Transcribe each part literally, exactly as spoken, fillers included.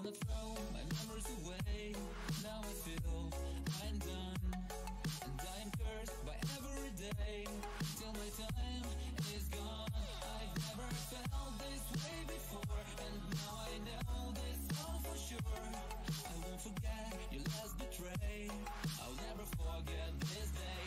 gonna throw my memories away. Now I feel I'm done, and I am cursed by every day till my time is gone. I've never felt this way before, and now I know this all for sure. I won't forget your last betray. I'll never forget this day.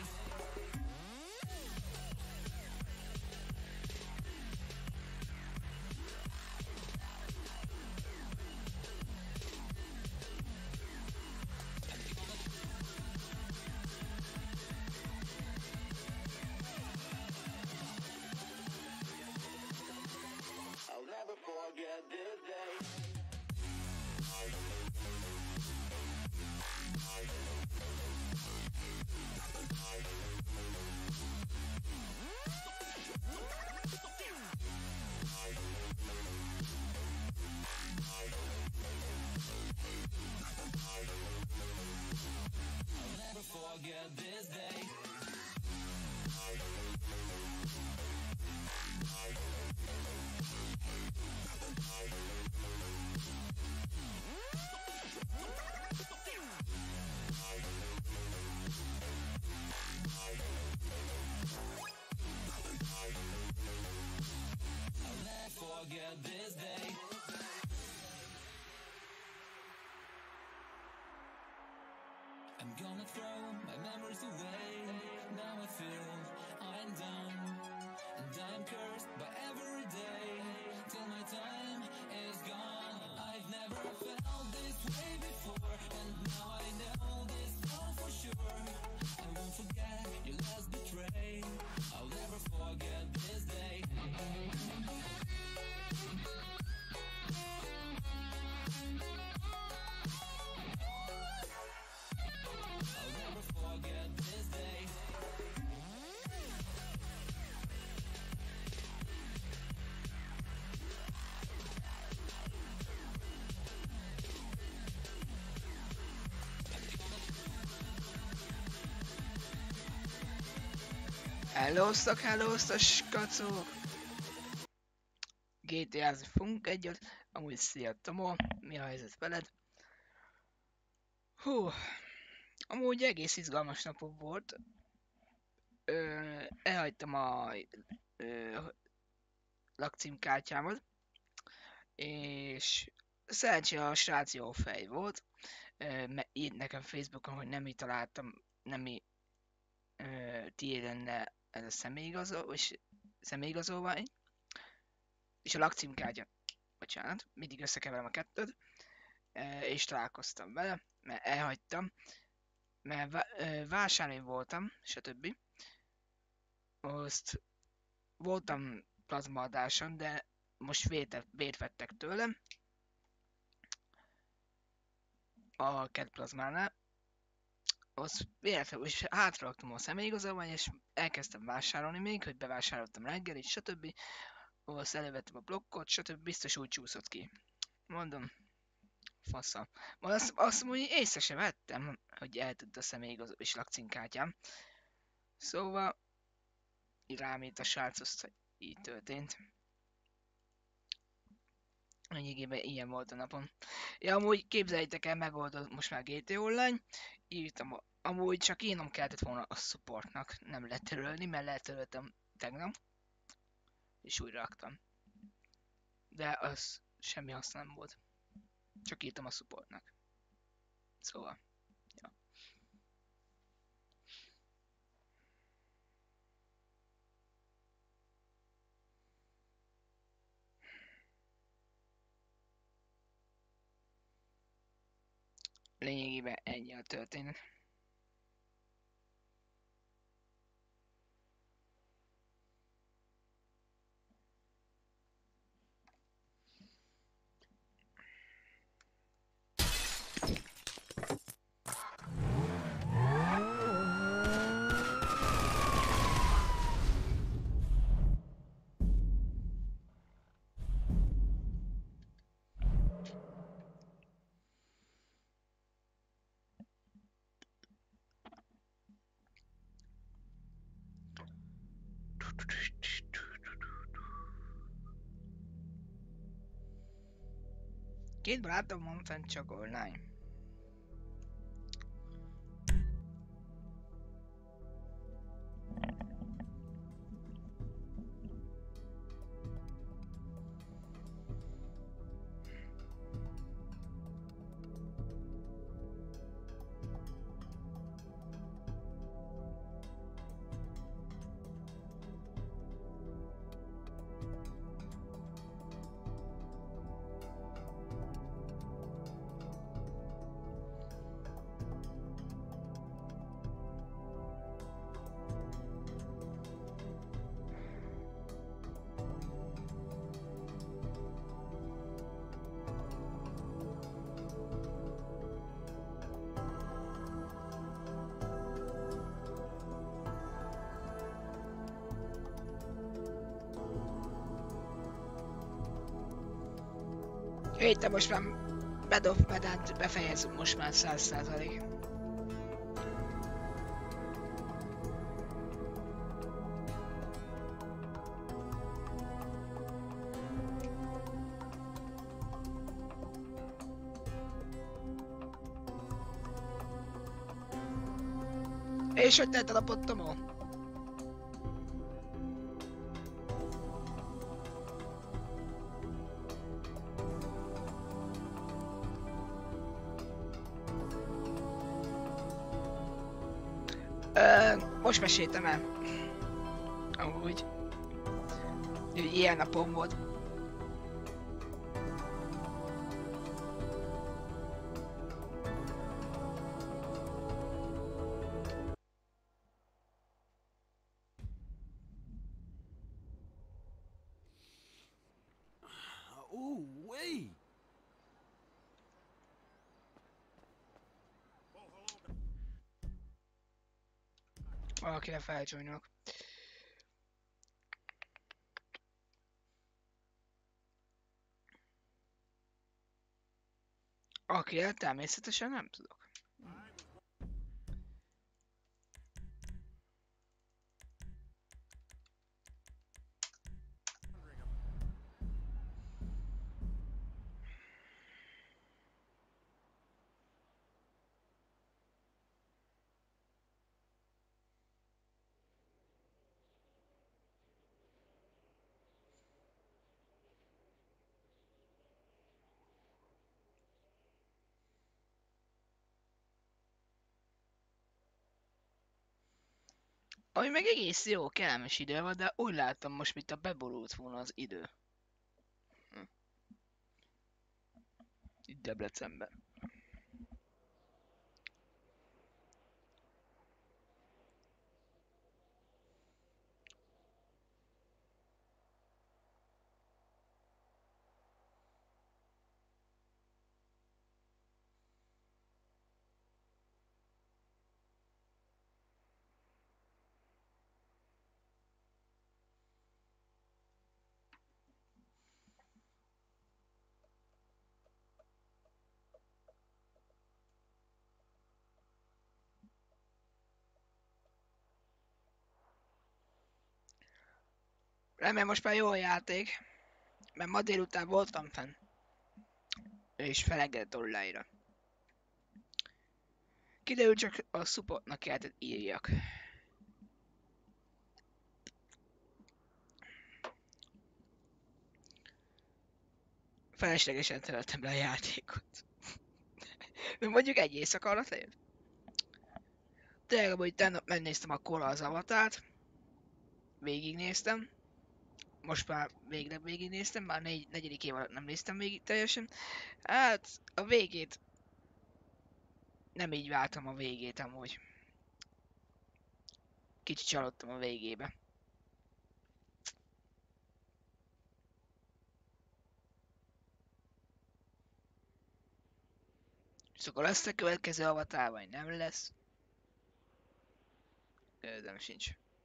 I'll never forget this day. I'll never forget this day. I'll never forget this day. I'm gonna throw my memories away. Now I feel I'm done, and I'm cursed by every day till my time is gone. I've never felt this way before, and now I know this all for sure. I won't forget your last betray. I'll never forget this day. I'll never forget this day. Hellóztak, hellóztak, kacók! gé té á-zni fogunk egyet, amúgy szia Tomó, mi a helyzet veled? Hú, amúgy egész izgalmas napom volt. Ö, elhagytam a ö, lakcímkártyámat, és szerencsére a srác jó fej volt. Ö, me- írt nekem Facebookon, hogy nem így találtam, nem így ö, tiéd lenne ez a személyigazolvány, és személyigazolvány, és a lakcímkártya, bocsánat, mindig összekeverem a kettőt, ö, és találkoztam vele, mert elhagytam, mert vá- ö, vásárolni voltam, stb. Azt voltam plazmaadáson, de most vét, vét vettek tőlem a kedplazmánál. Az véletlenül is hátraraktam a személyigazolvány, és elkezdtem vásárolni még, hogy bevásároltam reggelit, stb. Azt elővettem a blokkot, stb. Biztos úgy csúszott ki. Mondom, faszom. Majd azt, azt mondja, észre sem vettem, hogy eltűnt a személyigazolvány és lakcímkártyám. Szóval így rám írt a srác, azt, hogy így történt. Lényegében ilyen volt a napon. Ja, amúgy képzeljétek el, megoldott most már gé té Online. Írtam, a- amúgy csak írnom kellett volna a supportnak, nem letörölni, mert letöröltem tegnap. És újra raktam. De az semmi haszna nem volt. Csak írtam a supportnak. Szóval, ja. Lényegében ennyi a történet. Két barátom van fent csak online. Itt most már Bed of Medent befejezünk most már száz százalék. És hogy tetted a pottomó? Ö, most meséltem el. Amúgy. Hogy ilyen napom volt. Oh, wait! Valakire felcsújnak. Akire természetesen nem tudok. Ami meg egész jó, kellemes idő van, de úgy láttam most, mint a beborult volna az idő. Hm. Itt Debrecenben. Remélem most már jó a játék, mert ma délután voltam fenn. És felegett online-ra. Kiderül, csak a supportnak kellett írjak. Feleslegesen töröltem le a játékot. De mondjuk egy éjszaka alatt lejött. Tényleg, amúgy tegnap megnéztem akkor az Avatart. Végignéztem. Most már végre végignéztem, már négy, negyedik év alatt nem néztem végig teljesen. Hát a végét nem így váltam a végét amúgy. Kicsit csalódtam a végébe. Szóval lesz a következő Avatar, vagy nem lesz? Érdem sincs.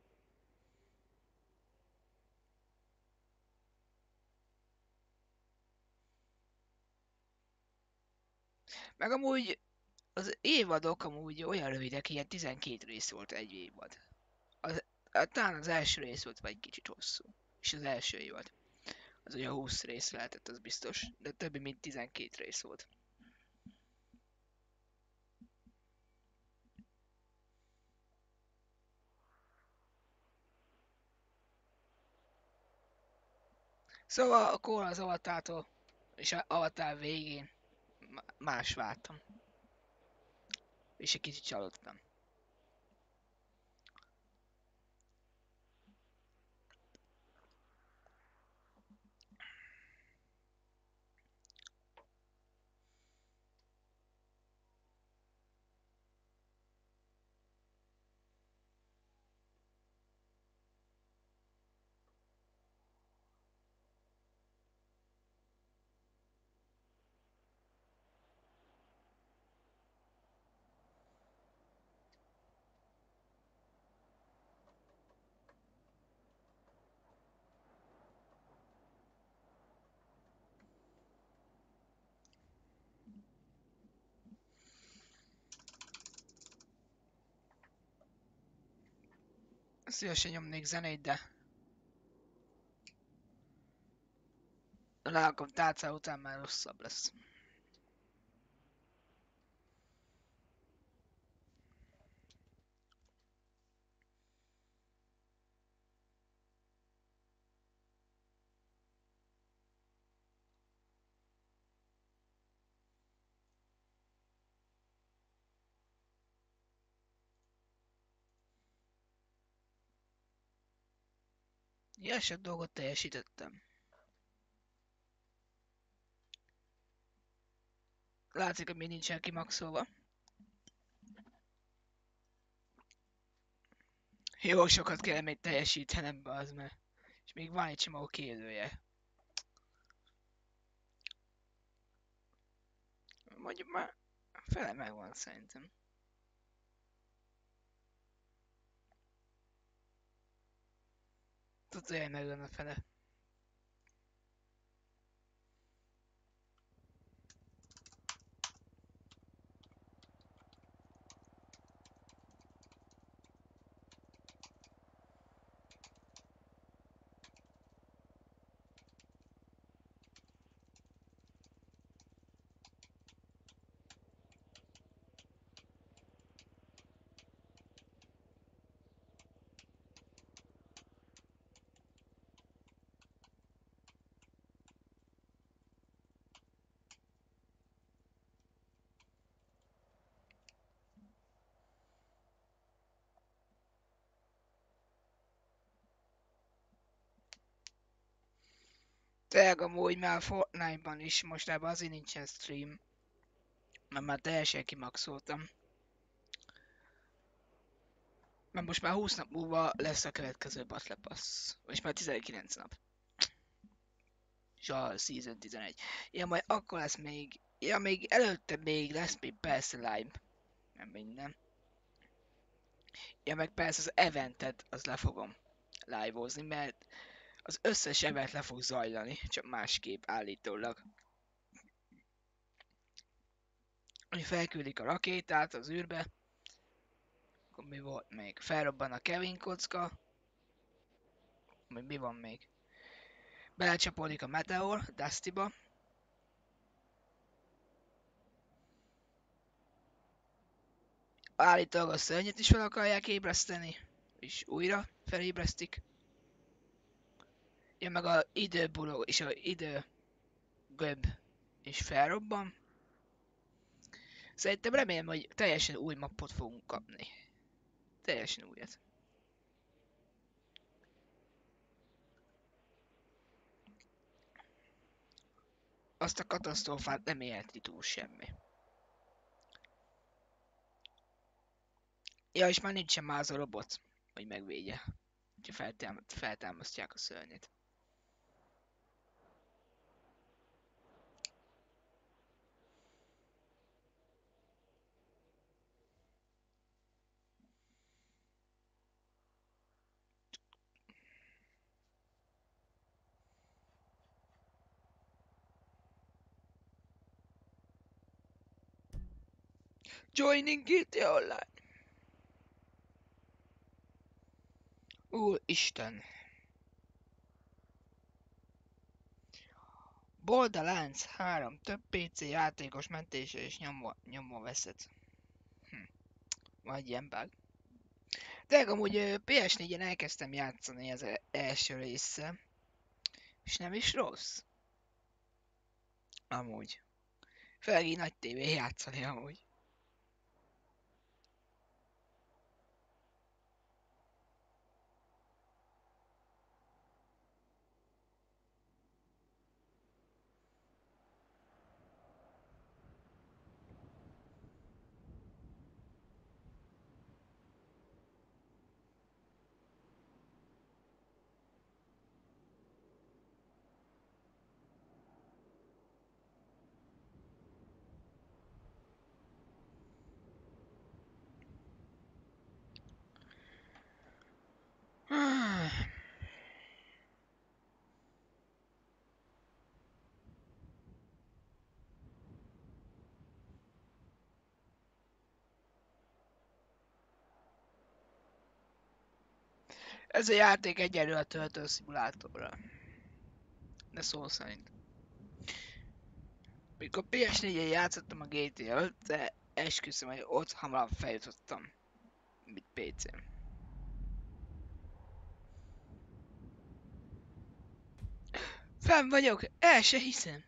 Meg amúgy az évadok amúgy olyan rövidek, ilyen tizenkét rész volt egy évad. Az, talán az első rész volt vagy kicsit hosszú. És az első évad. Az ugye húsz rész lehetett, az biztos. De többi mint tizenkét rész volt. Szóval a kóla az Avatártól és az Avatar végén más vártam. És egy kicsit csalódtam. Szívesen nyomnék zenét, de a lelkom tálca után már rosszabb lesz. Ilyen sok dolgot teljesítettem. Látszik, hogy még nincsen kimaxolva. Jó sokat kell még teljesítenem be az, mert... És még van egy csomó kérdője. Mondjuk már fele megvan szerintem. Tudja, hogy megvan a fele. Tényleg amúgy már Fortnite-ban is mostában azért nincsen stream. Mert már teljesen kimaxoltam. Mert most már húsz nap múlva lesz a következő Battle Pass. És már tizenkilenc nap. És a Season tizenegy. Ja, majd akkor lesz még... Ja, még előtte még lesz még persze live. Nem minden. Ja, meg persze az eventet az le fogom live-ozni, mert az összes event le fog zajlani, csak másképp állítólag. Hogy felküldik a rakétát az űrbe. Akkor mi volt még? Felrobban a Kevin kocka. Vagy mi van még? Belecsapódik a Meteor Dustyba. Állítólag a szörnyet is fel akarják ébreszteni. És újra felébresztik. Ja, meg a időbuló és a idő gömb is felrobban. Szerintem remélem, hogy teljesen új mappot fogunk kapni. Teljesen újat. Azt a katasztrófát nem élheti túl semmi. Ja, és már nincsen már az a robot, hogy megvédje. Ha feltám feltámasztják a szörnyet. Joining gé té Online. Úristen. Borderlands három. Több pé cé játékos mentése és nyomva, nyomva veszed. Hm. Van egy ilyen bug. De amúgy ö, pé es négyen elkezdtem játszani az e- első része. És nem is rossz. Amúgy. Főleg így nagy tévé játszani amúgy. Ez a játék egyenlő a töltőszimulátorra. De szó szerint. Mikor pé es négyen játszottam a gé té öt, de esküszöm, hogy ott hamarabb feljutottam, mint pé cén. Fenn vagyok, el se hiszem.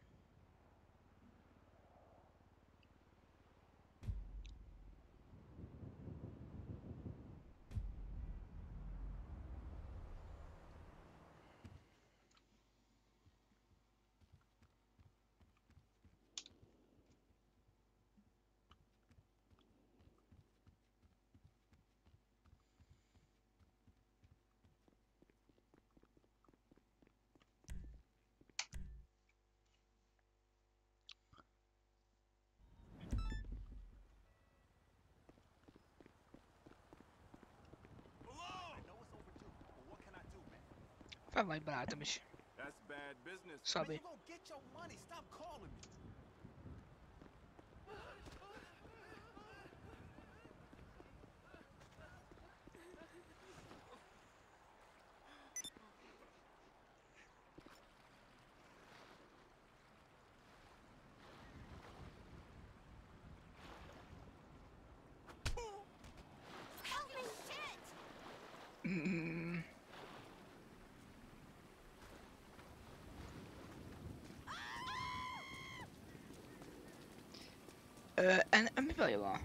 Fenn vagy, barátom is. Szabi. Mm. Ö, en, en mi baj van?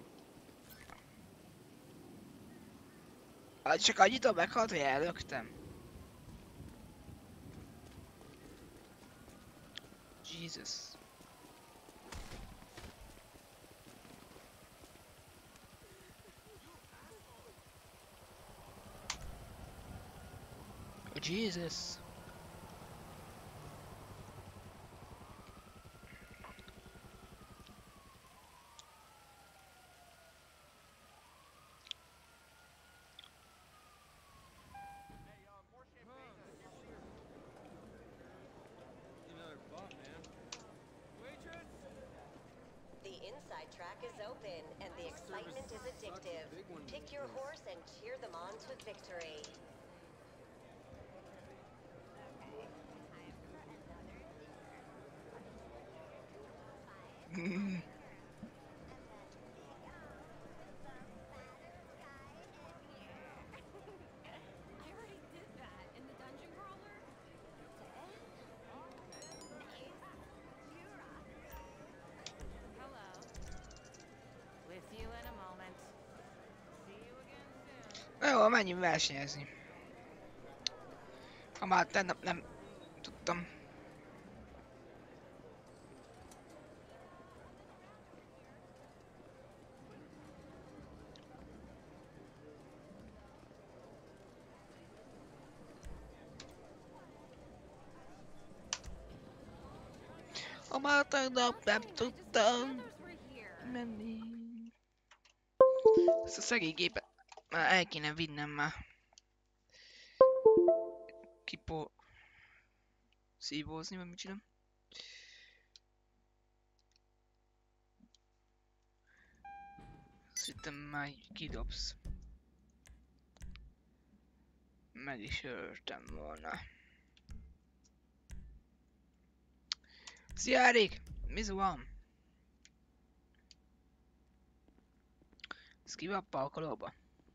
Ah, csak annyitól meghalt, hogy ellöktem. Jesus. Oh, Jesus. The inside track is open, and the excitement is addictive. Pick your horse and cheer them on to victory. Mm. I already did that in the dungeon crawler. Hello. With you in a moment. See you again soon. Jó, menjünk versenyezni. Ha már tegnap nem tudtam. Ha már tegnap nem tudtam menni. Ezt a szegény gépet már el kéne vinnem már. Kipó... szívózni, vagy mit csinálom? Azt hittem már így kidobsz. Meg is öltem volna. Szia Erik! Mizu van? Ez ki van a parkolóba?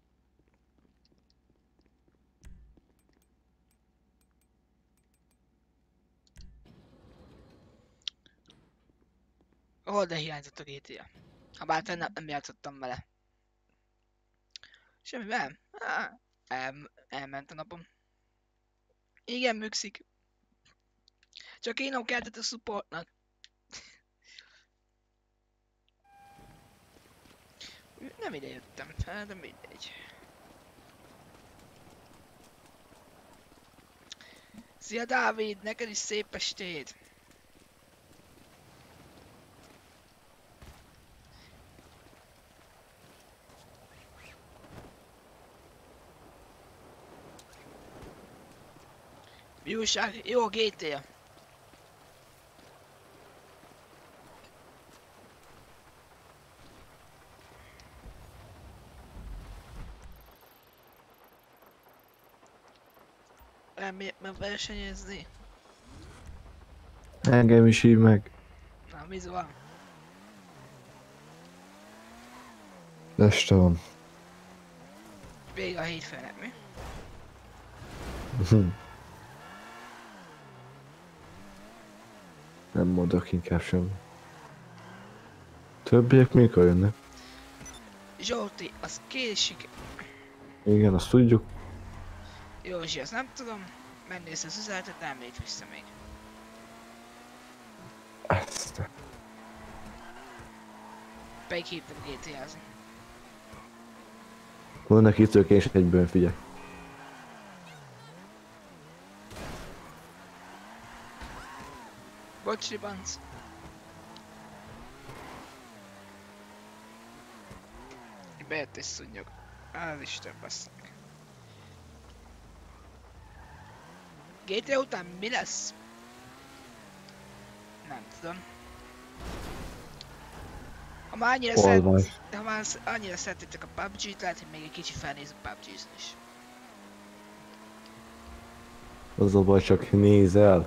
Ó, de hiányzott a gé té á. Habár nem, nem játszottam vele. Semmivel? Á, el, elment a napom. Igen, műkszik. Csak én nem keltett a supportnak. Nem ide jöttem fel, de mindegy. Szia Dávid, neked is szép estét! Mi újság? Jó gé té á. Elmélyek meg versenyezni? Engem is hív meg. Na, mi van? Este van. Vége a hétfőnek, mi? Nem mondok inkább semmi. Többiek mikor jönnek? Zsolti, az késik. Igen, azt tudjuk. Józsi, azt nem tudom. Megnézd az üzenetet, nem lét vissza még. Ezt. Pedig hívtam gé té á-zni. Mondd neki itt én is egyből figyelj. Bocs, ribanc. Bejött egy szúnyog. Az Isten bassza meg. gé té á után mi lesz? Nem tudom. Ha már annyira Olvas. szeret, ha már sz- annyira szerettétek a pé u bé gét, lehet, hogy még egy kicsit felnéz a pé u bé gé-zni is. Az a baj, csak nézel.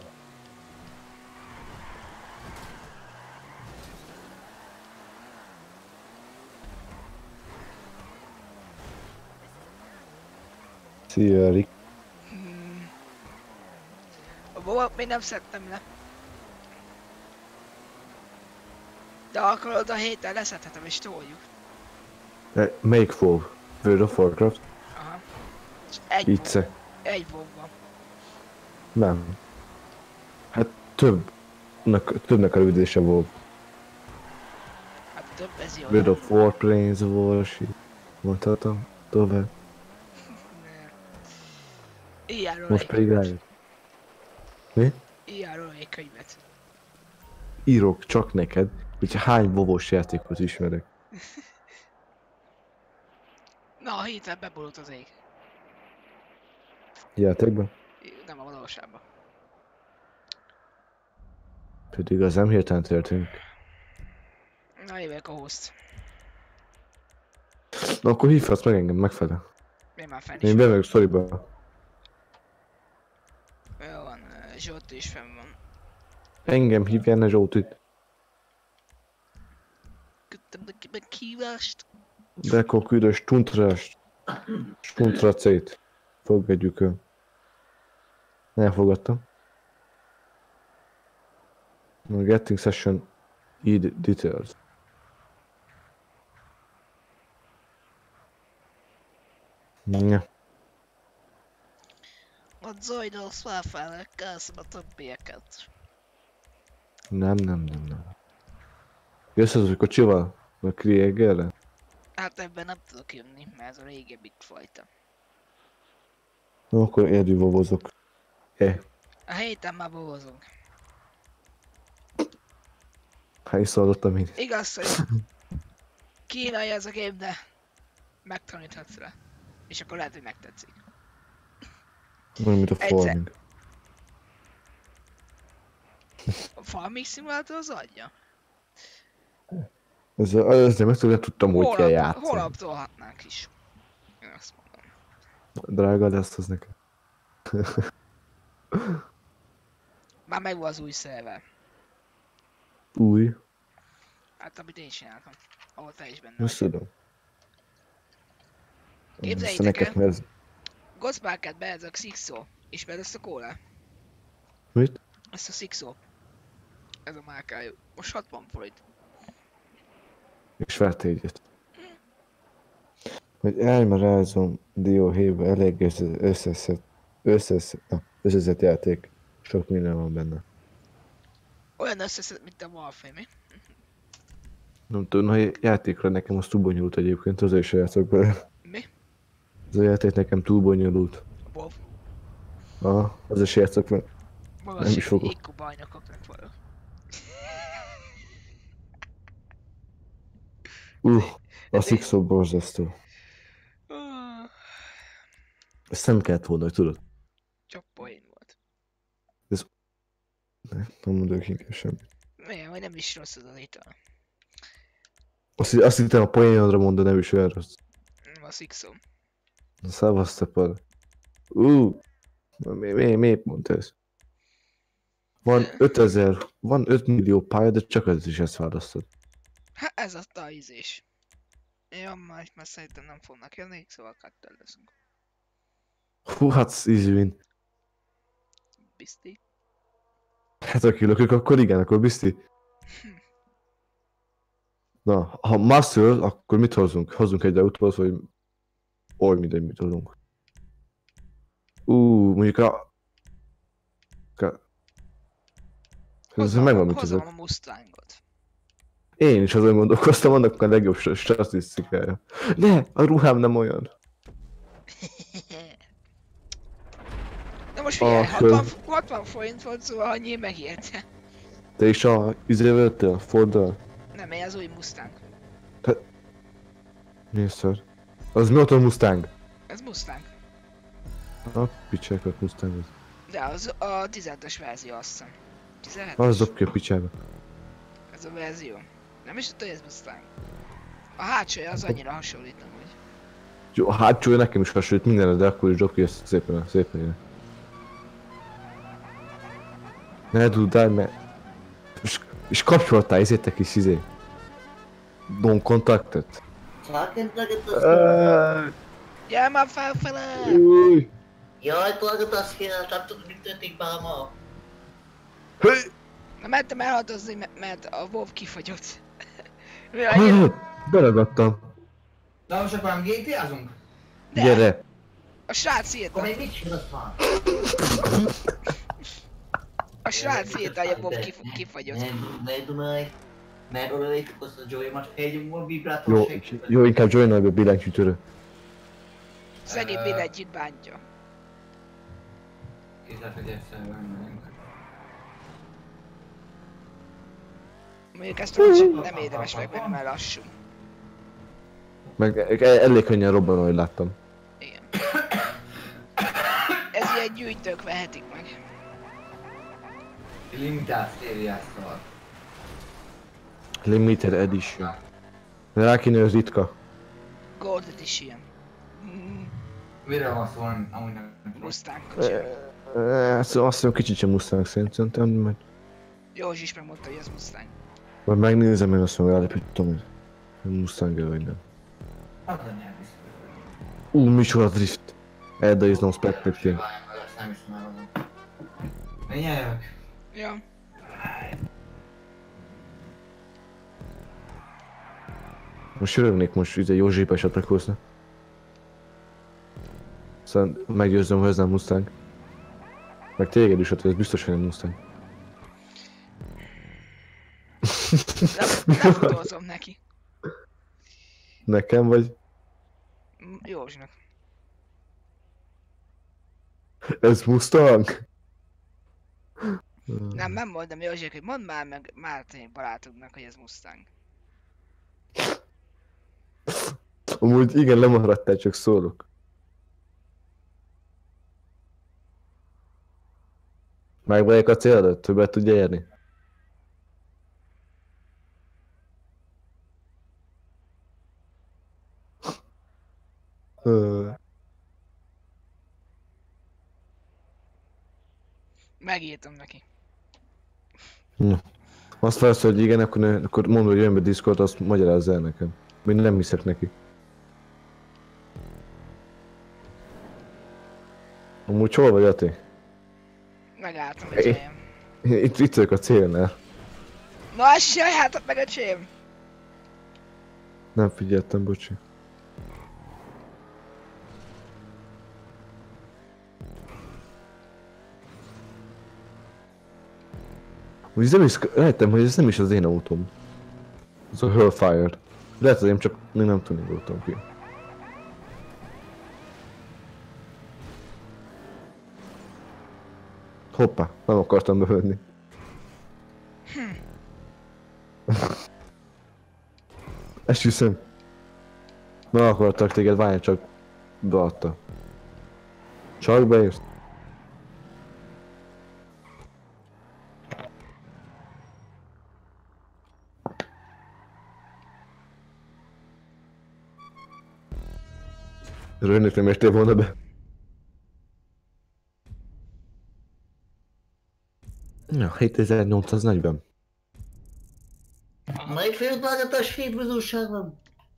Szia, Erik. Hmm. A bobot még nem szedtem le. De akarod, a héten leszedhetem és toljuk. E, Melyik fog? World of Warcraft? Aha. És egy Vicce. bob. Egy bob van. Nem. Hát több. Többnek a rövidítése volt. Hát több ez jó. World of Warplanes, Warship. Mondhatom. Tovább. Írjáról Most egy pedig könyvet. rájött. Mi? Írjáról egy könyvet. Írok csak neked, hogy hány vovos játékot ismerek. Na, a héten beborult az ég. Játékban? Nem a valóságban. Pedig az nem hirtelen történik. Na, évek a host. Na akkor hívhatsz meg engem megfele. Én már fenn is. Én bemegyek sztoriba. Jó van, uh, Zsolti is fenn van. Engem hívjál, ne Zsoltit. Küldtem neki meghívást. De akkor küldös stuntrást. Stuntracét. Fogadjuk el. Elfogadtam. Getting session I D details. Ja. A Zoidos felfelé kelszem a többieket. Nem, nem, nem, nem. Jössz az, hogy kocsival? A Kriegerre? Hát ebben nem tudok jönni, mert ez a régebbi fajta. No, akkor érdű vovozok. Eh, A héten már bovozunk. hát is hallottam én. Igaz, hogy kínai ez a game, de megtaníthatsz rá. És akkor lehet, hogy megtetszik. Olyan, mint a Egyszer. farming. A Farming Simulator az adja. Ez, ez nem, ezt nem tudtam, hogy kell Holnap, játszani. holnap tolhatnánk is. Én azt mondom. Drága lesz az neked. Már megvan az új szerver. Új. Hát amit én csináltam. Ahol te is benne Azt vagy. tudom. Képzeljétek neked el. már ez... Ghostmarket be ez a Sixo. Ismered ezt a kólát? Mit? Ezt a Sixo. Ez a márkájuk. Most hatvan forint. És vett egyet. Hogy elmarázom dióhéjba elég össze- összeszed, összeszed, na, összeszed játék. Sok minden van benne. Olyan összeszed, mint a Warframe, mi? Nem tudom, ha játékra nekem az túl bonyolult egyébként, azért is játszok bele. Mi? Ez a játék nekem túl bonyolult. A WoW. Aha, azért is játszok vele. Magas Nem is fogok. ikku bajnokoknak vagyok. Uh, a Sixo borzasztó. Ah, Ezt nem kellett volna, hogy tudod. Csak poén volt. Ne, nem mondok inkább semmit. Milyen, hogy nem is rossz az az ital. Azt, azt hittem a poénodra mondod, nem is olyan rossz. Nem a Sixo. Na szavaztapad. Uh, mi, mi, miért mondta ez? Van ötezer, van öt millió pálya, de csak az is ezt választod. Hát ez a tájzés. Ja, már, már szerintem nem fognak jönni, szóval kettő leszünk. Hú, hát easy win. Bizti. Hát aki lökök, akkor igen, akkor bizti. Na, ha Master, akkor mit hozunk? Hozunk egy autót, vagy oly mindegy, mit hozunk. Ú, mondjuk a... a... Ez Hozzam, megvan, mit hozzam hozok. a Mustangot. Én is azon gondolkoztam, annak a legjobb statisztikája. Ne, a ruhám nem olyan. Na most figyelj, Ah, hatvan, hatvan forint volt, szóval annyi megérte. Te is a izével jöttél, Forddal? Nem, én az új Mustang. Mi szar? Az mi ott a Mustang? Ez Mustang. A picsákat Mustangot. De az a tizenhetes verzió, azt hiszem. tizenhetes? Az dob ki a picsába. Ez a verzió. Nem is tudta, hogy ez Mustang. A hátsója az annyira hasonlít, nem hogy. Jó, a hátsója nekem is hasonlít mindenre, de akkor is dob ki ezt szépen, szépen jön. Ne dudálj, mert... És, és kapcsoltál ezért is izé. Non contactet. Gyere már felfele! Új! Jaj, hallgatás kéne, nem tudod, mi történik már ma. Hey! Na mentem elhadozni, mert, mert a WoW kifagyott. Mi annyira... Beragadtam. Na most akkor nem gé té á-zunk? De, Gyere! a srác Akkor írta. még mit csinálsz már? A srác írta, hogy a WoW kif- kifagyott. Ne, ne dumálj. Mert oda lépjük azt a Joey-mat, egy múlva vibrátor Jó, segít. jó, inkább joinolj be billentyűtőre. Szegény billentyűt bántja. Kézzel, hogy egyszer megyünk. Mondjuk ezt úgy nem érdemes megvenni, mert lassú. Meg e- elég könnyen robbanó, hogy láttam. Igen. Ez ilyen gyűjtők vehetik meg. Limitált szériás szar. Limited edition. Rá kéne az ritka. Gold Edition. Mm, Mire van szó, amúgy nem tudom. Mustang kocsi. Hát szóval azt hiszem kicsit sem Mustang szerintem, mert... Józsi is megmondta, hogy ez Mustang. Majd megnézem, én azt mondom, rálepítom, hogy Mustang-e vagy nem. Az a nyelv is. Ú, micsoda drift. Edda is non spectating. Várjál meg, azt nem is tudom elmondani. Mindjárt jövök. Ja. Most jövőnék most ide Józsépa is atlakozna. Aztán meggyőzöm, hogy ez nem Mustang. Meg téged is, hogy ez biztos, hogy nem Mustang. Nem, nem fotózom neki. Nekem vagy? Mm, Józsinak. Ez Mustang? Nem, nem mondom Józsinak, hogy mondd már meg Mártoni barátodnak, hogy ez Mustang. Amúgy igen, lemaradtál, csak szólok. Megvallják a célodat, többet tudja érni? Ö, Megírtam neki. Hm. Azt válasz, hogy igen, akkor, ne, akkor mondd, hogy jön be Discord, azt magyarázz el nekem. Még nem hiszek neki. Amúgy hol vagy, Ati? Megálltam a É. csém. Itt, itt vagyok a célnál. Na, sajjátok meg a csém! Nem figyeltem, bocsi. Úgy nem is, lehetem, hogy ez nem is az én autóm. Ez a Hellfire. Lehet, hogy én csak még nem tuningoltam ki. Hoppá, nem akartam bevenni. Esküszöm. Meg akartak téged, várj, csak beadta. Csak beírsz. Rőnök nem értél volna be. Ja, hétezer-nyolcszáznegyven. Melyik főutálgatás hídbizóság van?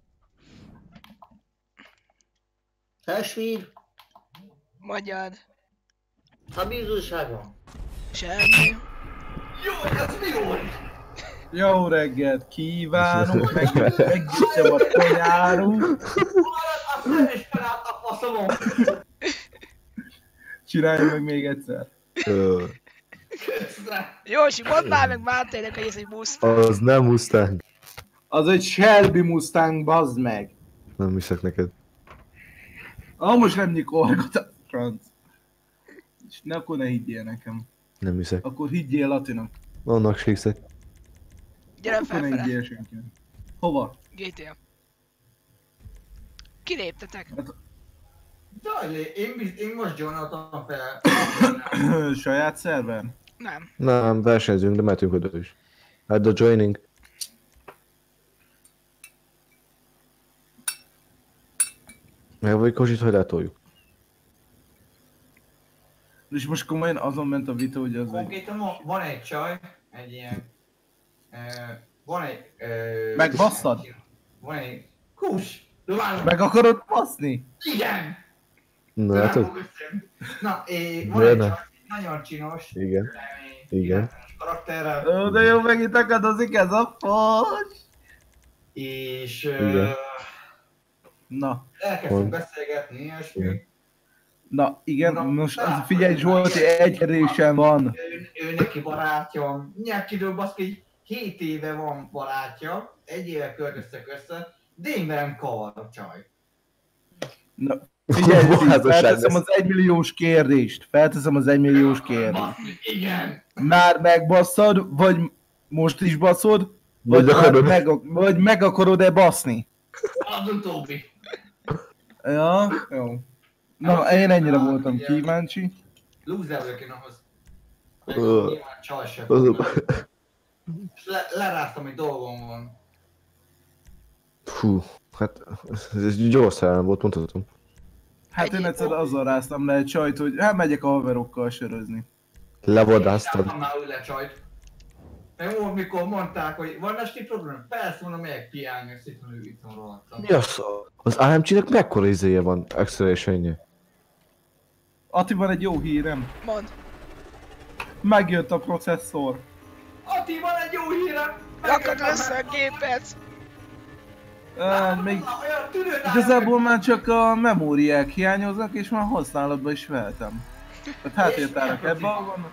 Testvér, Magyar. ha bízóság van. Semmi. Jó, ez mi volt? Jó reggelt kívánunk, meg meggyújtsam a tanyárunk. Azt nem is felállt a faszomon. Csinálj meg még egyszer. Ö, Köszre. Jósi, mondd már meg Mátének, hogy ez egy busz. Az nem Mustang. Az egy Shelby Mustang, bazd meg. Nem hiszek neked. Ah, most nem nyikorgat a franc. És ne, akkor ne higgyél nekem. Nem hiszek. Akkor higgyél Latinak. Annak se hiszek. Gyere Akkor ne felfele. higgyél senkinek. Hova? gé té á. Kiléptetek? Dajlé, én, biz- én most joinoltam fel. Saját szerven? Nem. Nem, versenyzünk, de mehetünk oda is. Hát the joining. Meg vagy Kocsit, hogy letoljuk. És most komolyan azon ment a vita, hogy az egy... Konkrétan van- van egy csaj, egy ilyen... Uh, van egy... Uh, Megbasszad? Van egy... Kus! Dumálom! Meg akarod baszni? Igen! Na De nem látod? fog összejönni. Na, é, van De egy ne. csaj, nagyon csinos. Igen. remény, Igen. életlenes karakterrel. Ó, de jó, megint akadozik ez a fos! És... Igen. Uh, Na, elkezdtünk Hol? beszélgetni, ilyesmi. Igen. na igen, Na, most na, az, figyelj Zsolti, egy kérdésem van. Ő, ő neki barátja, nyelvkidől baszki, hét éve van barátja, egy éve költöztek össze, de én velem kavar a csaj. Na, figyelj, Zsolti, Házasság felteszem lesz. az egymilliós kérdést. Felteszem az egymilliós kérdést. Baszki, igen! Már megbasszad, vagy most is baszod, vagy, Vagy már akarod. meg, vagy meg akarod-e baszni? Az utóbbi. Ja, jó. Na, én ennyire Na, voltam figyelj. kíváncsi. Loser vagyok én ahhoz. Meg Ö. nyilván csaj sem. Az- És le, leráztam, hogy dolgom van. Fú, hát ez egy gyors szerelem volt, mondhatom. Hát én Egy- egyszer azzal ráztam le egy csajt, hogy hát megyek a haverokkal sörözni. Levadáztad. Én már ül csajt. Meg volt, mikor mondták, hogy van esti program? Persze, mondom, megyek piálni, és itt van ő itt van rohadtam. Mi az? Az á em cé-nek mekkora izéje van? Acceleration-je? Ati, van egy jó hírem. Mondd. Megjött a processzor. Ati, van egy jó hírem! Rakad össze a gépet. Uh, még Olyan tüdőt igazából már csak a memóriák hiányoznak, és már használatba is vehetem. Tehát háttértárak ebben van.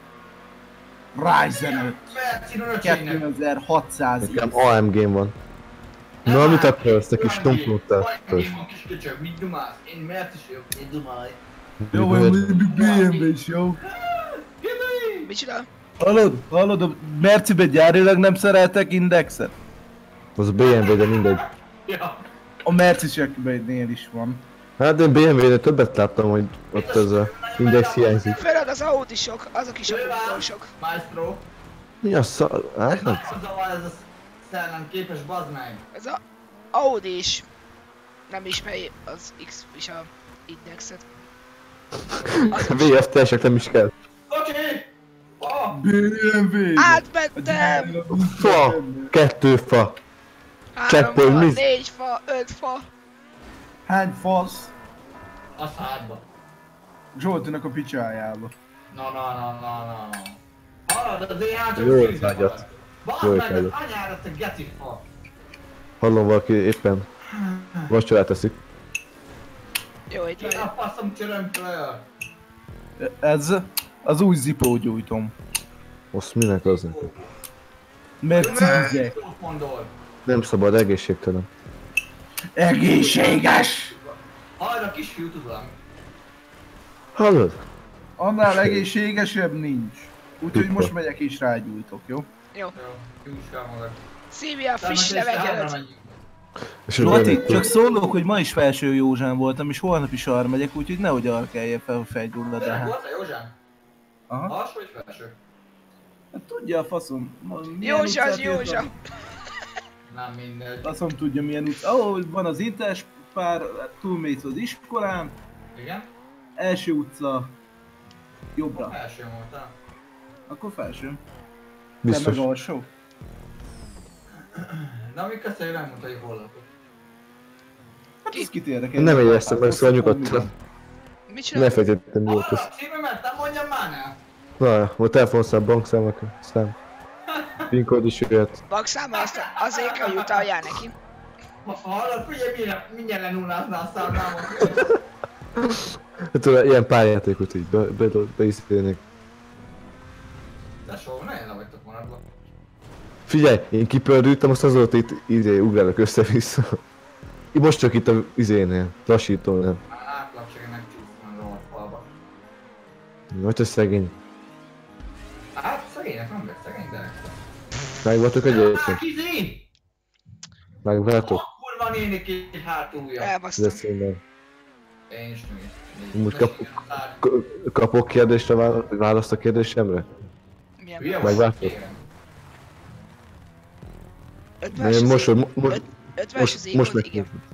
Ryzen öt. kétezer-hatszáz. Nekem á em gém van. Na, mit akarsz, te kis tomplóttál? Én van kis köcsög, mit dumálsz? Én mert is vagyok, én dumálj. Jó, vagy bé em vé is jó. Jövő! Micsoda? Hallod? Hallod? A Mercibe gyárilag nem szereltek indexet? Az a bé em vé, de mindegy. Ja. A Merciseknél is van. Hát én bé em vé-nél többet láttam, hogy ott ez a index hiányzik. Főleg az Audisok, azok is a futbósok. Maestro. Mi a szar? Hát nem. Az a ez a szellem képes, bazd meg. Ez a Audi is nem ismeri az X is a indexet. vé ef té-sek nem is kell. Kocsi! Oh! bé em vé! Átmentem! Fa! Kettő fa! Három Checkpoint, fa, mi? négy fa, öt fa. Hány fasz? A szádba. Zsoltinak a picsájába. Na, na, na, na, na, na. Hallod, az én hátsó Jól fűző vágyat. marad. Basz Jól meg az vágyat. anyára, te geci fa. Hallom, valaki éppen vacsorát teszik. Jó, itt Ki a vagy. faszom csörömpöl? Ez az új zipógyújtom. Azt minek az? Mert cízek. Mit mondod? Nem szabad, egészségtelen. Egészséges! Hallod, a kisfiú tudom. Hallod? Annál egészségesebb nincs. Úgyhogy Tippel. most megyek és rágyújtok, jó? Jó. Jó, gyújts fel magad. Szívja a friss Természetesen hárman levegőt. megyünk. És Zsolti, bejönnek- csak szólok, hogy ma is Felső Józsán voltam, és holnap is arra megyek, úgyhogy nehogy arra keljen fel, hogy felgyullad Tényleg rá. volt a Józsán? Aha. Alsó vagy felső? Hát tudja a faszom. ma milyen Józsa az utcát írtam? Józsa. Nem mindegy. Faszom tudja milyen utca. Ahol van az Intes pár, túlmész az iskolán, Igen? első utca, A jobbra. felső voltam. Akkor felső. Te Biztos. meg alsó. De amíg köszönjük, nem mondta, hogy hol lakok. Hát ez kit érdekel? Nem jegyeztem meg, Hát, szóval azt nyugodtan. mondom, Mit Ne csinál? fejtettem Hallod, jót. a címemet nem mondjam már ne! Na, volt telefonszám, bankszámok, szám. Pinkód is jöhet. Bakszám azt azért kell utaljál neki. Ha- Hallod, ugye mindjárt, mindjárt lenullázná a számlámat. Hát tudod, ilyen párjátékot így be, be, beiszélnék. Tesó, ne le vagytok maradva. Figyelj, én kipördültem, azt azóta itt izé, ugrálok össze-vissza. Most csak itt a izénél, lassítónál. Már átlag csak ennek csúszom a rohadt falba. Vagy te szegény. Hát szegények nem vagy szegény, de... Megvoltok egy Már egyébként? kizé! Megváltok? A kurva nénik egy hátulja. Elbasztam. Beszélnem. Én is nyújt. Amúgy kap- K- kapok kérdésre, vál- választ a kérdésemre? Milyen? Hülye vagy, Megváltok? kérem. Öt Én vers az most, ég- mo- most, öt- öt vers az most, most égbolt, igen. meg...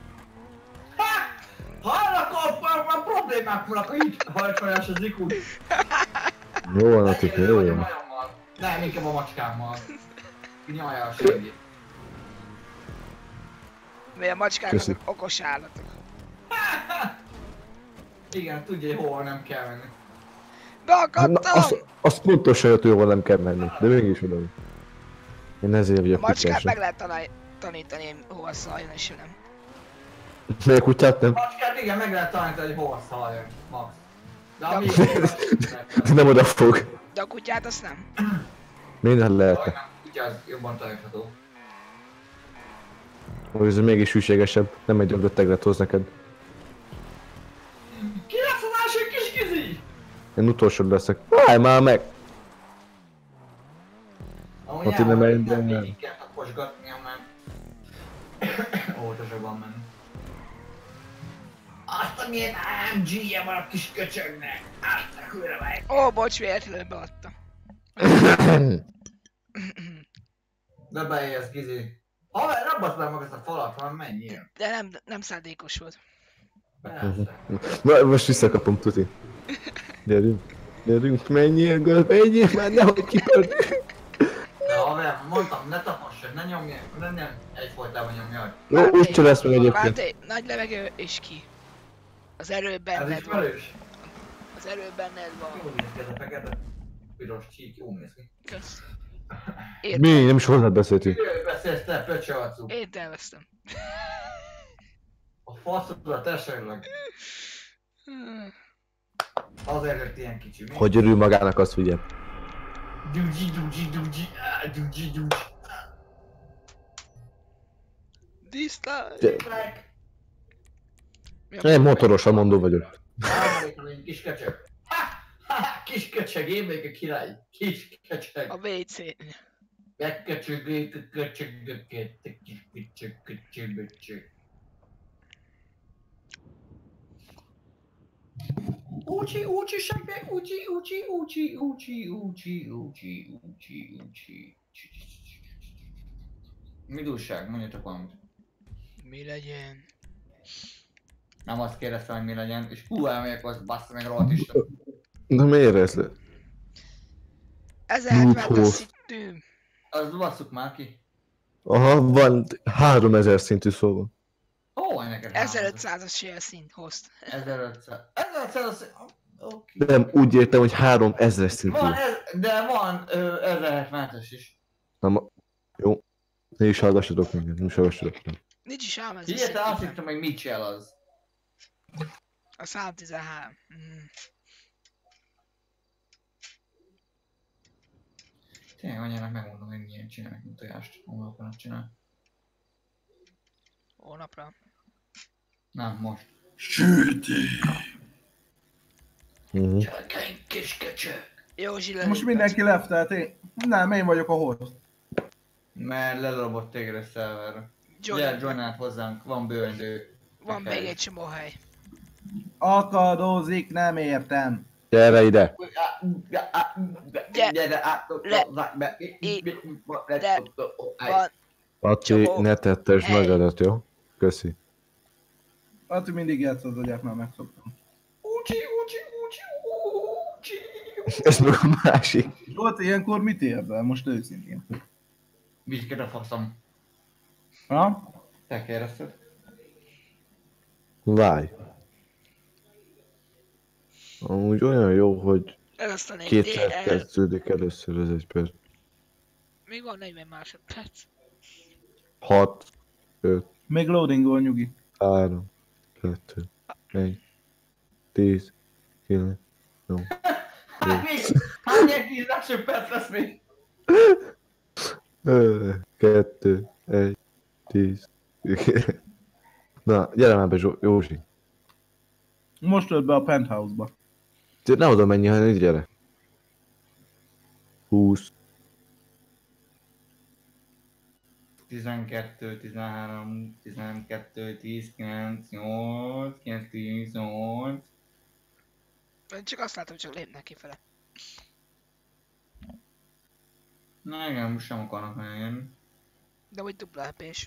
Hallak, a, a problémák vannak, így hajtfajás az ikút. Jó van, Atik, jó vagy a van. majommal. Nem, inkább a macskámmal. Nyalja a segít. Vagy a macskák Köszi. azok okos állatok. Igen, tudja, hogy hova nem kell menni. Hát, na, Beakadtam! azt, azt pontosan jött, hogy hol nem kell menni, de mégis oda. Én ezért A vagyok macskát kutyás. meg lehet tanai- tanítani, hova szaljon és nem. Még a kutyát nem? Macskát igen, meg lehet tanítani, hogy hova szaljon, max. De ami... Nem oda fog. De a kutyát azt nem. Minden lehetne. nem, ugye az jobban tanítható. Hogy ez mégis hűségesebb. Nem egy ötleteglet hoz neked. Ki lesz a másik kis kizi? Én utolsó leszek. Állj már meg! Amúgy Hát innen elmondom, menj, nem de nem. végig kell taposgatni, hanem... Óvatosabban menni. Azt, amilyen á em gé-je van a kis köcsögnek! Azt a kurva meg! Ó, bocs, véletlenül beadtam. De beérsz, Gizi. Haver, rabbasz be meg ezt a falat, van menjél. De nem, nem szándékos volt. Persze. Na, most visszakapom, tuti. Gyerünk. Gyerünk, menjél, göl, menjél már, nehogy kipördül. De haver, mondtam, ne tapassad, ne nyomj, ne, ne egyfolytában nyomjad. Jó, úgy se lesz meg egyébként. Máté, nagy levegő és ki. Az erő Ez benned van. ismerős? Az erő benned van. Jó néz ki ez a fekete. Piros csík, jó néz ki. Kösz. Mi? Értem. Nem is hozzád beszéltünk. Ő beszélsz te, pöcsö arcú. Én elvesztem. A faszodra tesseleg. Azért lett ilyen kicsi, mi? Hogy örül magának, azt figyelj. Gyugyi, gyugyi, gyugyi, á, gyugyi, gyugyi. Dislike. Dislike. Én motoros mondó vagyok. Harmadikon egy kis köcsög. Ha, ha, ha, kis köcsög, én még a király. Kis köcsög. A vé cé. Megköcsögét a köcsögöket, a kis köcsög, köcsög, köcsög. Ucsi, ucsi, sebbe, ucsi, ucsi, ucsi, ucsi, ucsi, ucsi, ucsi, ucsi. Mi újság? Mondjatok valamit. Mi legyen? Nem azt kérdeztem, hogy mi legyen, és hú, elmegyek, az bassza meg rohadt Isten. Na miért ez? ezerhetvenes szintű. Az basszuk már ki. Aha, van háromezer szintű szóval. Ó, neked ezerötszázas ilyen szint hozt. ezerötszáz. ezerötszáz az... Oké. Nem, úgy értem, hogy háromezer szintű. Van ez, de van ö, ezerhetvenes is. Nem, jó. Ne is hallgassatok minket, nem is hallgassatok. Nincs is ám ez Figyelj, te azt hittem, hogy Mitchell az. A száztizenhárom. Mm. Tényleg anyának megmondom, hogy milyen csinálnak, mint tojást. Holnapra csinál. Holnapra. Nem, most. Süti! Mhm. Gyerekeim, kis köcsög! Józsi Most lelépett. mindenki leftelt, én... Nem, én vagyok a host. Mert lelobott téged a szerverre. Johnny, Gyere, join át hozzánk, van bőröndő. van még egy csomó hely. Akadozik, nem értem. Gyere ide! Gyere át, Le- be, I- de, Van. Pati, Csomó. ne tettesd Hely. magadat, jó? Köszi. Hát mindig játszott, hogy már megszoktam. Ucsi, ucsi, ucsi, ucsi. Ez meg a másik. Volt ilyenkor mit érzel? Most őszintén. Vizsged a faszom. Ha? Te kérdezted? Várj. Amúgy olyan jó, hogy Ez aztán egy kétszer D L. kezdődik először az egy perc. Még van negyven másodperc. Hat, öt, Még loadingol nyugi. három, kettő, egy, tíz, kilenc, nyolc. Hát még, hány ilyen tíz másodperc lesz még? Ö, kettő, egy, tíz. Na, gyere már be, Zsó- Józsi. Most ölt be a penthouse-ba. Te ne oda menj, hanem így gyere. húsz. tizenkettő, tizenhárom, tizenkettő, tíz, kilenc, nyolc, kilenc, tíz, nyolc. Én csak azt látom, csak lépnek kifele. Na igen, most sem akarnak menni. De úgy dupla há pés.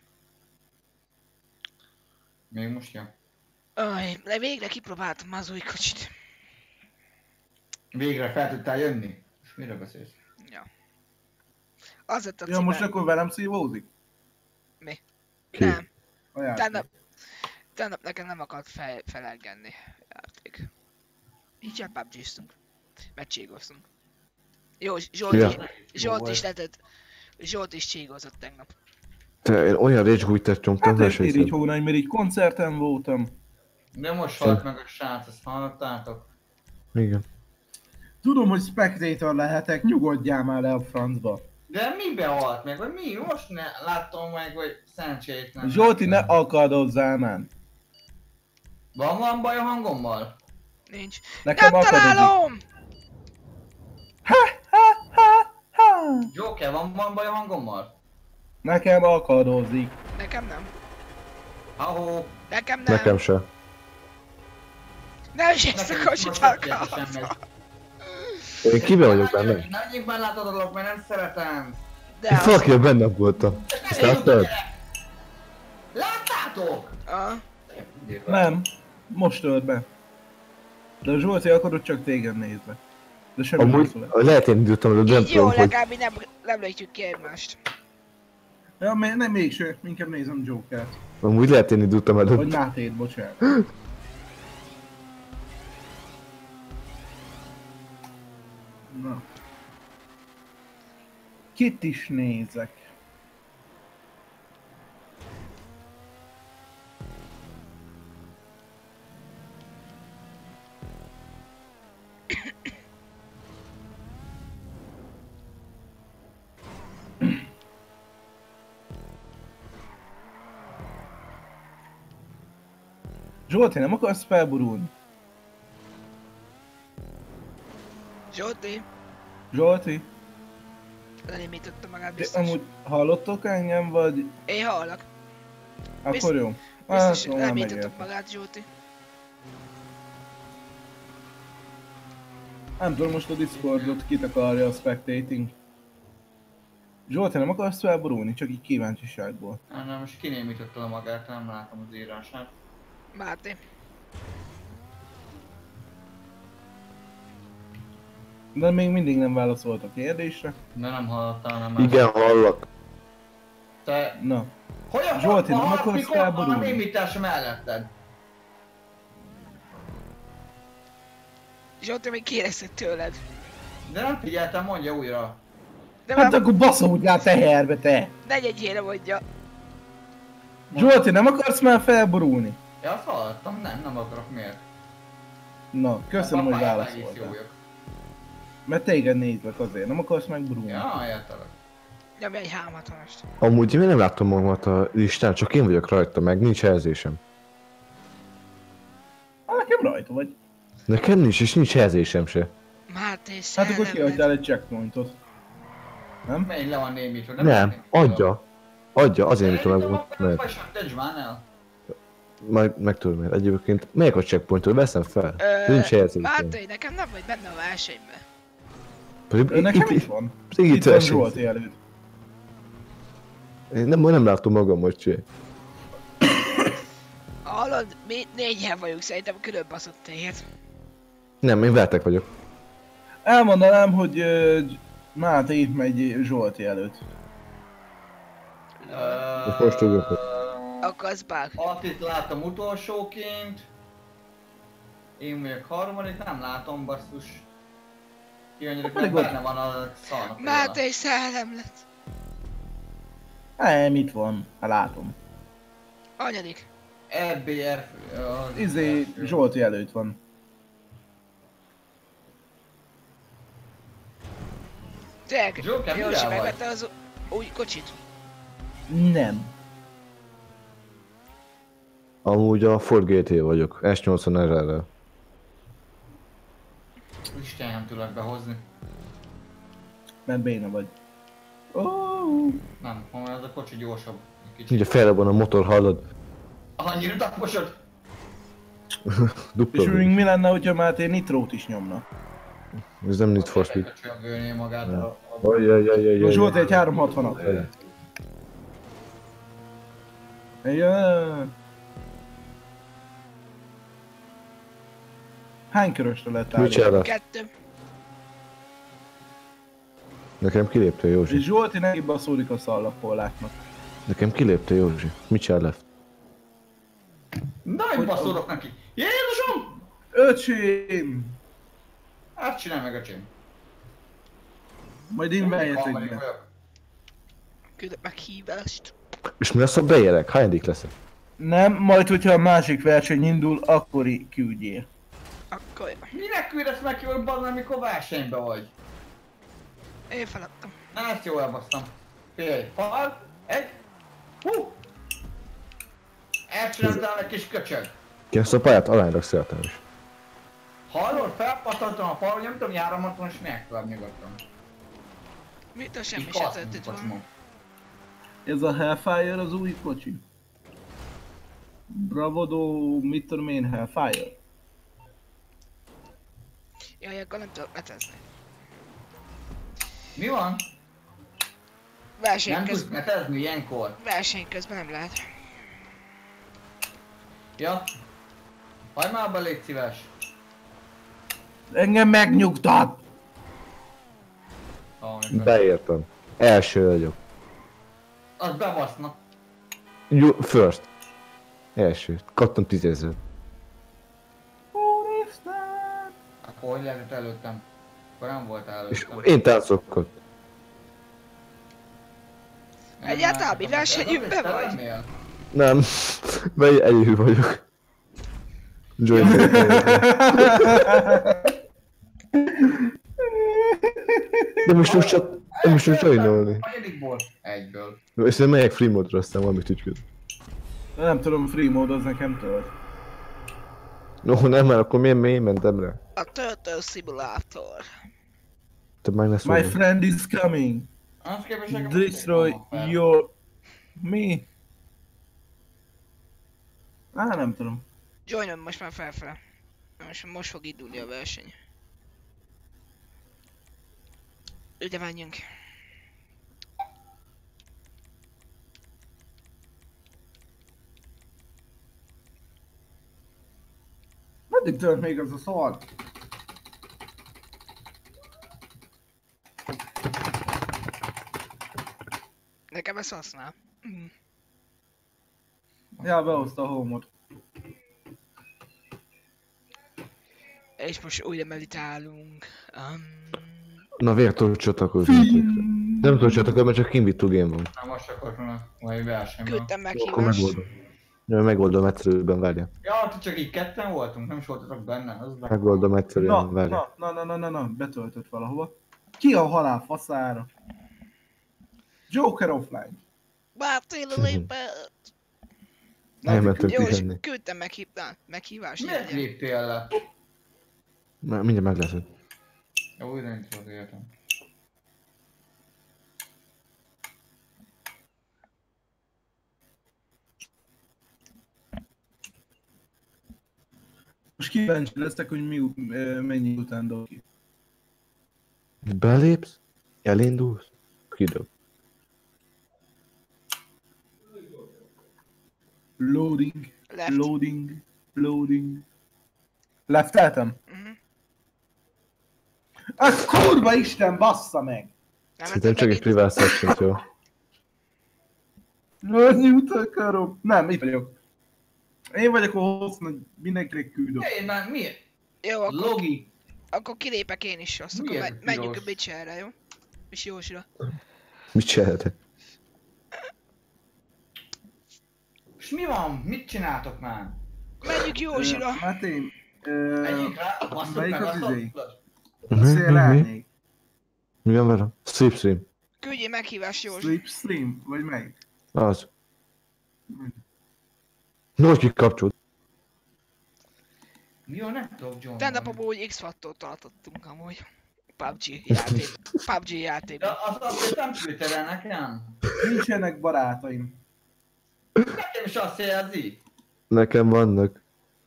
Még most jön. Aj, de végre kipróbáltam az új kocsit. Végre fel tudtál jönni? És miről beszélsz? Ja. Az lett a Ja, címe. most akkor velem szívózik? Ki? Nem. A játék. Tegnap, tegnap nekem nem akart fel, felelgenni játék. Így csak pubg-ztunk. Megcsígoztunk. Jó, Zsolt, Ja. is, Zsolt Jó is volt. letett. Zsolt is csígozott tegnap. Te, én olyan rage quittet nyomtam, Hát ne ezért így sejtem. hónaj, mert így koncerten voltam. De most halt meg a srác, ezt hallottátok? Igen. Tudom, hogy spectator lehetek, nyugodjál már le a francba. De mibe halt meg? Vagy mi? Most ne láttam meg, hogy szerencsétlen. Zsolti, ne akadozzál már. Van, van baj a hangommal? Nincs. Nekem Nem akadozik. találom! Ha, ha, ha, ha. Joker, van, van baj a hangommal? Nekem akadozik. Nekem nem. Ahó. Nekem nem. Nekem se. Nem is ezt a kocsit alkalmazom. Én kiben vagyok benne? Ne legyünk már láthatóak, mert nem szeretem. De Én az... valaki benne voltam. Ezt láttad? Láttátok? Ah, Nem. Most ölt be. De a Zsolti akarod csak téged nézve. De semmi nem Amúgy szól. lehet én indultam, de nem így jó, tudom, hogy... legalább mi nem, nem lejtjük ki egymást. Ja, még, nem mégsem, inkább nézem Jokert. Amúgy lehet én indultam el, Vagy de... Mátét, bocsánat. Na. Kit is nézek. Zsolti, nem akarsz felborulni? Zsolti, Zsolti, lenémította magát de biztos. amúgy hallottok engem, vagy Én hallak. akkor jó? Biztos, jó, hogy nem lenémította megértem. magát Zsolti. Nem tudom, most a Discordot kit akarja a spectating. Zsolti, nem akarsz felborulni? Csak így kíváncsiságból. Nem, nem, most kinémította magát, nem látom az írását. Máté. De még mindig nem válaszolt a kérdésre. De nem hallottál, nem Igen, hallak. Te... Na, Hogyan Zsolti, nem halsz, akarsz mikor van a felborulni? némítás melletted? Zsolti, még kérdeztek tőled. De nem figyeltem, mondja újra. De hát már akkor baszódjál teherbe te! negyedjére mondja. Zsolti, nem akarsz már felborulni? Ja, azt hallottam, nem, nem akarok, miért? Na, köszönöm, A hogy pályán egész jó válaszoltál. vagyok. Mert téged nézlek azért, nem akarsz megborulni. Ja, értelek. Nyomj egy háromhatvanast. Amúgy én nem láttam magamat a listán, csak én vagyok rajta, meg nincs jelzésem. Hát nekem rajta vagy. Nekem nincs, és nincs jelzésem se. Máté, Hát akkor szellemlet. kihagytál egy checkpointot. Nem? Menj le van némítva, Nem, mennék. adja. Adja, azért mit tudom meg, mert... mert Tegyd már el. majd meg tudom én. Egyébként melyik a checkpointról veszem fel? Ö, Nincs jelzésem. Máté, nekem nem vagy benne a versenyben. Pedig Ö, Nekem itt- is van. Itt, Itt van Zsolti előtt. Én nem, nem látom magam, hogy csinálj. Hallod, mi négyen vagyunk, szerintem külön baszott téged. Nem, én veletek vagyok. Elmondanám, hogy uh, Máté itt megy Zsolti előtt. Most most tudjuk, hogy- Akkor az bár. Atit látom utolsóként. Én vagyok harmadik, nem látom basszus. Ki annyira pedig nem ott- benne van a szarnak. Máté, szellemlet. Nem, itt van. Hát látom. Anyadik. E B R... az Izé, első. Zsolti előtt van. Tényleg, Joker, Józsi mivel vagy? megvette az új kocsit. Nem. Amúgy a Ford gé té vagyok, S nyolcvan er er-rel. Isten, nem tudlak behozni. Mert béna vagy. Oh. Nem, ha ez a kocsi gyorsabb. egy Kicsit. Így a felrobban a motor, hallod? Annyira taposod? Dupla. És még mi lenne, hogyha Máté nitrót is nyomna? Ez nem Need for Speed. Csöngölné magát a... a... Ajajajajajaj. Most volt egy háromszázhatvanat. Ja. Hány körösre lett Mit állítva? csinálsz? Kettő. Nekem kilépte Józsi. És Zsolti neki baszódik a szallagpolláknak. Nekem kilépte Józsi. Mit csinálsz? Na, hogy baszolok neki! Jézusom! Öcsém! Hát csinálj meg, öcsém. Majd én bejetek Harmadik be. vagyok. Küldök meg hívást. És mi lesz, ha bejelek? Hányadik leszek? Nem, majd hogyha a másik verseny indul, akkor í- küldjél. Akkor jó. Minek küldesz meg ki, hogy bazd, amikor versenyben vagy? Én feladtam. Na, ezt jól elbasztam. Figyelj, fal, egy, hú! Elcsináltál egy kis köcsög. Ki ezt a pályát alányrak szeretem is. Hallod, felpattoltam a falra, nem tudom, járamaton és megtovább nyugodtan. Mit a semmi Így se kasz, tettük mint volna. kocsimon. Ez a Hellfire az új kocsi? Bravodo, mit tudom én, Hellfire? Jaj, akkor nem tudok letezni. Mi van? Verseny Nem tudsz közben, netezni ilyenkor? verseny közben nem lehet. Ja? Hagyd már be, légy szíves. Engem megnyugtat! Ah, amikor- Beértem. Első vagyok. Az bebasznak. Jó, first. Első. Kaptam tízezer. Úristen! Akkor hogy lehetett előttem? Akkor nem voltál És előttem. én táncolok. Nem, Egyáltalán nem, mi nem, versenyünkben te vagy? lennél? Nem. Mely egyedül vagyok. Join. De most most csak... De most most joinolni. Hanyadikból? Egyből. És én megyek free modra, aztán valamit ügyköd. Nem tudom, free mode az nekem tölt. No, nem, mert akkor miért mély mentem rá? A Turtle Simulator. Te meg ne My szólj. friend is coming. Az képest nekem Destroy nem fel. your... Mi? Á, nem tudom. Joinom most már felfele. Most, most fog indulni a verseny. Ide menjünk. Meddig tölt még az a szar? Nekem ezt használ. Mm. Ja, behozta a homot. És most újra meditálunk. Um, Na, miért tudod csatlakozni? Nem tudod csatlakozni, mert csak invitú game van. Na most akartam majd versenyben. küldtem Akkor meghívást. megoldom. Ja, megoldom egyszerűbben, várja. Ja, ti csak így ketten voltunk, nem is voltatok benne, az be. Megoldom Na, egyszerűen, várja. na, na, na, na, na, betöltött valahova. Ki a halál faszára? Joker offline. Bártél lépett! Elmentünk Jó, és pihenni. küldtem meghívtást. Meghívást. Miért legyen. léptél le? Már mindjárt meg lesz. Jó, újra nincs az életem. Most kíváncsi lesztek, hogy mi, ö, mennyi után dob ki. Belépsz? Elindulsz? Kidob. Loading, Left. loading, loading. Lefteltem? Mhm. Az kurva Isten, bassza meg! Nem Szerintem csak egy privát section, jó? Annyit akarom. Nem, itt vagyok. Én vagyok a host, hogy mindenkinek küldök. Én már miért? Jó, akkor, Logi. akkor kilépek én is, azt akkor Miért me- piros? menjünk a Bitcherre, jó? És Jósra. Mit csináltak? És mi van? Mit csináltok már? Menjünk Jósra! Hát én... ö, Menjünk rá, basszuk melyik meg az azt. izé? Mi? Mi? Beszél Mi? árnyék. Mi van velem? Slipstream. Küldjél meghívást Jósra. Sleep Stream, vagy melyik? Az. No, hogy kikapcsolt. Mi van, nem tudok John. Tegnap úgy X-Factor tartottunk amúgy. pé u bé gé játék. pé u bé gé játék. De az azt nem küldted el nekem. Nincsenek barátaim. Nekem is azt jelzi. Nekem vannak.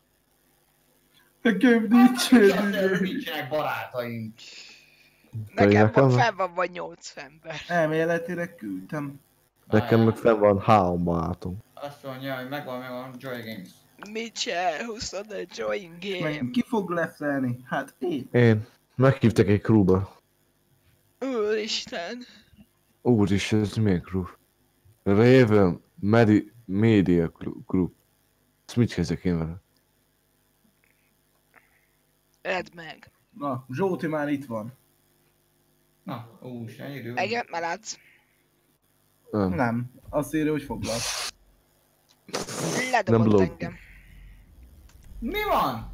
Nekem Azt jelzi, nincsenek. nincsenek barátaim. Nekem nekem van, van? fenn van vagy nyolc ember. Elméletileg küldtem. Nekem meg fenn van három barátom. Azt mondja, hogy megvan, megvan Joy Games. Mitchell, huszonöt join game. Meg ki fog leftelni? Hát én. Én. Meghívtak egy crewba. Úristen. Úristen, ez milyen crew? Raven Medi Media Group. Ezt mit kezdek én vele? Edd meg. Na, Zsóti már itt van. Na, ó, se idő. Engem már látsz. Nem. Nem, azt írja, hogy foglal. Nem Ledobott blog. engem. Mi van?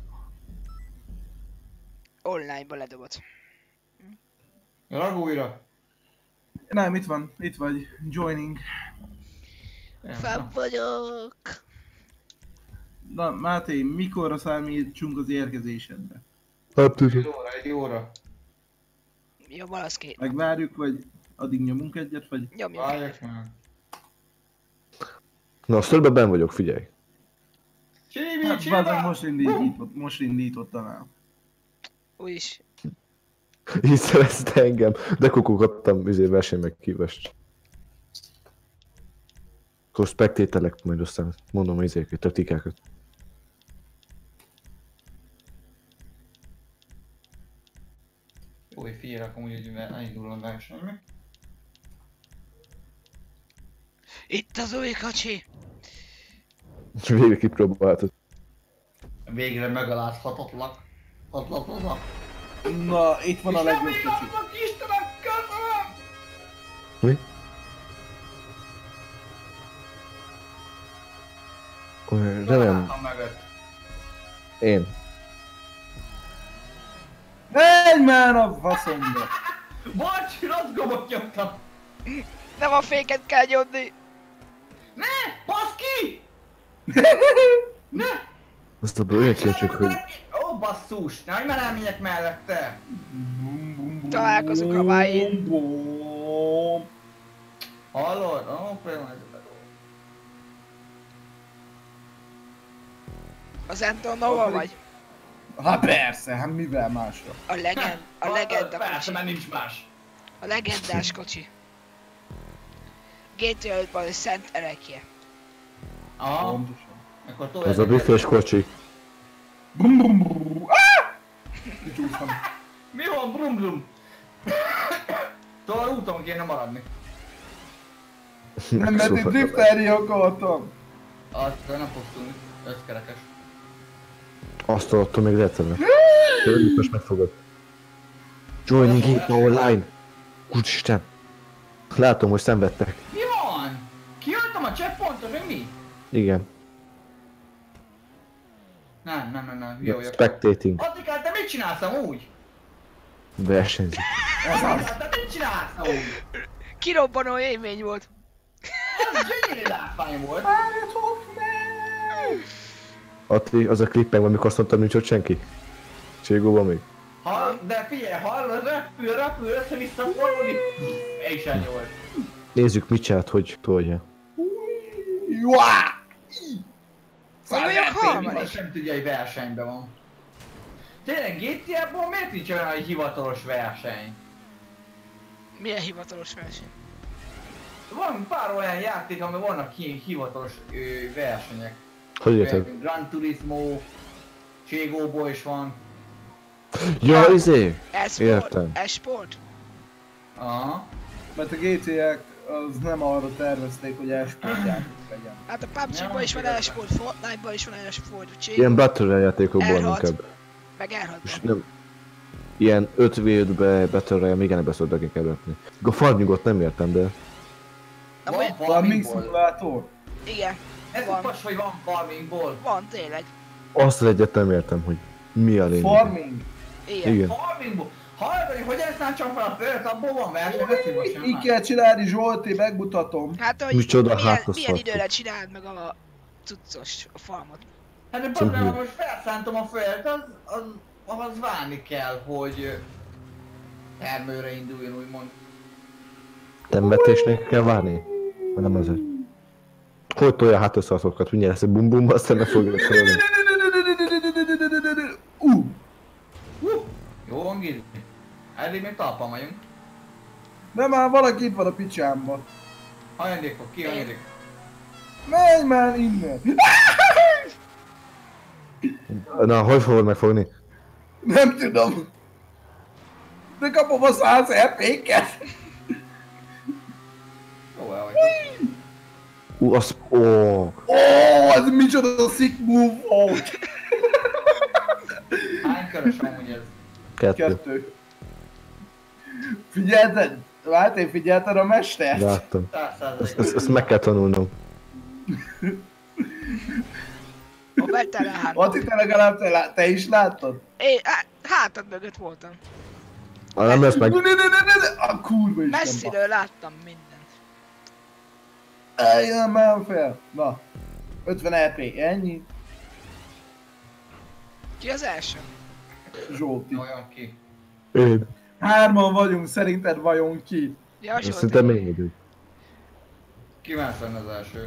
Online-ba ledobott. Rag újra. Nem, itt van, itt vagy. Joining. Fenn vagyok. Na, Máté, mikorra számítsunk az érkezésedre? Nem Egy tudom. óra, egy óra. Jó, valasz két. Megvárjuk, vagy addig nyomunk egyet, vagy... Nyomjuk. Várjak már. Na, a szörbe benn vagyok, figyelj. Csibi, Hát, csibi! bazd, most indított, most indítottam el. Úgyis. Így szerezte engem, de kokó kaptam izé verseny meghívást. Akkor spektételek, majd aztán mondom az izéket, taktikákat. Jó, hogy figyelek amúgy, hogy elindul a versenybe. Itt az új kocsi. És végre kipróbáltad. Végre megalázhatatlak. Hatlatlak. Na, itt van a legjobb kocsi. Istenem, köszönöm! Mi? Olyan, de nem, Láttam mögött. én. Menj már a faszomba! Bocs, rossz gombot nyomtam. Nem a féket kell nyomni. Ne! Basz ki! Ne! Azt abban olyan kincsük, hogy Ó, basszus! Nehogy már elmenjek mellette! Találkozunk a májén. Hallod? Ó, például. Az Antonova vagy? Hát persze, hát mivel másra? A legend, a legenda Persze, kocsi. mert nincs más. A legendás kocsi. gé té ötben Szent Erekje. Aha, Pontosan. akkor tolj. az a büfés kocsi. Brum brum brum. Ah! Kicsúsztam. Mi van, brum brum? Szóval úton kéne maradni. Nem, mert itt driftelni akartam. Azt nem fogsz tudni, összkerekes. Azt attól még lehet tenni. Most megfogod. Joining Gate Online. Úristen. Látom, hogy szenvedtek. Mi van? Kiadtam a checkpointot, vagy mi? Igen. Nem, nem, nem, nem, hülye vagyok. Spectating. Attikát, te mit csinálsz amúgy? Versenyzik. Attikát, te mit csinálsz amúgy? Kirobbanó élmény volt. Ez gyönyörű látvány volt. Atti, az a klippen, amikor azt mondtam, nincs ott senki. Cségóban még. Ha, de figyelj, hallod, repül, repül, össze-vissza forulni. Én is ennyi volt. Nézzük, mit csinált, hogy tolja. Juá! Hogy vagyok harmadik? Sem tudja, hogy versenyben van. Tényleg gé té á-ból miért nincs olyan, hogy hivatalos verseny? Milyen hivatalos verseny? Van pár olyan játék, amiben vannak ilyen hivatalos ö, versenyek. Hogy érted? Gran Turismo, Cségóból is van. Ja, izé! E-sport? Értem. E-sport? Aha. Mert a gé té á az nem arra tervezték, hogy e-sportjáték legyen. Hát a pé u bé gé-ban is van e-sport, Fortnite-ban is van e-sport, Ilyen Cségó, Battle Royale játékokból R hat. inkább. meg er hat. És nem... Ilyen öt vé ötbe Battle Royale még ennek beszóltak inkább rakni. A farmingot nem értem, de... Van Amúgy- Farming farmingból. szimulátor? Igen, Ez van. utas, hogy van farmingból. van tényleg. Azt az egyet nem értem, hogy mi a lényeg. Farming? Igen. Igen. Farmingból. Hallod, hogy hogyan szálltsam fel a földet, abból van verseny, ezt most sem Így kell csinálni, Zsolti, megmutatom. Hát, hogy Micsoda milyen, hátos milyen szarkó. időre csináld meg a cuccos, a farmot. Hát de Szóval bazdmeg, mi? most felszántom a földet, az, az, ahhoz várni kell, hogy termőre induljon, úgymond. Temetésnek kell várni? Vagy nem azért? Hogy tolja hát össze a szokat, mindjárt lesz egy bum bum, aztán meg fogja szólni. Uh, Uh, jó van, Gili. Eddig még talpan vagyunk. de már valaki itt van a picsámba. Ajándék fog, ki ajándék? Menj már innen! Na, hogy fogod megfogni? Nem tudom. De kapom a száz er pé-ket. Jó, el vagy. Ú, az... Ó, Ó, ez micsoda sick move volt. Hány körös amúgy ez? kettő. Kettő. Figyelted? Várj, én figyelted a mestert? Láttam. Száz Ezt, százalék. ezt, ezt meg kell tanulnom. A Better hát. Ati, te legalább te, lá- te is láttad? Én há- hátad mögött voltam. Ah, nem lesz meg... Ne, ne, ne, ne, ne, a kurva is Messziről láttam mindent. Eljön már fel. Na. ötven er pé, ennyi. Ki az első? Zsolti. Olyan ki. Én. Hárman vagyunk, szerinted vajon ki? Ja, Zsolti. Szerintem még idők. Ki más lenne az első?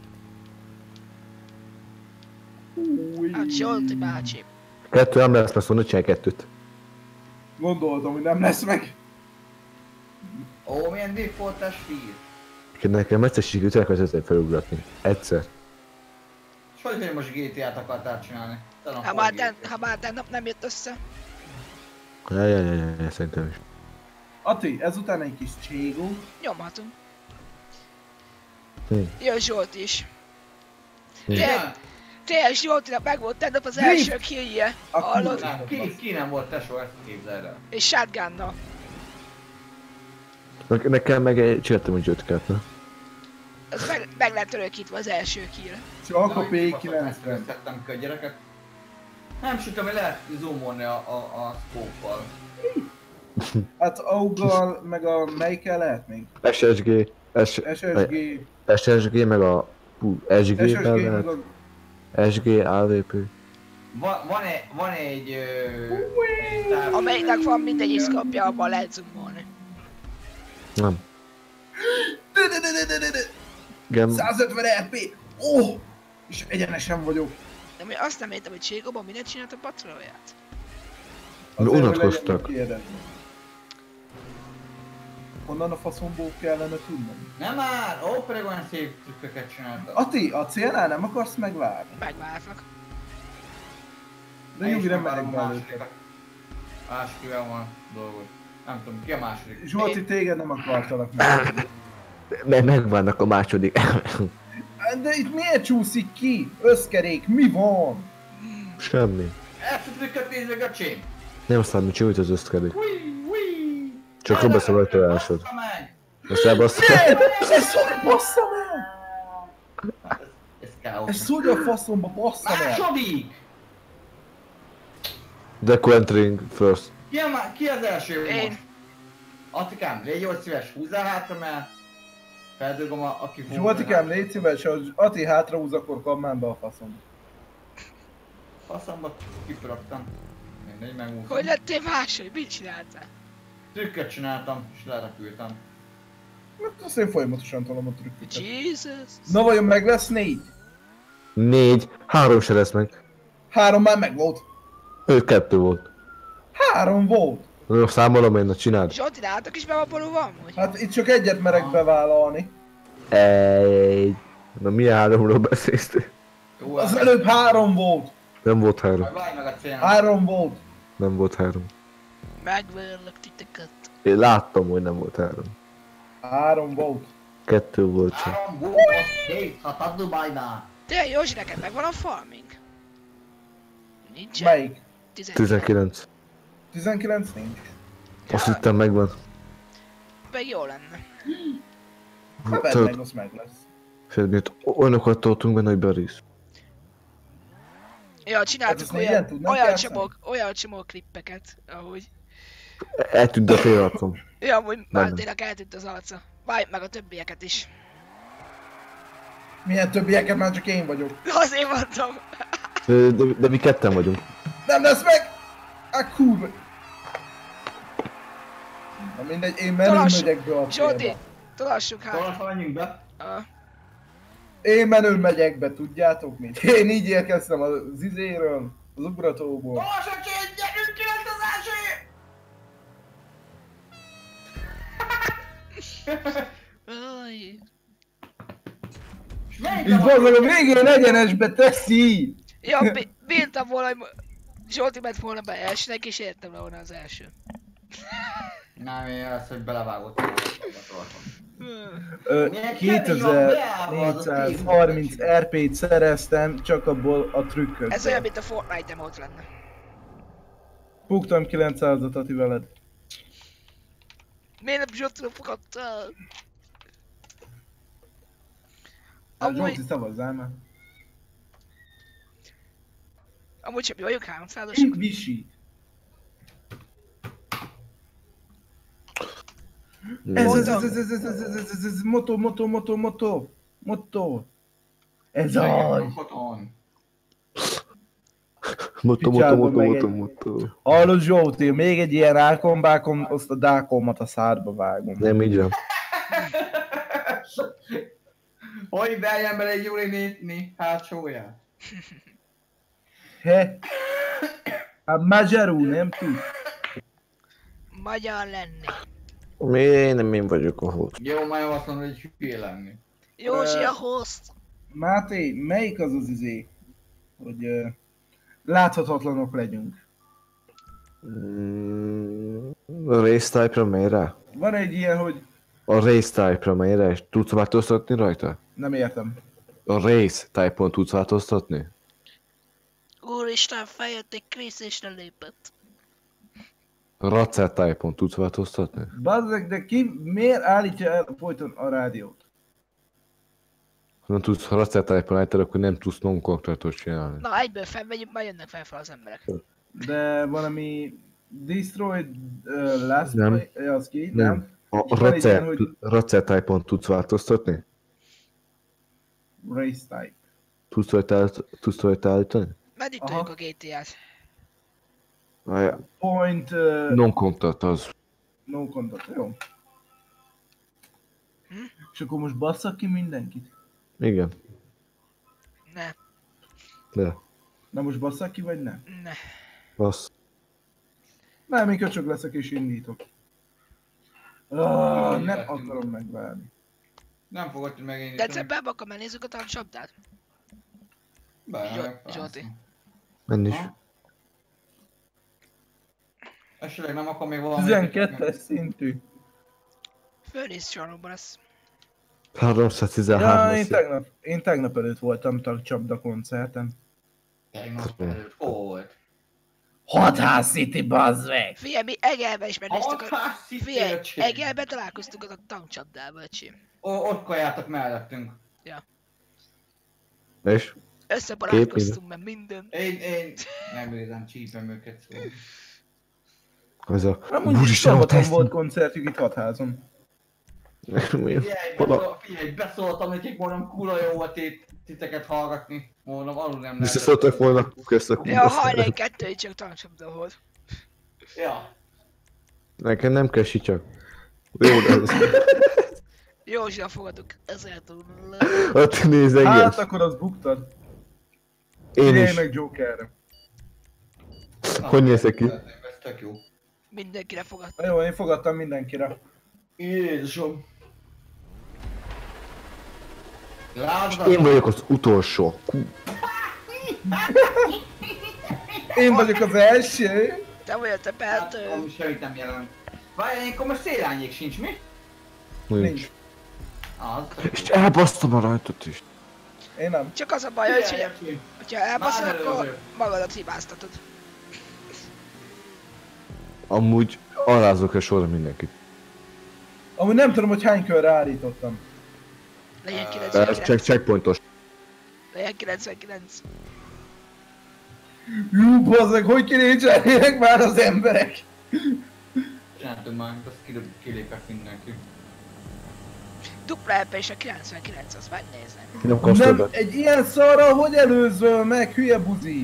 Új. Hát Zsolti bácsi. Kettő nem lesz, mert szóval ne csinálj kettőt. Gondoltam, hogy nem lesz meg. Ó, milyen defaultes fír. Nekem egyszer sikerült elkezdeni felugratni. Egyszer. És hogy, hogy most gé té á-t akartál csinálni? Talán Ha már, den, ha már den nap nem jött össze. Jaj, jaj, jaj, jaj, szerintem is. Ati, ezután egy kis cségó. Nyomhatunk. Hm. Jön Zsolti is. Igen? Tényleg Zsoltinak meg volt tegnap az Drift! első killje. A Hallod? kurva. Nem, ki, ki nem volt tesó, ezt képzeld el. És shotgunnal. Ne- Nekem meg egy- csináltam egy ötket, Az meg, meg lett örökítve az első kill. Csak a Na, pé hogy kilencven. szedtem ki a gyereket. Nem sütöm, hogy lehet zoomolni a, a, a scope-val. Hát auggal, meg a melyikkel lehet még? es es gé, S- es es gé, es es gé meg a... Hú, es gé es es gé, meg lehet. a... es gé, á vé pé. Van, van, egy, van egy... Ö, egy táv- Amelyiknek van mindegyik szkopja, abban lehet zoomolni. Nem. De, de, de, de, de, de, de. Igen, száz ötven er pé! Ó! Oh! És egyenesen vagyok. De mi azt nem értem, hogy Cségóban mindent csinált a patrolját. mi Azért, hogy unatkoztak. legyen kérdezni. Honnan a faszomból kellene tudnom? Nem már! Ó, pedig olyan szép trükköket csináltak. Ati, a célnál nem akarsz megvárni? Megváltak. De Én is nyugi nem megvárom merek a belőle. másodikat. Másikivel van dolgod. Nem tudom, ki a második? Zsolti, téged nem akartalak meg. Mert megvannak a második. De itt miért csúszik ki? Összkerék, mi van? Semmi. Ezt a trükköt nézzük, öcsém! Nem aztán mi csinálj az ösztkedik. Hui, hui! Csak jobb lesz a rajtolásod. Bassza meg! Ezt elbasszol. Miért? Ez hogy bassza meg? Hát ez, ez káosz. Ez hogy a faszomba bassza meg? Második! Deco entering first. Ki, a, má- ki az első Én. most? Attikám, légy jó szíves, húzzál hátra, mert feldugom a, aki fog. Zsoltikám, légy szíves, ha Ati hátrahúz, akkor kammán be a faszomba. Faszomba kipörögtem. Mindegy, megúszom. Hogy lettél második? Mit csináltál? Trükköt csináltam, és lerepültem. Hát azt én folyamatosan tolom a trükköt. Jesus. Na vajon meg lesz négy? Négy. Három se lesz meg. Három már meg volt. Ő kettő volt. Három volt. Na, számolom én, na csináld. Zsolti, nálatok is bevaboló van, vagy? Hát itt csak egyet merek bevállalni. Egy. Na milyen háromról beszélsz? Jó, Az hát- előbb három volt. Nem volt három. Majd várj meg a célnak. Három volt. Nem volt három. Megverlek titeket. Én láttam, hogy nem volt három. Három volt. Kettő volt csak. Három volt, az hét, hát a Dubajnál. Te, Józsi, neked megvan a farming? Nincs. Melyik? tizenkilenc. tizenkilenc nincs. Azt hittem megvan. Meg jó lenne. Ha vedd meg, az meg lesz. Félmét, olyanokat toltunk benne, hogy berész. Ja, Hát csináltuk ezt olyan, ilyen tudnám olyan játszani? csomó, olyan csomó klippeket, ahogy... Eltűnt a fél arcom. Ja, amúgy Nem. Márténak eltűnt az arca. Várj meg a többieket is. Milyen többieket már csak én vagyok. Azért mondtam. De, de, de mi ketten vagyunk. Nem lesz meg! A kurva! Na mindegy, én menő Talass- megyek be a Zsolti, célba. tolassuk hát. Tolasra menjünk be. Ah, Én menő megyek be, tudjátok mit? Én így érkeztem az izéről, az ugratóból. Tolasra két, gyerünk ki lett az első! Aj. És melyik Így a- bazdmeg a végén egyenesbe teszi! Ja, bí- bírtam volna, hogy Zsolti ment volna be elsőnek, és értem le volna az első. Nem, én azt, hogy belevágott volna. Ö, Milyen kétezer-négyszázharminc er pét szereztem, csak abból a trükköt. Ez olyan, mint a Fortnite demót lenne. Buktam kilencszázat Ati veled. Miért nem Zsoltira fogadtál? Hát Amúgy, Zsolti, szavazzál már. amúgy sem mi vagyok háromszázas. Én visi. Ez, ez, ez, ez, ez, ez, ez, ez, ez, ez, ez, moto, moto, moto, moto, moto. Ez az. Koton. Motto, motto, Picsádom motto, meg motto, egy- motto. Hallod Zsolti, még egy ilyen rákombákom, azt a dákomat a szádba vágom. Nem így van. Hogy beljen bele egy Juli nétni hátsóját? He? Hát magyarul nem tud. Magyar lenni. Mi nem én vagyok a host. Jó, majd azt mondod, hogy hülye lenni. Józsi Ö, a host. Máté, melyik az az izé, hogy uh, láthatatlanok legyünk? Mm, a race type-ra megy rá? Van egy ilyen, hogy A race type-ra megy rá, és tudsz változtatni rajta? nem értem. A race type-on tudsz változtatni? Úristen, feljött egy Krisz és lelépett. A racer type-on tudsz változtatni? Bazzeg, de ki miért állítja el folyton a rádiót? Ha nem tudsz, ha racer type-on állítod, akkor nem tudsz non-contractot csinálni. Na, egyből felmegyünk, majd jönnek fel, fel az emberek. De valami Destroyed uh, Last Nem. Way, eh, az ki, Nem. nem? A És van egy ilyen, racer, hogy- racer type-on tudsz változtatni? Race Type. Tudsz rajta, állt- tudsz rajta állítani? Meddig Aha. tudjuk a gé té át? Ah, Point uh, non-contact az. no contact, jó. Hm? És akkor most basszak ki mindenkit? Igen. Ne, De. Na most basszak ki, vagy nem? ne. Bassz. Nem, én köcsög leszek és indítok. Ah, nem akarom megvárni. Nem fogod tudni megindítani. Decemberben akkor megnézzük a tankcsapdát? Be, Zso- meg persze. Zsolti. Menj is. Ha? Esetleg nem, akkor még valami... tizenkettes szintű. Fölnéz csarnokban lesz. háromszáztizenhárom. Ja, én tegnap, én tegnap előtt voltam Tankcsapda koncerten. Tegnap előtt. Hol volt? Hatház City, bazd meg! Figyelj, mi Egelbe is megnéztük a... Hatház City, Figyelj, öcsém. Egelbe találkoztunk a tankcsapdába, öcsém. O- Ott kajáltak mellettünk. És? Összebarátkoztunk, mert minden. Én, én nem érzem, csípem őket szó. Ez a... Amúgy is Úristen, szombaton hat volt koncertjük itt Hatházon. Figyelj, Oda. beszól, figyelj, beszóltam nekik, mondom, kurva jó volt itt titeket hallgatni. Mondom, alul nem Visszaszóltak volna, köszönöm. Ja, a hajnai kettő csak tankcsapda volt. Ja. Nekem nem kell sicsak. Jó, de ez... Józsira fogadok, ezért tudod. Ott néz engem. Hát akkor az buktad. Én Figyelj is. meg Jokerre. Hogy nézek ki? Ez tök jó. Mindenkire fogad. Na jó, én fogadtam mindenkire. Jézusom. Lásd, Én vagyok az utolsó. Én vagyok az első. Te vagy a te Hát, pertő. ami semmit nem jelent. Várj, ilyenkor most szélányék sincs, mi? Nincs. Az. És elbasztam a rajtot is. Én nem. Csak az a baj, hogy Figyelj, hogyha- öcsém. hogyha elbaszol, Már akkor előző. magadat hibáztatod. Amúgy alázok-e sorra mindenkit. Amúgy nem tudom, hogy hány körre állítottam. Legyen Ez kilencvenkilenc. check checkpointos. Legyen kilencvenkilenc. Jú, bazzeg, hogy kinézselnének már az emberek? Csináltunk már, azt kilép- kilépek mindenki. Dupla ep és a kilencvenkilenc, azt megnézem. Nem kapsz Nem, többet. egy ilyen szarral hogy előzöl meg, hülye buzi?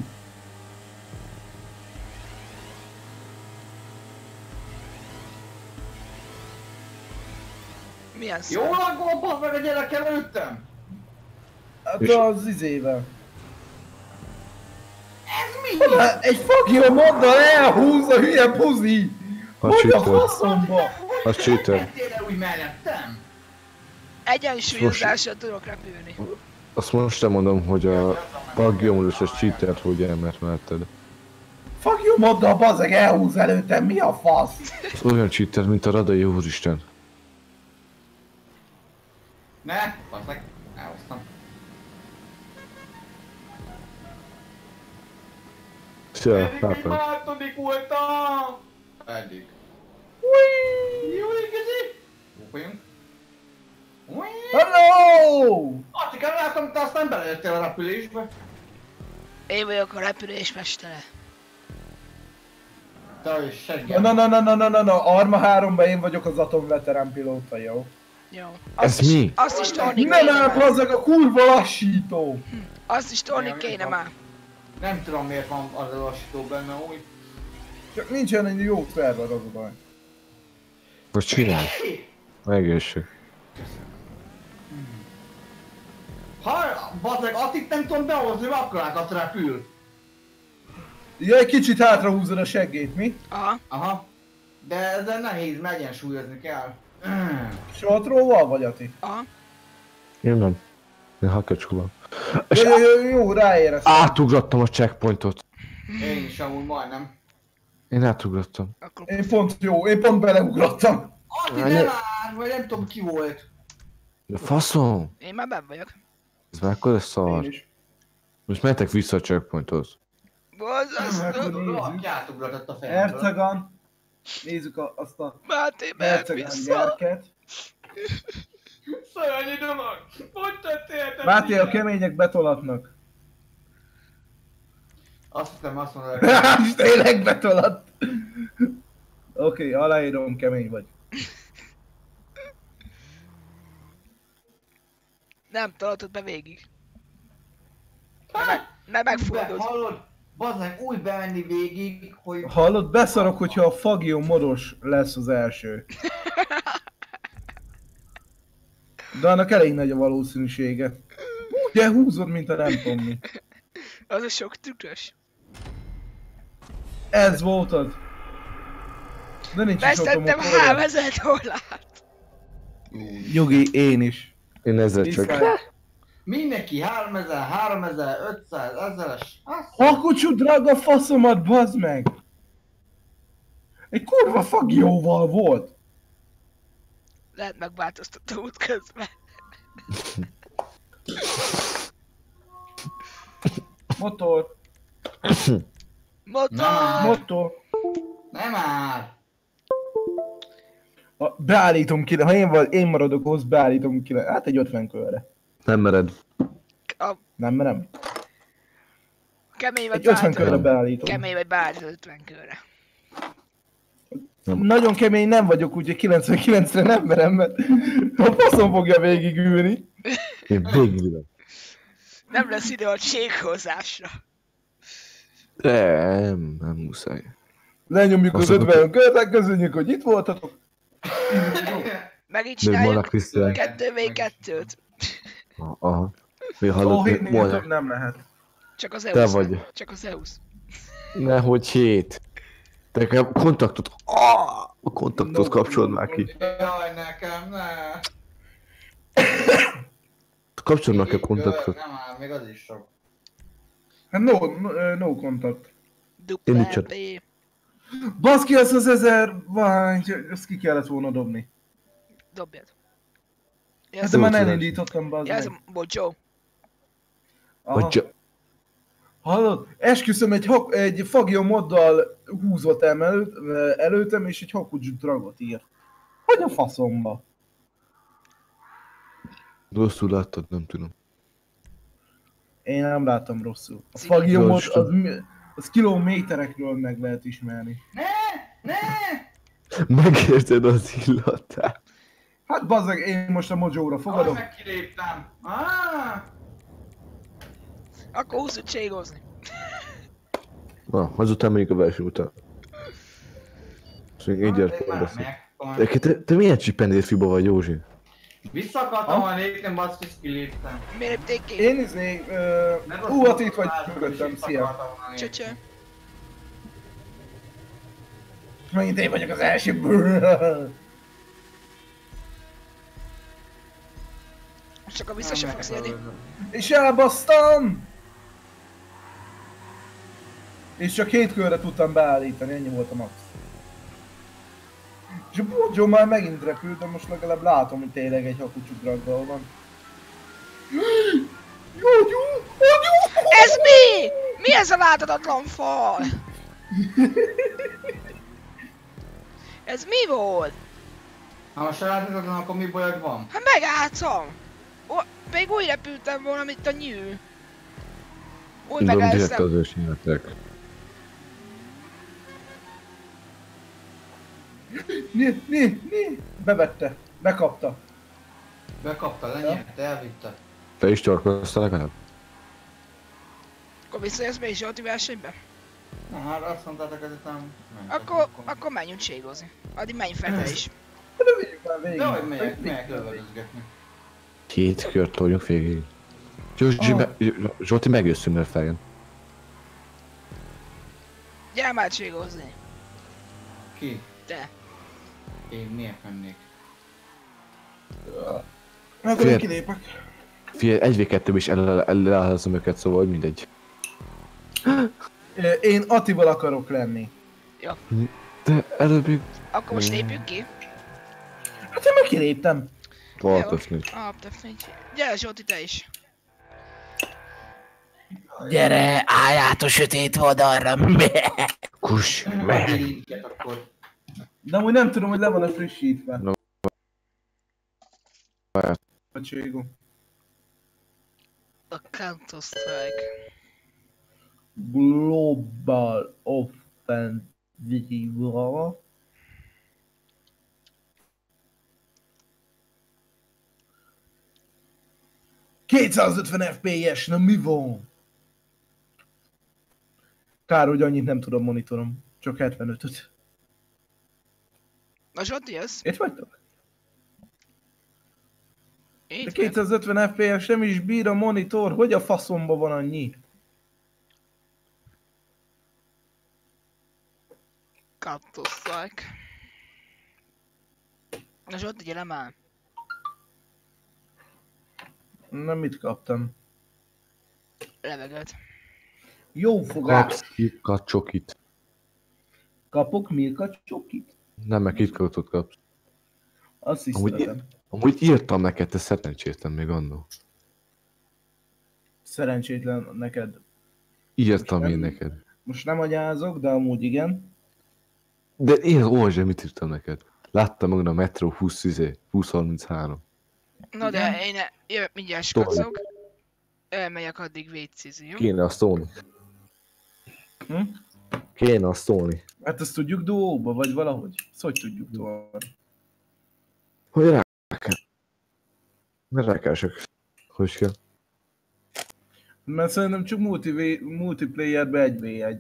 Milyen Jó szar? laggol, bazd meg a gyerek előttem! Hát És- az izével. Ez mi? Hát egy fucking moddal elhúz a hülye buzi! A Hogy a cheater. faszomba? Az cheater. Mentél le úgy mellettem? Egyensúlyozással tudok repülni. Azt most nem mondom, hogy a Pagiomulus és cheater hogy elmert melletted. Fucking moddal bazzeg elhúz előttem, mi a fasz? Az olyan cheater, mint a Radai Úristen. Ne, bazd meg, elhoztam. Szia, Eddig még pápa. második voltam! Eddig. Jó, igazi? Bukjunk. Hello! Attikám, látom, te aztán belejöttél a repülésbe. Én vagyok a repülés mestere. Te is seggem. Na na na na na na na, Arma háromban én vagyok az atomveterán pilóta, jó? Jó. Ez Azt is, mi? Azt is tolni Nem kéne áll már. bazzeg a kurva lassító! Azt is tolni Nem, kéne nem. már. Nem tudom miért van az a lassító benne úgy. Csak nincsen egy jó szerver, az a baj. Most csinálj. Egészség. Ha, bazdmeg, Attit nem tudom behozni, mert akkor át azt repül. Ja, egy kicsit hátrahúzod a seggét, mi? Aha. Aha. De ezzel nehéz, mert egyensúlyozni kell. Mm. Shortróval vagy, Ati? Aha. Én nem. Én hakacsku van. Jó, jó, jó, jó, ráéreztem. Átugrottam a checkpointot. Én is amúgy majdnem. Én átugrottam. Akkor Én pont jó, én pont beleugrottam. Atti, Ne- ne lásd, vagy nem tudom ki volt. De faszom! én már benn vagyok. Ez mekkora Én szar. is. Most mentek vissza a checkpointhoz. Bozzasztó. Valaki átugratott a fejemből. Ercegan. Nézzük a, azt a Máté, mert Ercegan vissza. gyerket. Szörnyű dolog! Hogy tettél te? Máté, a kemények betolatnak. Azt hiszem, azt mondod, És tényleg betolat. Oké, okay, aláírom, kemény vagy. Nem tolatod be végig. Ne, meg, ne megfordulj. hallod? Bazd meg, úgy bemenni végig, hogy... Hallod, beszarok, hogyha a Fagio modos lesz az első. De annak elég nagy a valószínűsége. Ugye húzod, mint a nem tudom mi. Az a sok trükkös. Ez voltad. De nincs is Veszettem automata. háromezer dollárt. Jogi, én is. Én ezzel csak... Viszont. Mindenki háromezer, háromezer, ötszáz, ezeres... Azt... Hakucsú drága faszomat, bazd meg! Egy kurva Fagióval volt. Lehet megváltoztató út közben. Motor. Motor! Motor. Nem már! Ha beállítom ki, ha én, vagy, én maradok hozzá, beállítom ki. Hát egy ötven körre. Nem mered. A Nem merem? kemény vagy Egy ötven beállítod. körre beállítom. Kemény vagy beállítod ötven körre. Nagyon kemény nem vagyok, úgyhogy kilencvenkilencre nem merem, mert a faszom fogja végigülni. Én végigülöm. Nem lesz idő a csékhozásra. Nem, nem muszáj. Lenyomjuk az Azt mondom, ötven körre, köszönjük, hogy itt voltatok. Megint Még volna csináljuk Krisztián. kettő v kettőt. Aha. Még Ó, hallott, hétnél több volna. nem lehet. Csak az Te e u sz. vagy. Csak az e u sz. Nehogy hét. De nekem kontaktot... Ah, a kontaktot kapcsolod már ki. Jaj, nekem, ne! Kapcsolod már ki a Kör, kontaktot. nem áll, még az is sok. Hát no, no, no contact. Én Dupla itt csak- B. Baszki, azt az ezer, vagy, ezt ki kellett volna dobni. Dobjad. Hát de Jelzem, már Jó, elindítottam, bazd meg. jelzem, Bojo. Aha. Hogy csak... Hallod? Esküszöm, egy, hak, egy fagja moddal húzott el előtt, előttem, és egy hakucs dragot ír. Hogy a faszomba? Rosszul láttad, nem tudom. Én nem láttam rosszul. A Cigi. fagja mod, Rosszul. az, mi- az kilométerekről meg lehet ismerni. Ne! Ne! Megérzed az illatát. Hát bazzeg, én most a Mojóra Ahogy fogadom. meg kiléptem. Ah! Akkor húsz, hogy cségozni. Na, azután megyünk a verseny után. És még egy gyerek Már beszél. megvan. De te, te milyen csipendél fiba vagy, Józsi? Vissza akartam volna lépni, baszki, kiléptem. Miért lépték ki? Én izé, ö, Mert ú, hát itt vagy rosszul mögöttem, vissza szia. akartam volna lépni. Csöcsö. És megint én vagyok az első. Brrrr. Most csak a vissza se fogsz élni. És elbasztam! És csak hét körre tudtam beállítani, ennyi volt a max. És a Bojo már megint repült, de most legalább látom, hogy tényleg egy hakucsú draggal van. Jó, jó, jó! Ez mi? Mi ez a láthatatlan fal? Ez mi volt? Ha most elátadod, akkor mi bajod van? Hát megálltam. O, még úgy repültem volna, mint a nyű. Úgy Tudom, direkt megálltam. az ősényletek. Né, né, né! Bevette, bekapta. Bekapta, lenyerte, elvitte. Te is csarkolkoztál legalább? Akkor visszajössz még Zsolti versenybe? Na hát azt mondtátok, hogy nem. Akkor, akkor menjünk cségozni. Addig menj fel te is. De vigyük már végig. De hogy megyek, megyek lövöldözgetni. Két kört toljunk végig. Zsuzsi, Ah. me- Zsolti megjössz, mert feljön. Gyere már cségozni. Ki? Te. Én miért mennék? Akkor Fél- én kilépek. Figyelj, egy vé kettőben is elállhozom őket, szóval hogy mindegy. Ö, Én Attival akarok lenni. De előbb még Akkor most lépjünk ki. Hát én meg kiléptem. tartasz nincs. Ah, te fény. Gyere Zsolti, te is. Gyere, állját a sötét oldalra. Kus, Meg meg! linket akkor. De amúgy nem tudom, hogy le van-e frissítve. No. A cségó. A Counter Strike. Global Offensive. kétszázötven ef pé es, na mi van? Kár, hogy annyit nem tudom monitorom. Csak hetvenötöt. Na Zsolti, jössz? Itt vagytok? Itt De vagy. kétszázötven ef pé es nem is bír a monitor. Hogy a faszomba van annyi? Counter Strike. Na Zsolti, gyere már. Nem mit kaptam. Levegőt. Jó fogás. Kapsz KitKat csokit. Kapok Milka csokit? Nem, meg KitKatot kapsz. Azt is Amúgy szeretem. Amúgy írtam neked, te szerencsétlen még annó. Szerencsétlen neked. Írtam Most én nem- neked. Most nem agyázok, de amúgy igen. De én olvasd, mit írtam neked. Láttam magad a Metro húsz harminchárom. Na de Igen. én e- jövök mindjárt Tovább. skacok. Elmegyek addig vécézni, jó? Kéne azt szólni. Hm? Kéne azt szólni. Hát ezt tudjuk duóba, vagy valahogy? Ezt hogy tudjuk duóba? Hogy rá kell. Mert rá kell csak. Hogy kell. Mert szerintem csak multi multiplayerbe egy vé egy.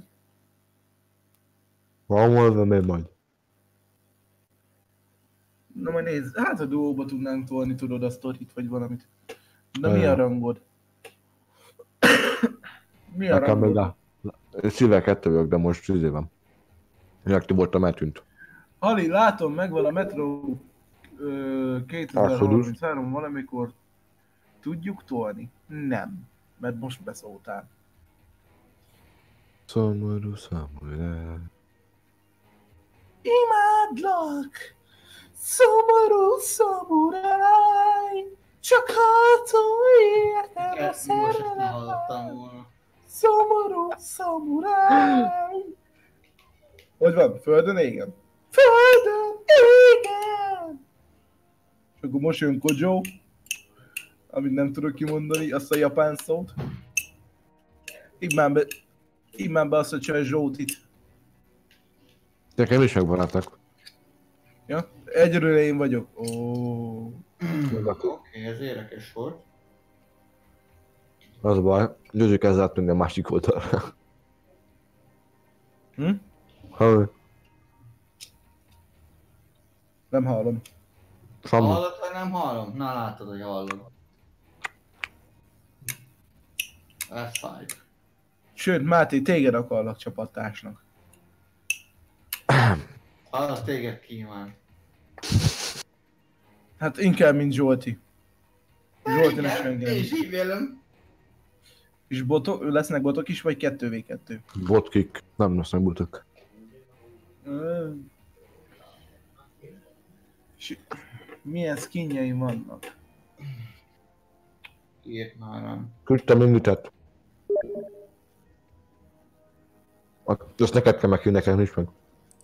Van volna még majd. Na majd nézd, hát a duóba tudnánk tolni, tudod a sztorit, vagy valamit. De mi a Ajaj. rangod? Mi a Nekem meg rangod? rá. Szíve kettő vagyok, de most izé van. Reaktív voltam, eltűnt. Ali, látom, megvan a Metro ö, kétezer-harminchárom valamikor. Tudjuk tolni? Nem. Mert most beszóltál. Szomorú szamuráj. Imádlak! Szomorú szamuráj! Csak hátul érted a Ezt most ezt ne szerelem! hallottam volna. Szomorú szamuráj! Hogy van? Földön égen? Földön égen! És akkor most jön Kojo, amit nem tudok kimondani, azt a japán szót. Immán be, immán be azt a csaj Zsótit. Nekem is megbarátok. Ja? Egyről én vagyok. Ó. Oké, ez érdekes volt. Az a baj, Győző kezd átmenni a másik oldalra. Hm? Ha, Nem hallom. Samu. Hallod, vagy nem hallom? Na látod, hogy hallom. Ez fáj. Sőt, Máté, téged akarlak csapattársnak. Hallod, téged kíván. Hát inkább, mint Zsolti. Zsolti ne Igen, engem. én is így vélem. És botok, lesznek botok is, vagy kettő vé kettő? Botkik. Nem lesznek butok. Ö. És milyen skinjeim vannak? Írt már rám. Küldtem imitet. Azt neked kell megkülni, nekem is meg.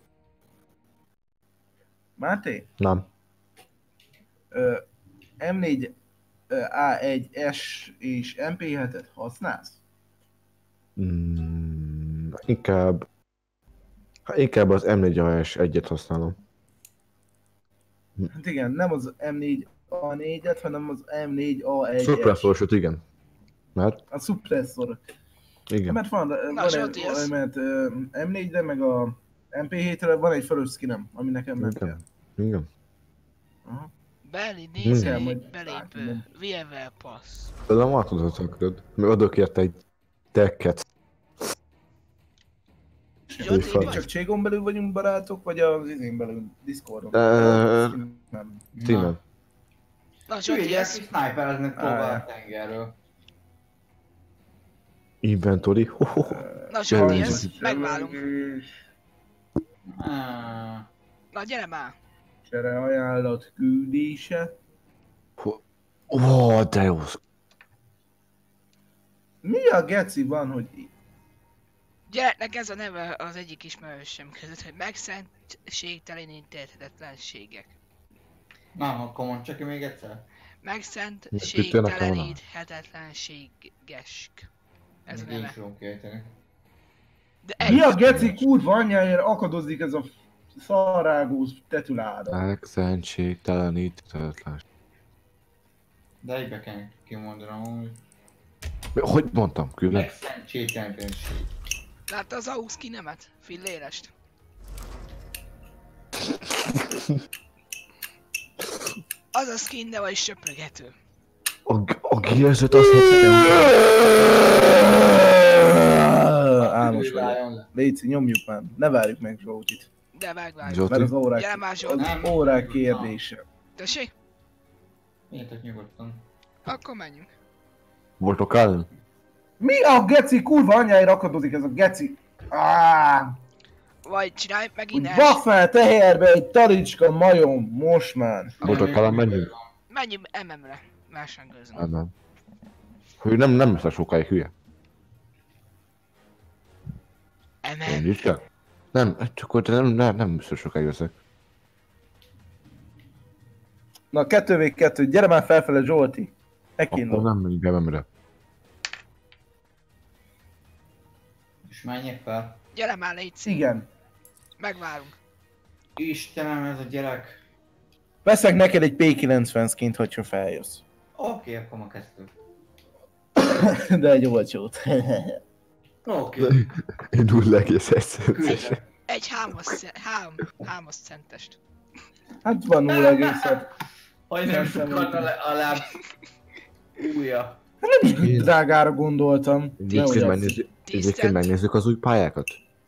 Máté? Nem. Ö, em négy ö, á egy es és em pé hetet használsz? Mm, inkább... Hát inkább az em négy á es egyet használom. Hát igen, nem az em négy á négyet, hanem az em négy á egy es. Suppressorsot, igen. Mert? A suppressor. Igen. Mert van, van Zsolti, egy, ez- mert ö, em négyre meg a em pé hétre van egy fölös skinem, ami nekem nem Igen. kell. Igen. Aha. Beli, Kell nézői, majd belépő, látnom. vé em vel passz. De nem átadhat akarod. Meg adok érte egy tekket. Zsolti, Fel. vagy? Csak Cségon belül vagyunk barátok, vagy az izén belül, Discordon? Ö, Nem. Tímen. Na Zsolti, Hülyek, ez... ki snipereznek próbál Á. a tengerről. Inventory. Ho, ho, ho. Na Zsolti, Jaj, ez... Zsolti. Megválunk. Ah, Na gyere már! Csere ajánlat küldése. Ó, de jó. Mi a geci van, hogy Gyereknek ez a neve az egyik ismerősöm között, hogy megszentségteleníthetetlenségek. nem, akkor mondd csak ki még egyszer. Megszentségteleníthetetlenségesk. Ez a Még én neve. is fogom kiejteni. De Mi a egy... geci kurva anyjáért akadozik ez a szarágúz tetüláda? Megszentségteleníthetetlen. De egybe kell kimondanom, hogy Hogy mondtam, külön? megszentségtelenség. Látta az au skinemet? Fillérest? Az a skin, de vagy söprögető. A, a Gears-öt azt hiszem. Álmos vagyok. Léci, nyomjuk már. Ne várjuk meg Zsoltit. De vágvány. Zsolti. Mert az órák, Gyere már, Zsolti. az órák kérdése. Tessék? Értek nyugodtan. Akkor menjünk. Voltok ellen? Mi a geci kurva anyjáért akadozik ez a geci? Áááá! Vagy csinálj megint Úgy els... baffel teherbe egy talicska majom, most már. Voltok ellen menjünk? Menjünk em em-re. Másán közben. Nem, nem. Hogy nem, nem lesz sokáig hülye. em Én em. is csak. Nem, csak ott nem, nem, nem biztos sokáig veszek. Na, kettő vég kettő, gyere már felfele Zsolti. Akkor Ekindul. nem megyünk em em-re. És menjek fel. Gyere már, légy szív. Igen. Megvárunk. Istenem, ez a gyerek. Veszek neked egy P kilencven skint, hogyha feljössz. Oké, akkor ma kezdtük. De egy olcsót. Oké. Én nulla egész egy Küldök. Egy hámos, sze- hám, hámos centest. Hát van nulla egész hat. Hogy nem sokan le a láb. Újja. Nem is drágára gondoltam. Egyébként Nehogy azt- megnézzük, Tíz egyébként cent. megnézzük az új pályákat.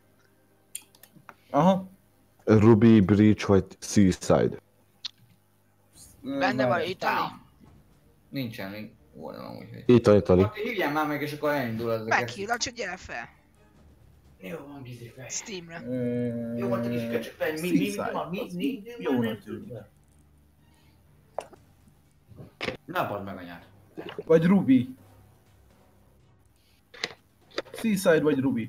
Aha. Ruby, Breach vagy Seaside. Benne van Itali. Nincsen link. Volna amúgy. hogy- Itt van Itali. Akkor hívjál már meg, és akkor elindul az egész. Meghívlak, csak gyere fel. Jó van, gizé fel. Steamre. Jó van, te is kell csak fel. Mi, mi, mi, mi, van? mi, mi, mi, Jó mi, nagy tűnik. Ne add meg anyát. Vagy Ruby. Seaside vagy Ruby.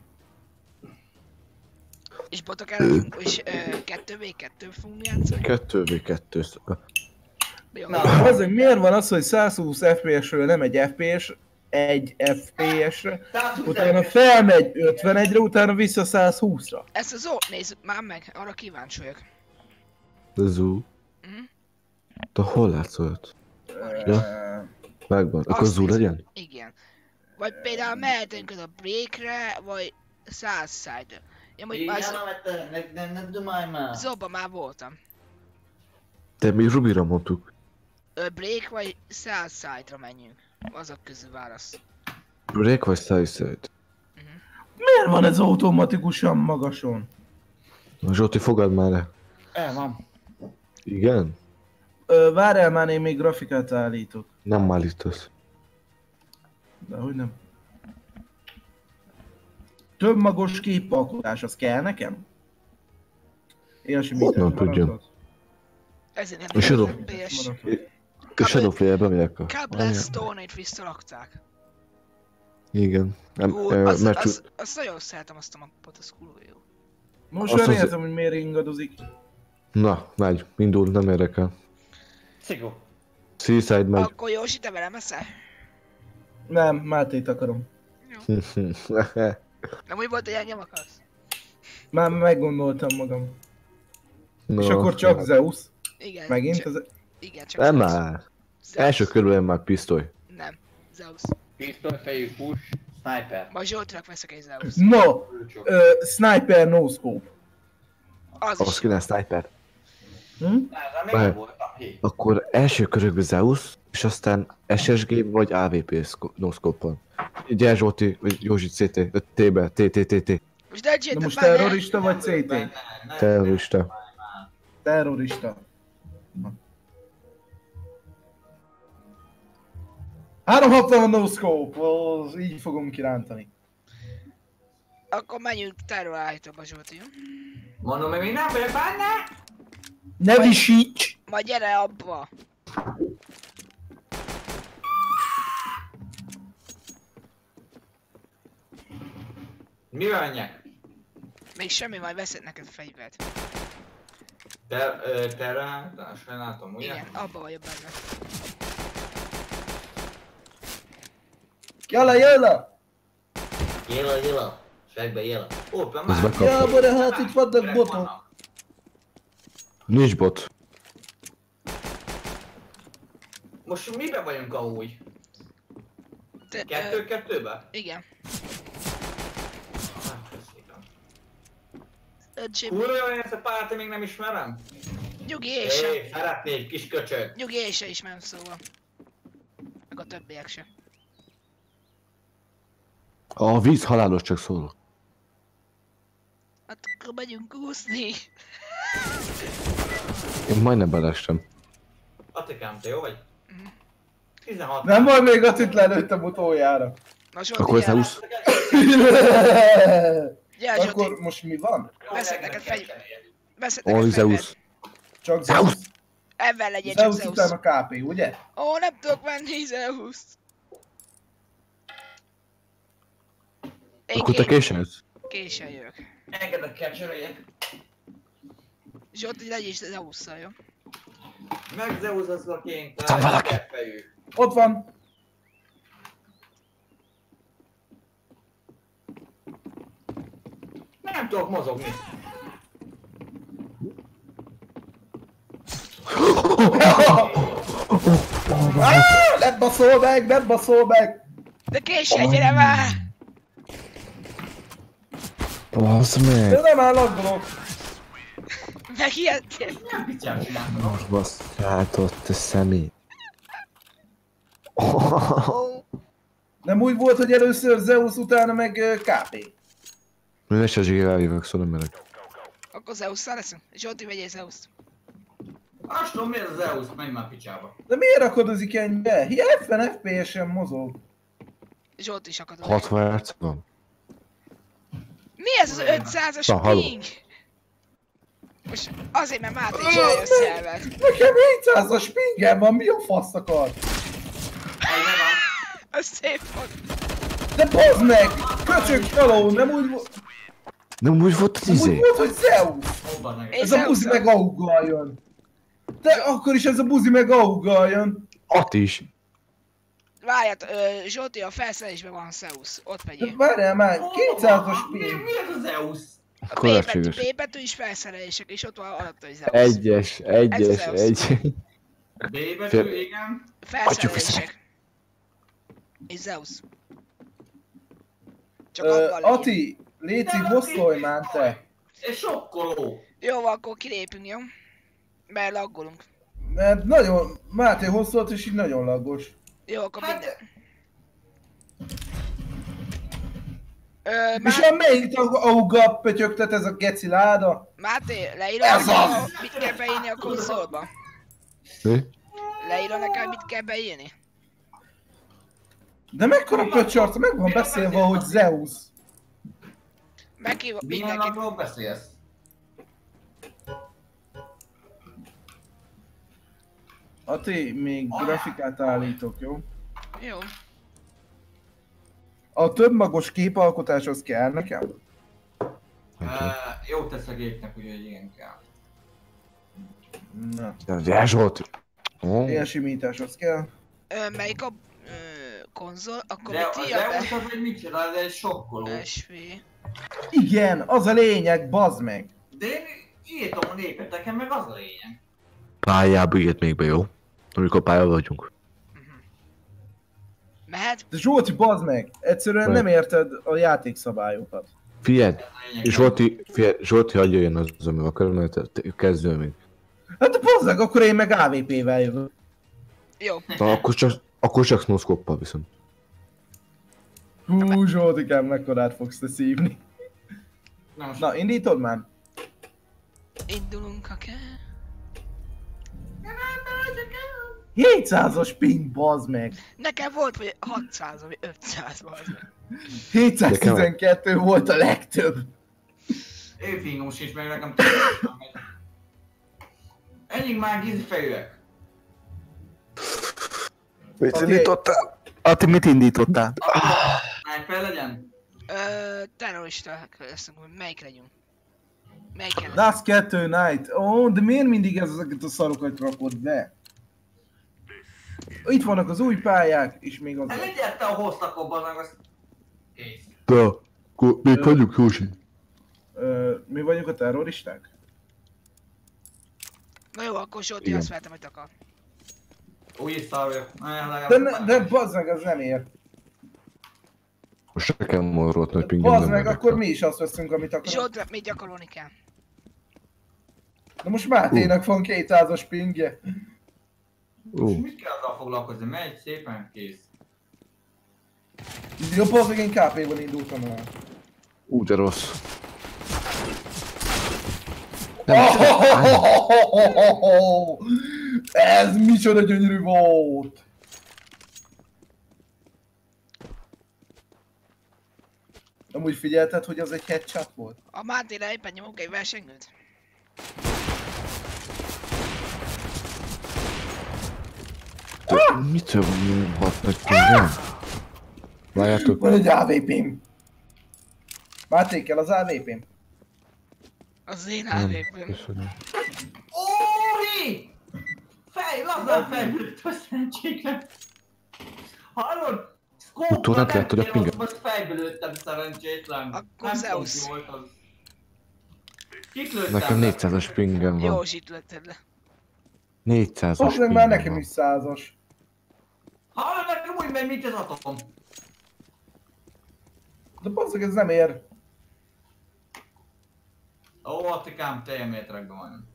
És botok el, és ö, kettő vé kettő fogunk játszani. kettő vé kettő. Jó. Na. Azért miért van az, hogy száz húsz ef pé es-ről nem egy ef pé es, egy ef pé es-re, utána felmegy ötvenegyre, utána vissza száz húszra. Ezt a zót nézzük már meg, arra kíváncsi vagyok. The Zoo. Mhm. De hol látsz olyat? Ja. Megvan. Akkor Azt Zoo nézzük. legyen? Igen. Vagy például mehetünk a breakre, vagy Southside-ra. Ja, mondjuk Igen, az mert ne, ne, ne dumálj már. Zóba már voltam. De mi Rubyra mondtuk. Ö, break vagy Southside-ra menjünk. Azok közül válasz. Break vagy Seaside? Miért van ez automatikusan magason? Zsolti, fogad már le. El van. Igen? Ö, várjál már, én még grafikát állítok. Nem állítasz. De hogy nem. Többmagos képalkotás, az kell nekem? Ilyesmi mit Honnan tudjam? maradhat? Ezért nem És adom. ef pé es. A Shadowplay-be megyek a... Cable Stone-ét visszalakták. Igen. Nem, Ú, ö, az, mert az, azt nagyon szeretem azt a mappot, az kurva jó. Most Azt már az- értem, hogy miért ingadozik. Na, megy. Indul, nem érdekel. Szigó. Seaside megy. Akkor Józsi, te velem eszel? Nem, Mátét akarom. Nem úgy volt, hogy engem akarsz? Már meggondoltam magam. no, És akkor csak Zeus. Igen. Megint? Csak, Az... igen, csak Nem Zeus. már. Zeus. Első körülön már pisztoly. Nem, Zeus. Pisztolyfejű push. Sniper. Majd Zsoltinak veszek egy Zeus. No! Ö, sniper no scope. Az Az is. kéne Sniper. Hm? Ezzel még Várj. nem voltam. Hé. Akkor első körökbe Zeus, és aztán es es gé vagy á vé pé noszkóppal. Gyere Zsolti, vagy Józsi cé té, té-be, té té té té. Most ne Na most terrorista vagy cé té? Terrorista. Terrorista. Na. háromszázhatvan no scope, az így fogom kirántani. Akkor menjünk terrorállítóba, Zsolti. jó? Mondom, hogy még nem vagyok benne. Ne visíts! Majd gyere abba. Mivel menjek? Még semmi, majd veszek neked fegyvert. Te, ö, terre, sajnálom, ugye? Igen, abba vagyok benne. Jala, jala! Jela, jela. Segbe, jela. Ó, te Ez már. bekap. Ja, bora, hát itt vannak botok. Nincs bot. Most miben vagyunk amúgy? Te, ö, Kettő-kettőbe? igen. Hát, köszönöm. Öcsém, Kurva jó, ezt a párt én még nem ismerem? nyugi én sem. Hé, szeretnéd, kis köcsög. Nyugi én sem ismerem, szóval. Meg a többiek sem. A víz halálos, csak szólok. Hát akkor megyünk úszni. Én majdnem belestem. Atikám, te jó vagy? tizenhat. Nem vagy még azt itt lelőttem utoljára. Na Zsolti, Akkor gyere. Zeus. Gyere Zsolti, Akkor most mi van? veszek neked fegy... Veszek neked Only fegyvert. Zeus. Csak Zeus. Ebben legyél csak Zeus Zeus. után a ká pé, ugye? Ó, nem tudok menni Zeus. Én Akkor te ké- készen jössz? Későn jövök. Engedek kell cseréljek. Zsolti, legyél Zeusszal, jó? Meg Zeus az a ként. Van valaki. Ott van. Nem tudok mozogni. Ah, nem baszol meg, nem baszol meg! De későn, gyere már! Basz De meg! nem áll laggolok. Megijedtél? Nem pityát csináltam. Most basszáltott te szemét. Nem úgy volt, hogy először Zeus, utána meg ö, ká pé. Mi ne se zsigál jövök, szóval nem merek. Akkor Zeusszal leszünk? Zsolti, vegyél Zeuszt. Azt tudom, miért az Zeus, menj már picsába. De miért akadozik ennyire? Hi, hetven ef pé es-en mozog. Zsolti is akadott. hatvan herc van. Mi ez az ötszázas Na, halló. ping? Most azért, mert Máté is eljössz elved. Nekem hétszázas pingem van, mi a fasz akar? Az szép volt. De bazd meg! Köcsög haló, nem úgy volt, Nem úgy volt az nem úgy izé? volt, hogy Zeus! Hobban meg. Én Ez a buzi Zeus-szal. meg auggaljon. De akkor is ez a buzi meg auggaljon. At is. Várját, ö, Zsolti, a felszerelésben van Zeus. Ott De vegyél. várjál már, kétszázas Mi, ping. mi ez a Zeus? A Akkor B betű, lehetséges. B betű is felszerelések, és ott van alatt, hogy Zeus. Egyes, egyes, Ez az egy. B betű, igen. Felszerelések. És Zeus. Csak Ö, abban legyél. Ati, léci, bosszolj már te. Ez sokkoló. Jó, van, akkor kilépünk, jó? Mert laggolunk. Mert nagyon, Máté hosszolt és így nagyon laggos. Jó, akkor Hát, minden... Ö, És Má... a melyik auga pötyögtet ez a geci láda? Máté, leírom Ez nekem, az! mit kell beírni a konzolba? Mi? Leírom nekem, mit kell beírni? De mekkora pöcsarca, meg van beszélve, hogy Zeus. Meghívok milyen mindenkit. napról beszélsz? Ati, még grafikát állítok, jó? Jó. A többmagos képalkotás az kell nekem? Uh, jó tesz a gépnek, úgyhogy igen kell. Na, De de Zsolt. Ó, ilyen simítás az kell. Ö, melyik a ö, konzol? Akkor De mit a írja Zeus be? az egy micsoda, ez egy sokkoló. es vé. Igen, az a lényeg, bazd meg. De én írtam a népet, nekem meg az a lényeg. Pályába írt még be, jó? Amikor pályában vagyunk. Mehet? De Zsolti, bazd meg, egyszerűen Meg. nem érted a játékszabályokat. Figyeld, Ez a lényeg. Zsolti, figyelj, Zsolti hagyja jön az, ami akar, mert kezdő még. Hát de bazd meg, akkor én meg á vé pé-vel jövök. Jó. Na, akkor csak, akkor csak snoszkoppal viszont. Hú, Zsoltikám, mekkorát fogsz te szívni. Na most Na, indítod már? Indulunk, ha kell. hétszázas ping, bazd meg. Nekem volt vagy hatszáz vagy ötszáz bazd meg. hétszáztizenkettő volt a legtöbb. ő fingós is, meg nekem tudom. Ennyik már gizifejűek. Mit Oké. indítottál? Ati, mit indítottál? Sniper legyen? Ö, terroristák leszünk, hogy melyik legyünk? Melyik kell? Last kettő Night. Ó, oh, de miért mindig ezeket a szarokat rakod be? Itt vannak az új pályák, és még az... Hát egyet te a hoztakobban, meg azt... Kész. De, akkor még vagyunk, Józsi. Ö, mi vagyunk a terroristák? Na jó, akkor Zsolti Igen. azt vettem, hogy akar. Úgy is szar vagyok. De, ne, de bazd meg, az nem ér. Most nekem morrolt nagy pingem. Bazd nem meg, megyek akkor rá. mi is azt veszünk, amit akarunk. Zsoltra még gyakorolni kell. De most Máténak van kétszázas pingje. Ó, Mit kell azzal foglalkozni? Megy szépen, kész. Jobb az, hogy én ká pé-val indultam el. ú, de rossz. Ez micsoda gyönyörű volt! Amúgy figyelted, hogy az egy headshot volt? A Mátéra éppen nyomunk egy versenynőt. Mitől hat nagy pingem? Várjátok. Van egy á vé pém. Mátékkel az á vé pém. Az én Nem, állépőm. köszönöm. Óri! Fej, lazán fejlődött a szerencsétlen. Hallod? Utólag lehet, hogy a pinget. Most fejbe lőttem szerencsétlen. Akkor Nem Zeus. tudom, ki volt az. Kit lőttem? Nekem négyszázas pingem van. Józsit lőtted le. négyszázas Most meg pingem már nekem van. is százas. Hallod, nekem úgy megy, mint az atom. De basszak, ez nem ér. Ó, Attikám, te méterekben van.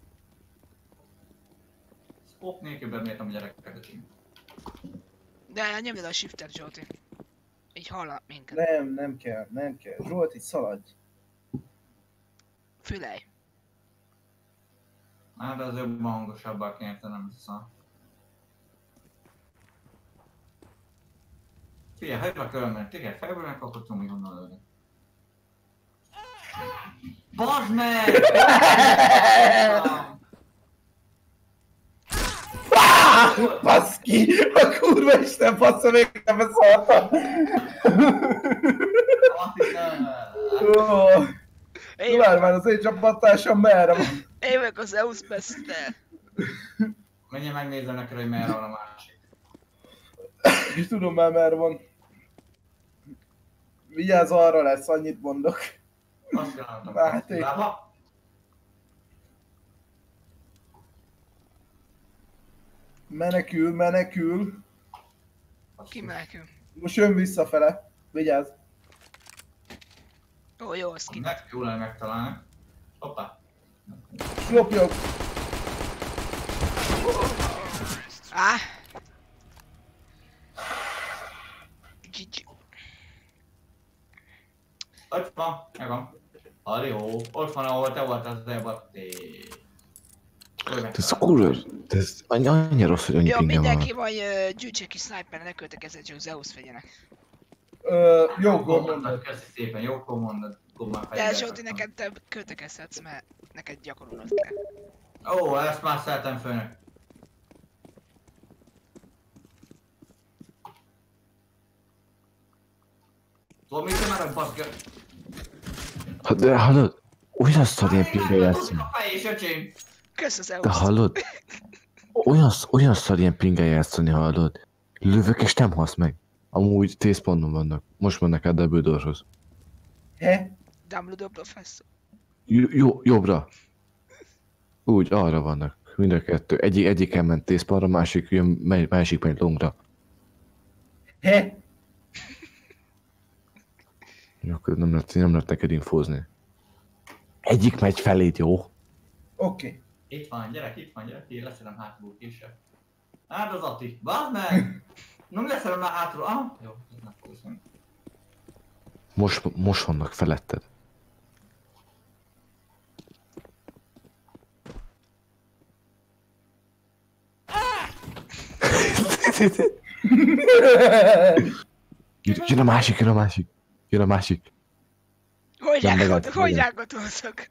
Scope nélkül bemértem a gyerekeket. De nyomjad a shifter, Zsolti. Így hallak minket. Nem, nem kell, nem kell. Zsolt, így szaladj. Fülej. Hát az jobban hangosabbá kéne tennem vissza. Figyelj, hagyj körülmény, téged fejből megkapottam, hogy honnan lőni. Bazd meg! Baszki! A kurva isten bassza, még nem beszartam! Én, Várj már, az én csapattársam merre van? én vagyok az Zeus Pester. Menjél megnézem neked, hogy merre van a másik. És tudom már merre van. Vigyázz, arra lesz, annyit mondok. Azt gondoltam. Máté. Lába? Menekül, menekül. Ki menekül? Most jön visszafele. Vigyázz. Ó, jó, az ki. Meg jó lenne megtalálni. Hoppá. Lopjak. Á! Gigi. Ott van, megvan. Hadi jó, ott van, ahol te voltál az elbatté. Ez kurva, ez annyi- annyira rossz, hogy annyi Jó, pingem van. mindenki vagy uh, gyűjtse ki sniper, ne költekezzen, csak Zeus vegyenek. Ö, jó Jókor gond mondod, mondod. köszi szépen, jókor mondod. Gumán De Zsolti, neked te költekezhetsz, mert neked gyakorolnod kell. Ó, ezt már szeretem főnök. Tudod, mit már a baszka? Ha, de hallod? Olyan szar ilyen pinggel játszani. A fejés, öcsém! Kösz az De Zeus. hallod? Olyan, olyan szar ilyen pinggel játszani, hallod? Lövök és nem halsz meg. Amúgy tíz ponton vannak. Most mennek át Dumbledore-hoz. He? Dumbledore professzor. Jó, jó, jobbra. Úgy, arra vannak. Mind a kettő. Egyik, egyiken ment tészpanra, másik jön, mely- másik megy longra. He? Jó, akkor nem lehet, nem lehet neked infózni. Egyik megy feléd, jó? Oké. Okay. Itt van, gyerek, itt van, gyerek, én leszedem hátul később. Hát az Ati, bazd meg! Nem leszedem már hátul, ah? Jó, ez nem fog szólni. Most, most vannak feletted. Jön a másik, jön a másik. Jön a másik. Hogy Nem, ágot, megállt, hogy megállt. ágotolszok?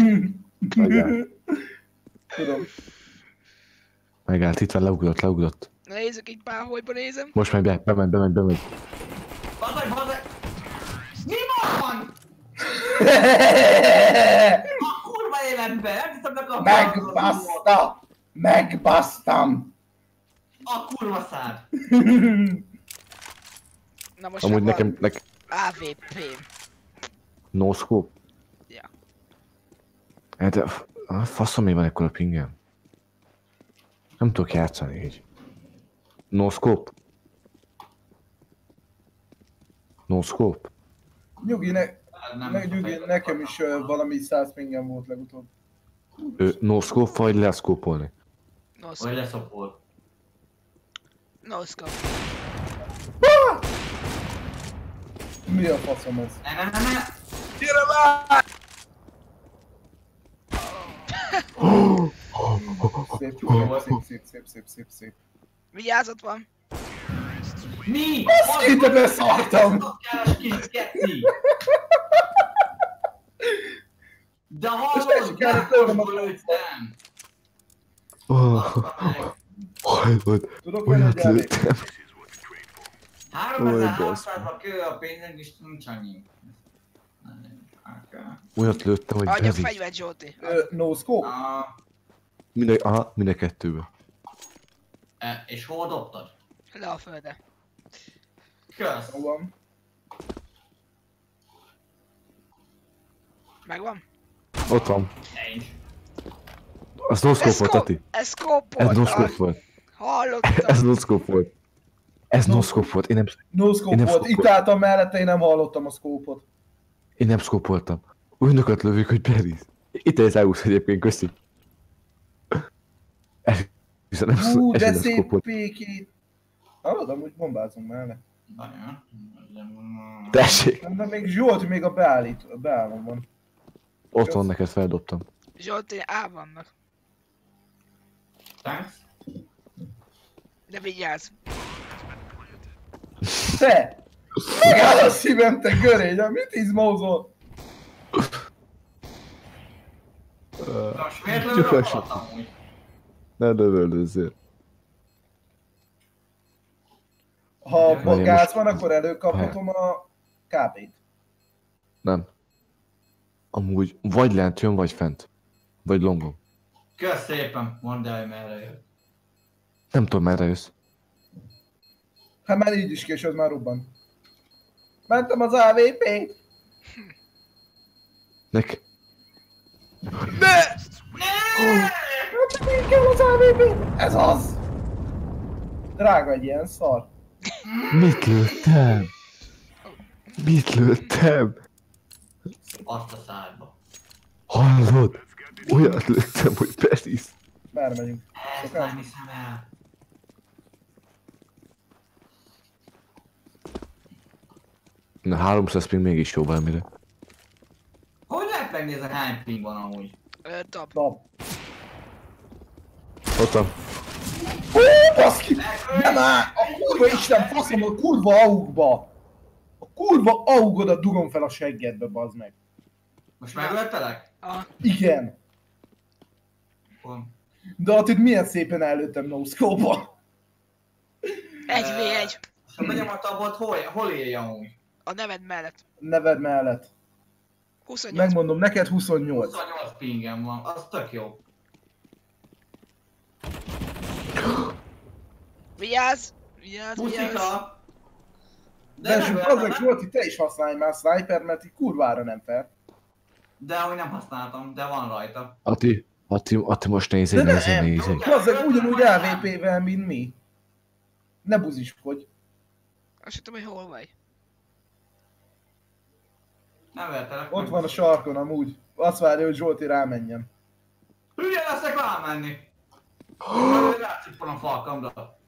Tudom. Megállt, itt van, leugrott, leugrott. Nézzük így páholyba nézem. Most megy be, bemegy, bemegy, bemegy. Bazd meg, bazd meg! Mi van? A kurva életben, nem hiszem meg a... Megbaszta! Megbasztam! A kurva szád! Na most Amúgy már nekem, van nek... á vé pé. No scope? Ja. Hát, de f- a faszom, van ekkor a pingem. Nem tudok játszani így. No scope? No scope? Nyugi, ne, Nem, ne, nyugi, nekem is ö, valami száz pingem volt legutóbb. Ö, no scope vagy leszkópolni? No Vagy scope. leszopol. No scope. Mi a faszom ez? Ne, ne, ne, ne! Gyere már! Szép, szép, szép, szép, szép, szép, szép. Vigyázat van. Mi? Baszki, te beszartam! Azt kis geci! De Most te hallod, is kellett lőnöm a gyerekosból lőttem! Oh, Hallod? Tudok venni egy Olyat elvét? lőttem. háromezer-háromszázba kő a pénzünk is nincs annyi. Olyat lőttem, hogy Adja a bevisz. fegyvert, Zsolti. Ö, no scope? Ah, Mind a, aha, mind a kettőben. e, és hol dobtad? Le a földre. Kösz. Hol van? Megvan? Ott van. Nincs. Az noszkóp volt, Tati. Ez scope Ez volt. noszkóp volt. Hallottam. Ez noszkóp volt. Ez noszkóp volt. Én nem, No Én scope nem volt. scope Itt volt. álltam mellette, én nem hallottam a scope-ot. én nem szkópoltam. Olyanokat lövök, hogy bevisz. Itt egy szájúsz egyébként, köszi. Ez viszont nem, Hú, ez de nem szép szkópolt. pékét. Hallod, amúgy bombázunk mellett. Várjál. Tessék. De még Zsolt még a beállít, a beállom van. Ott van, neked feldobtam. Zsolti, á vannak. Thanks. De vigyázz. Te! Megáll a szívem, te görény, mit izmózol? Most miért lövöl a falat amúgy? Ne lövöldözzél. Ha Várjál, gáz most- van, akkor előkaphatom a ká pét. Nem. Amúgy vagy lent jön, vagy fent. Vagy longon. Kösz szépen, mondd el, hogy merre jött. Nem tudom, merre jössz. Hát már így is kés, az már robban. Mentem az á vé pét. Nek. Ne! Csak így kell az á vé pét. Ez az! Drága egy ilyen szar. Mit lőttem? Mit lőttem? Azt a szádba. Hallod? Olyat lőttem, hogy bevisz. Már megyünk. Ezt Szokás. nem hiszem el. Na háromszáz ping mégis jó valamire. Hogy lehet megnézni, hány ping van amúgy? Ö, Tab. Tap. Ott van. Ó, baszki! Nem már! A kurva Isten faszom, a kurva augba! A kurva augodat dugom fel a seggedbe, bazd meg. Most megöltelek? Ah, Igen. Pont. De ott itt milyen szépen előttem no scope-ba. egy v egy. És ha megyem a tabot, hol, hol élj amúgy? A neved mellett. Neved mellett. huszonnyolc. Megmondom neked huszonnyolc. huszonnyolc pingem van, az tök jó. Vigyázz! Vigyázz, vigyázz! Puszika! De nem az meg öltem, Zsolti, te is használj már sniper, mert így kurvára nem fel. de ahogy nem használtam, de van rajta. Ati, Ati, Ati most nézz, De nézz, nem, nézz. Bazzeg ugyanúgy á vé pé-vel, mint mi. Ne buziskodj. Azt sem tudom, hogy hol vagy. Nem vertelek Ott meg. van a sarkon amúgy. Azt várja, hogy Zsolti rámenjen. Hülye leszek rámenni! Majd rácippan a falkamra.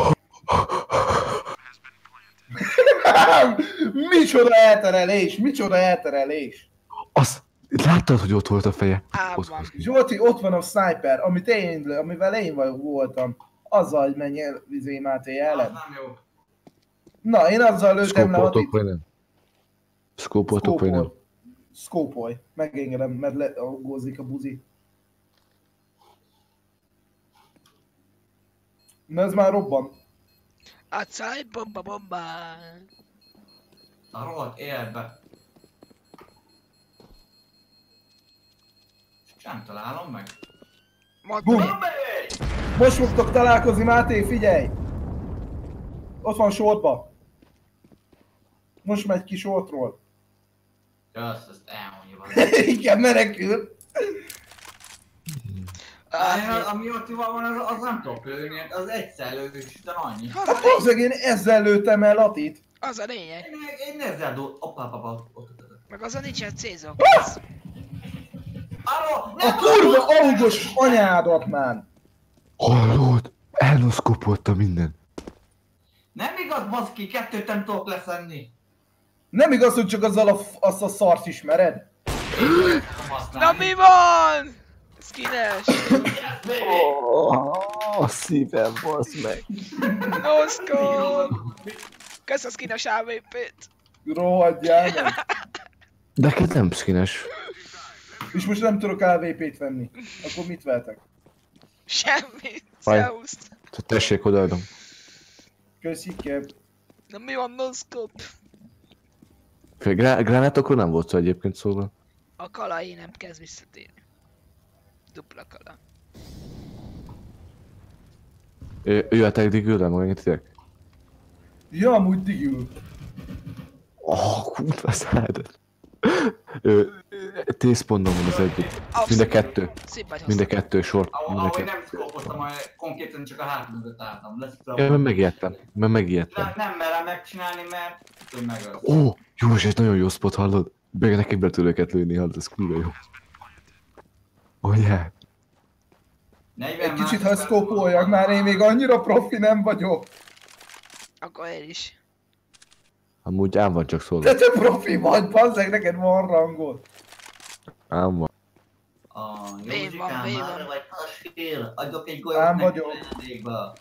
Micsoda elterelés, micsoda elterelés. Az, láttad, hogy ott volt a feje? Ám Ott van. volt. Zsolti, ott van a sniper, amit én, amivel én vagy- voltam. Azzal, hogy menj el, vizé Máté Az ellen. nem jó. Na, én azzal lőttem le Szkópoltok Atit. vagy nem? Szkópoltok vagy nem? Szkópolj. Megengedem, mert leaggózik a buzi. Na ez már robban. Outside, bomba, bomba. A rohadt életbe. És nem találom meg. Mondtam Bum. én. Bombi! Most fogtok találkozni, Máté, figyelj! Ott van sortba. Most megy ki sortról. Jössz, ezt elmondja van. Igen, menekül. Ah, Ami ott van, az, az nem tudok lőni, az egyszer lövés, de annyi. az, a Hát lény- hozzeg, én ezzel lőttem el Atit. az a lényeg. Én, én ezzel do... Oppá, papa, ott, ott, ott. Meg az a nincsen célzó. Aló, A nem kurva augos anyádat már. Hallod? Elnoszkópolta minden. Nem igaz, baszki, kettőt nem tudok leszenni. Nem igaz, hogy csak azzal a, azt a szart ismered? Nem Na használni. mi van? Skines! Oh, a szívem, basz meg. No scope! Kösz a skines á vé pét! Rohadjál meg. Neked nem skines. És most nem tudok á vé pét venni. Akkor mit vehetek? Semmit! Faj. Zeus! Tessék, odaadom. Köszike. Na mi van, noszkop? Grá- gránátokról nem volt szó egyébként szóval. A kalai nem kezd visszatérni. Dupla kala. Ő, ő a tegdigülre, megengeditek? Ja, amúgy digül. Oh, kurva szádat. T-spawnon van az egyik. Mind a kettő. Szép vagy Mind a hoztad. kettő sor. Ahogy Mind a ahogy kettő. nem szkópoztam, majd konkrétan csak a hátam mögött álltam. Lesz Ja, mert megijedtem. Mert megijedtem. Nem, nem merem megcsinálni, mert tudom megölsz. Ó, Józsi, ez nagyon jó spot, hallod? Meg nekem be tudok őket lőni, hallod, ez kurva jó. Olyan. negyven Egy kicsit ha másodperc szkópoljak már, én még annyira profi nem vagyok. Akkor én is. Amúgy ám van csak szólva. De te profi vagy, bazzeg, neked van rangod. Ám van. A B van, Józsikám, B már van. vagy hasfél, adok egy Ám golyót neki vagyok. ajándékba.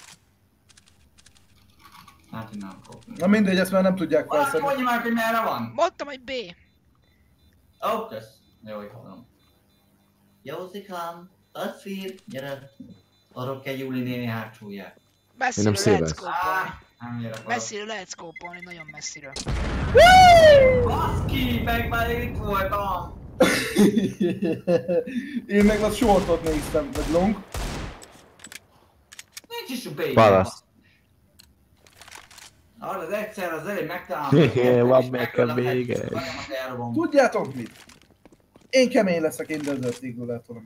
Hát, hogy nem fog. Na mindegy, ezt már nem tudják Valaki felszedni. mondja már, hogy merre van. Mondtam, hogy B. Ó, kösz. Jó, hogy hallom. Józsikám, hasfél, gyere. Adok egy Júli néni hátsóját. Messziről széles. lehet szkópolni. Nem gyerek. Messziről lehet szkópolni, nagyon messziről. Baszki, meg már én itt voltam. Én meg a shortot néztem, vagy long. Nincs is a B. Válasz. Arra az egyszer az elég megtalálom. Van nekem vége. Tudjátok mit? Én kemény leszek, én Desert Eagle-el tudom.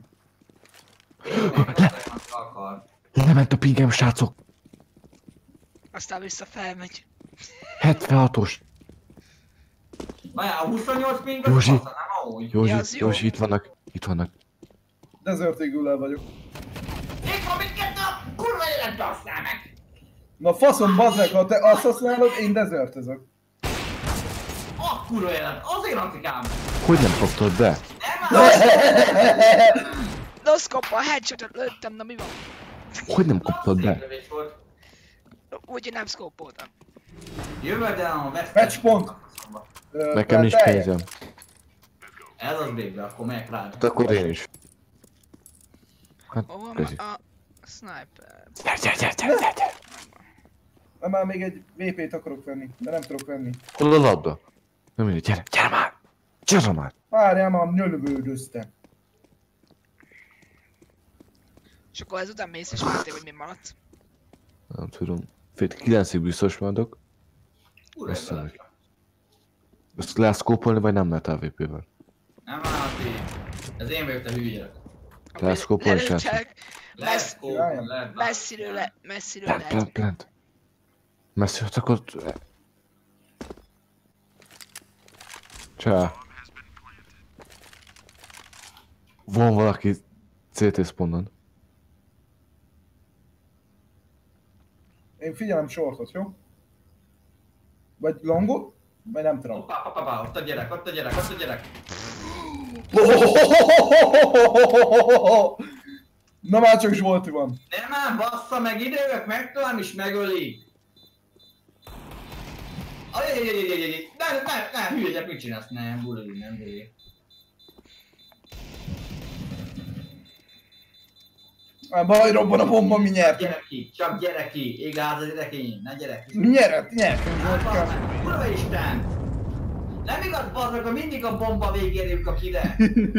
Akar. Lement a pingem, srácok. Aztán vissza felmegy. hetvenhatos. Várjál, a huszonnyolc ping az Józsi. fasza, nem ahogy. Józsi, Ja, az jó. Józsi, itt vannak. Itt vannak. Desert Eagle-el vagyok. Itt van mindkettő, kurva életbe használ meg! Na faszom, bazzeg, ha te azt használod, én desertezök. A kurva élet, azért antikám! Hogy nem kaptad be? Nem áll! Noszkoppal headshotot lőttem, na mi van? Hogy nem kaptad be? Szétlövés volt. Úgyhogy nem szkópoltam. Jövedelem a vesztes. Match pont. Ö, Nekem nincs teljes. pénzem. Ez az végre, akkor megyek rád. Hát akkor én is. Hát, Hol van köszi. a sniper? Gyere, gyere, gyere, gyere, gyere, gyere. Na már még egy vé pét akarok venni, de nem tudok venni. Hol a labda? Nem mindegy, gyere, gyere már! Gyere már! Várjál, már nyölvődöztem. És akkor ezután mész és vártél, hogy mi maradt. Nem tudom. Fél kilencig biztos maradok. Kurva Össze élet. meg. Ezt lehet szkópolni, vagy nem lehet á vé pé-vel? Nem áll ti. Ez én vagyok, te hülye gyerek. Lehet szkópolni, srácok? Lelőttek. Lehet Messz- szkópolni, lehet bármi. Messziről, le, messziről Lent, lehet. lent, lent. Messzi, hát akkor... Csá. Van valaki cé té spawnon. Én figyelem shortot, jó? Vagy longot? Vagy nem tudom. Hoppá, hoppá, hoppá, ott a gyerek, ott a gyerek, ott a gyerek. Na már csak Zsolti van. Nem ám, bassza meg, idejövök, megtalálom és megöli. Ajajajajajajajaj, ne, ne, ne, hülye gyerek, mit csinálsz? Nem, buli, nem buli. Már baj robban a bomba, mi nyertünk. Gyere ki, csak gyere ki, ég át az idekén, ne gyere ki. Mi nyert, nyertünk Hát, Zsoltikám. bazd meg, kurva Isten! Nem igaz, bazd meg, hogy mindig a bomba végén jövök ide.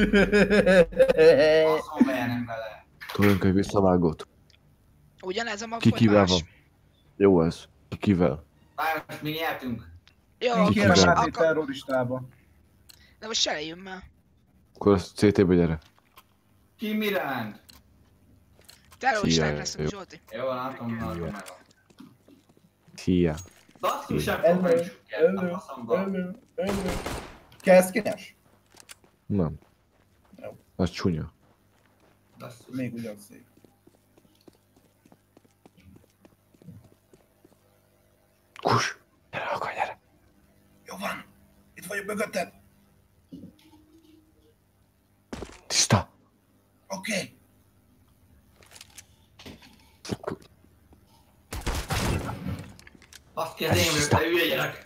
Baszom vernem vele. Tudunk egy visszavágót. Ugyanez a mag, Ki vagy kivel más? van? Jó ez. Ki kivel? Várj, most mi nyertünk. Jó, Én akkor kérem most, kivel? át egy akkor, terroristába. de most se legyünk már. Akkor a cé té-be gyere. Ki Miránd? Terroristák Szia, leszünk, jó. Zsolti. Jó, látom, nagyon meg. Szia. Basszus, sem Elő, fogom elő, a faszomba. elő, elő. Keszkényes? Nem. Jó. Az csúnya. Basszus. Még ugyan szép. Kus! Gyere, akar, gyere! Jó van. Itt vagyok mögötted. Tiszta! Oké. Okay. Baszki, ez én vagyok, te hülye gyerek.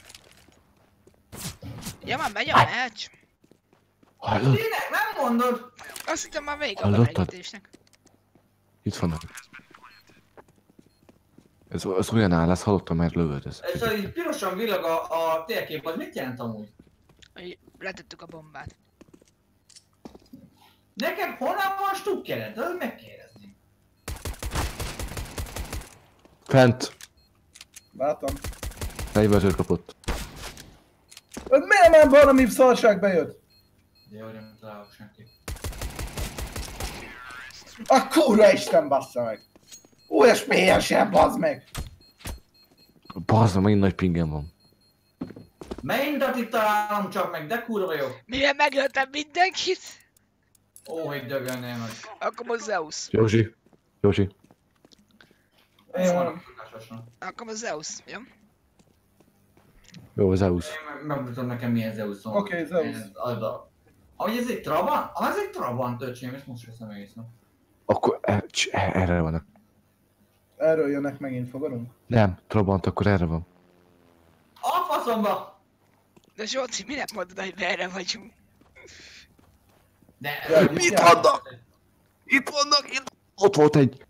Ja, már megy a meccs. Hallod? Tényleg, nem mondod? Azt hittem már vége a Hallottad? belegítésnek. Itt vannak. Ez, ez olyan állás, hallottam már lövöldöz. Ez a pirosan villag a, a térkép, az mit jelent amúgy? Hogy letettük a bombát. Nekem honnan van stukkered? Az megkérdezni. Fent! Látom. negyvenöt kapott. Öt miért nem valami szarság bejött? De hogy nem találok senki. A kurva isten bassza meg! u es pé es sem bazd meg! Bazd, megint nagy pingem van. Mindet itt találom csak meg, de kurva jó. Mivel megöltem mindenkit, Ó, hogy dögölnél meg. akkor most Zeus. Józsi. Józsi. Én vannak tudásosan. Akkor most Zeus, jó? Jó, Zeus. Én meg- megmutatom nekem milyen Zeus-on. Oké, Zeus. Ez- az a- Ahogy ez egy Trabant? Ah, ez egy Trabant, öcsém, ezt most veszem egész nap. Akkor e, cs, e, erre vannak. Erről jönnek megint, fogadunk? Nem, Trabant, akkor erre van. A faszomba! De Zsolci, mi nem mondod, hogy merre vagyunk? De... Ja, mit mit vannak? Itt vannak, itt! Ott volt egy.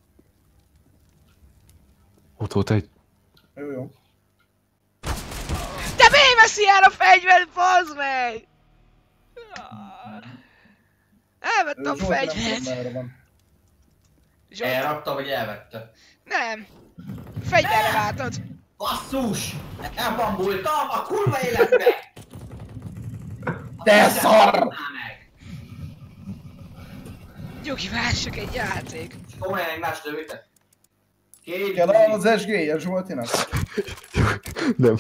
Ott volt egy. Jó, jó. Te miért veszi el a fegyvert, bazd meg? Elvettem a Zsolti nem tudom, fegyvert. merre van. Zsolti, Elrakta vagy elvette? nem. Fegyverre váltod. Basszus! Elbambultam a kurva életbe! Te szar! Meg. Nyugi, vársak egy játék. Komolyan egy más lövőtet? Két Kell az es gé-je Zsoltinak? Nem.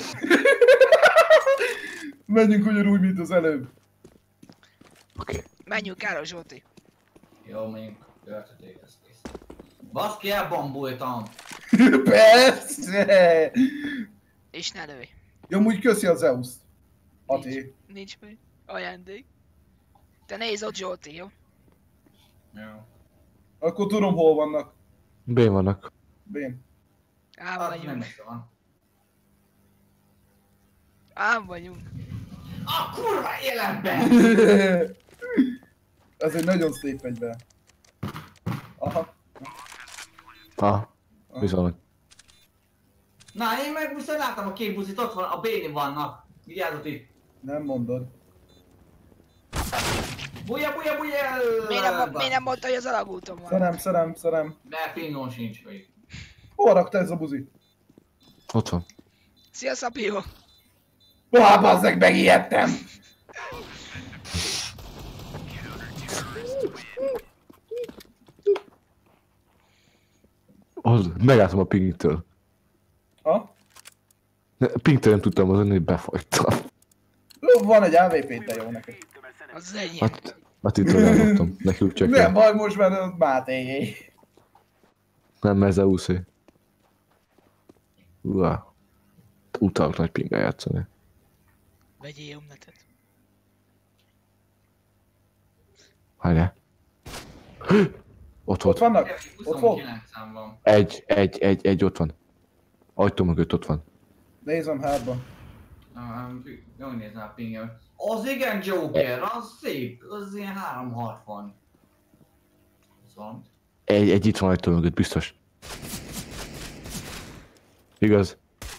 Menjünk ugyanúgy, mint az előbb. Oké. Okay. Menjünk, Károly Zsolti. Jó, menjünk. Jöheteték, ez kész. Baszki, elbambultam! Persze! És ne lőj. Ja, amúgy köszi a Zeus-t. Ati. Nincs még. Ajándék. Te nézd ott, Zsolti, jó? Jó. Akkor tudom, hol vannak. B vannak. Bén. Ám Hát nem vagyunk. messze van. Ám vagyunk. A kurva életbe! Ez egy nagyon szép fegyver. Aha. Ah, bizony. Na, én meg viszont láttam a két buzit, ott van, a Béni vannak. Vigyázzat itt. Nem mondod. Bújja, bújja, bújja! Miért nem, miért nem mondta, hogy az alagúton van? Szerem, szerem, szerem. Mert pingon sincs még. Hol rakta ez a buzi? Ott van. Szia, Szapió! Há, bazzeg, megijedtem! Az, megálltam a pingtől. Ha? Pingtől nem tudtam mozogni, hogy befagytam. Van egy á vé pé, de jó neked. Az enyém. Hát, hát itt elmondtam, neki úgy csak Nem nem, baj, most már a Mátéjé. nem mert Zeusé. Uá. Utalak nagy pinggel játszani. Vegyél omnetet. Várjál. Ott Ott volt. vannak? Ott volt? huszonkilenc szám van. Egy, egy, egy, egy ott van. Ajtó mögött ott van. Nézem hátba. Um, jól nézem a pingem. Az igen Joker, az szép, az ilyen három hatvan. Viszont. Egy, egy itt van ajtó mögött, biztos. Igaz?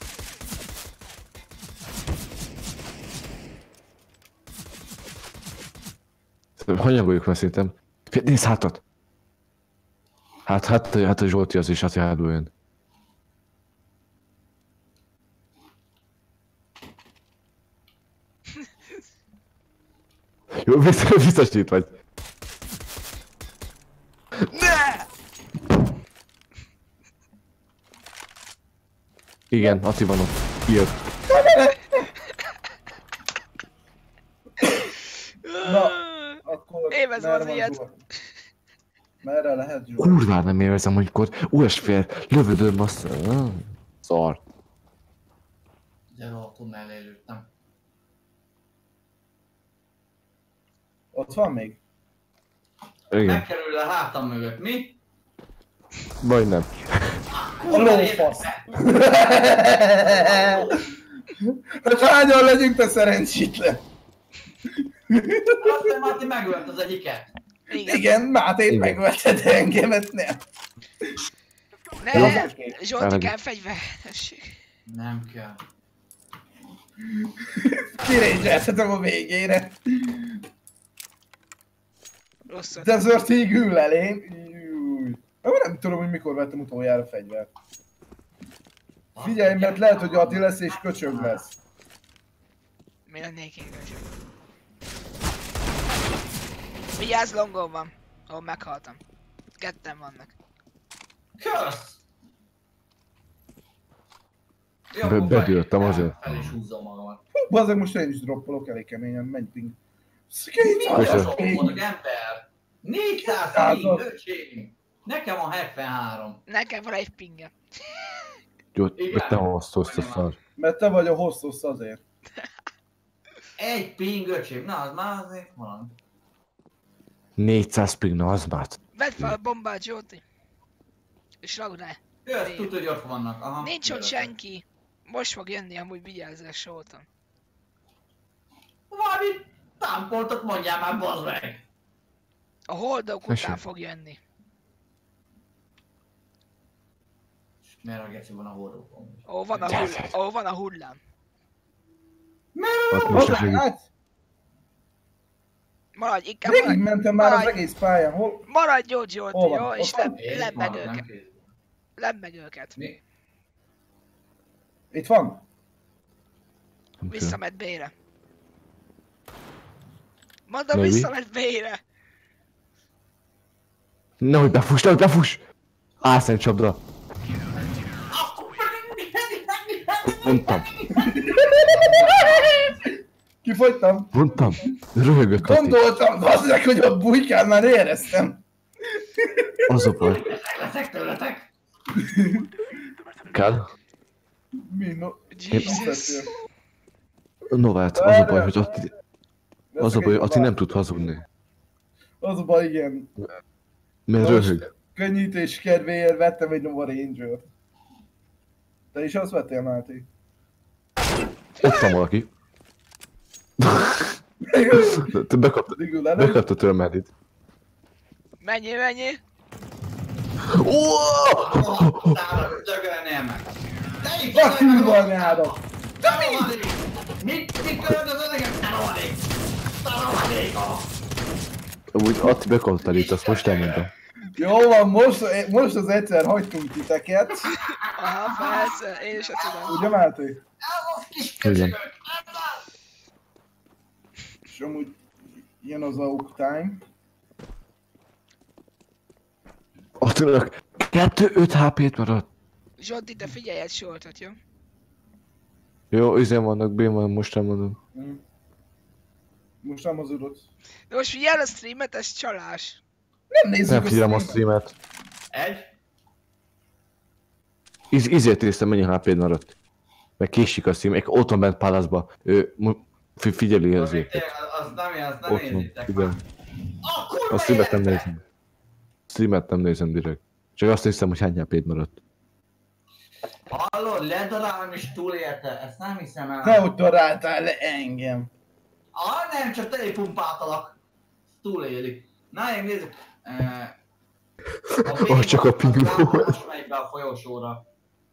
Hanyagoljuk már szerintem. Nézd hátat! Hát, hát, hát a Zsolti az is hát hátból jön. Jó, biztos, biztos itt vagy. Ne! Igen, Ati van ott. Kijött. Na, akkor... Évezem merre az van ilyet. Zsolt? Merre lehet Zsolt? Kurván nem érzem, hogy akkor újas fél lövödöm azt. Ah, szar. Zero autó mellé lőttem. Ott van még? Igen, Megkerül a hátam mögött, mi? vagy nem. A lófasz! Hát hányan legyünk, te szerencsétlen? Aztán Máté megölt az egyiket. Igen. Igen, Máté Igen. megölted engemet, nem? Ne! Jó. Zsolti kell fegyveresség. Nem kell. Kirényeltetem a végére. Rosszat. Desert Eagle elém. Júj. Nem tudom, hogy mikor vettem utoljára fegyvert. Figyelj, mert lehet, hogy Ati lesz és köcsög lesz. Mi lennék én köcsög? Vigyázz, longon van. Ahol meghaltam. Ketten vannak. Kösz! Be- bedőltem azért. Fel is húzzom magamat. Hú, bazzeg, most én is droppolok elég keményen, menj ping. Nagyon Köszönöm. sok voltak ember! négyszáz ping, öcsém! Nekem a hetvenhárom. Nekem van egy pingem. Jó, hogy te hoztozz a szar. Mert te vagy a hosszos azért. Egy ping, öcsém. Na, az már azért valami. négyszáz ping, na az már. Vedd fel a bombát, Zsolti. És ragd rá. Jössz, tudod, hogy ott vannak. Aha, Nincs ott jöttek. senki. Most fog jönni, amúgy vigyázzál, Zsolton. Valami támpoltot mondjál már, bazd meg! A holdok Tessék. után fog jönni. Mert a geci van a hordókon. Ahol van a, hull... ahol van a hullám. Hát most Bazzeg, is hát Maradj, inkább végig maradj. mentem már az Maradj. egész pályán, hol? Maradj jó, Zsolti, Hol van? jó? És Ott van? lem, Én lem meg van, nem őket. kész. Lem meg őket. Mi? Itt van? Visszamegy B-re. Mondom, Maybe. visszamegy B-re. Nehogy befuss, nehogy befuss! Álszent csapda. Mondtam, Kifogytam. mondtam. Röhögött Ati. Gondoltam, bazzeg, hogy a bujkán már éreztem. Az a baj. Leszek tőletek! Kell. Mi no... Jesus. Novát, az a baj, hogy Ati... Az a baj, hogy Ati nem tud hazudni. Az a baj, igen. Mert Most- röhög. Könnyítés kedvéért vettem egy Nova Ranger-t. Te is azt vettél, Máté? Ott van valaki. Te bekapta, Végül előbb. bekapta tőle Medit. Menjé, menjé. Tára, dögölnél meg! Te is Basszú van nyára! Te mi? Mit, mit költözöd nekem? Te rohadék! Te rohadék! Amúgy Ati bekapta itt, azt most elmondtam. Jó van, most, most az egyszer hagytunk titeket. Aha, persze, én is azt tudom. Ugye, Máté? Ez az kis Igen. köcsögök! Ez az! És amúgy jön az A U K time. Atinak kettő öt há pét maradt. Zsolti, te figyelj egy sortot, jó? Jó, üzen vannak, B van, most elmondom. Hm. Most nem hazudott. De most figyelj a streamet, ez csalás. Nem nézzük Nem figyelem a streamet. streamet. Egy? Iz, izért néztem, mennyi há péd maradt. Meg késik a stream, egy ott van bent Palace-ba. Ő mo- fi- figyeli az Tényleg, őket. Az nem, az nem Ott van, érzitek igen. már. A kurva A streamet nem életbe! nézem. Streamet nem nézem direkt. Csak azt néztem, hogy hány há péd maradt. Hallod, ledarálom és túlélte, ezt nem hiszem el. Ne úgy daráltál le engem. Ah, nem, csak telepumpáltalak. Túlélik. Na, én nézzük. Eh, Ah, csak a ping volt. Most megy be a folyosóra.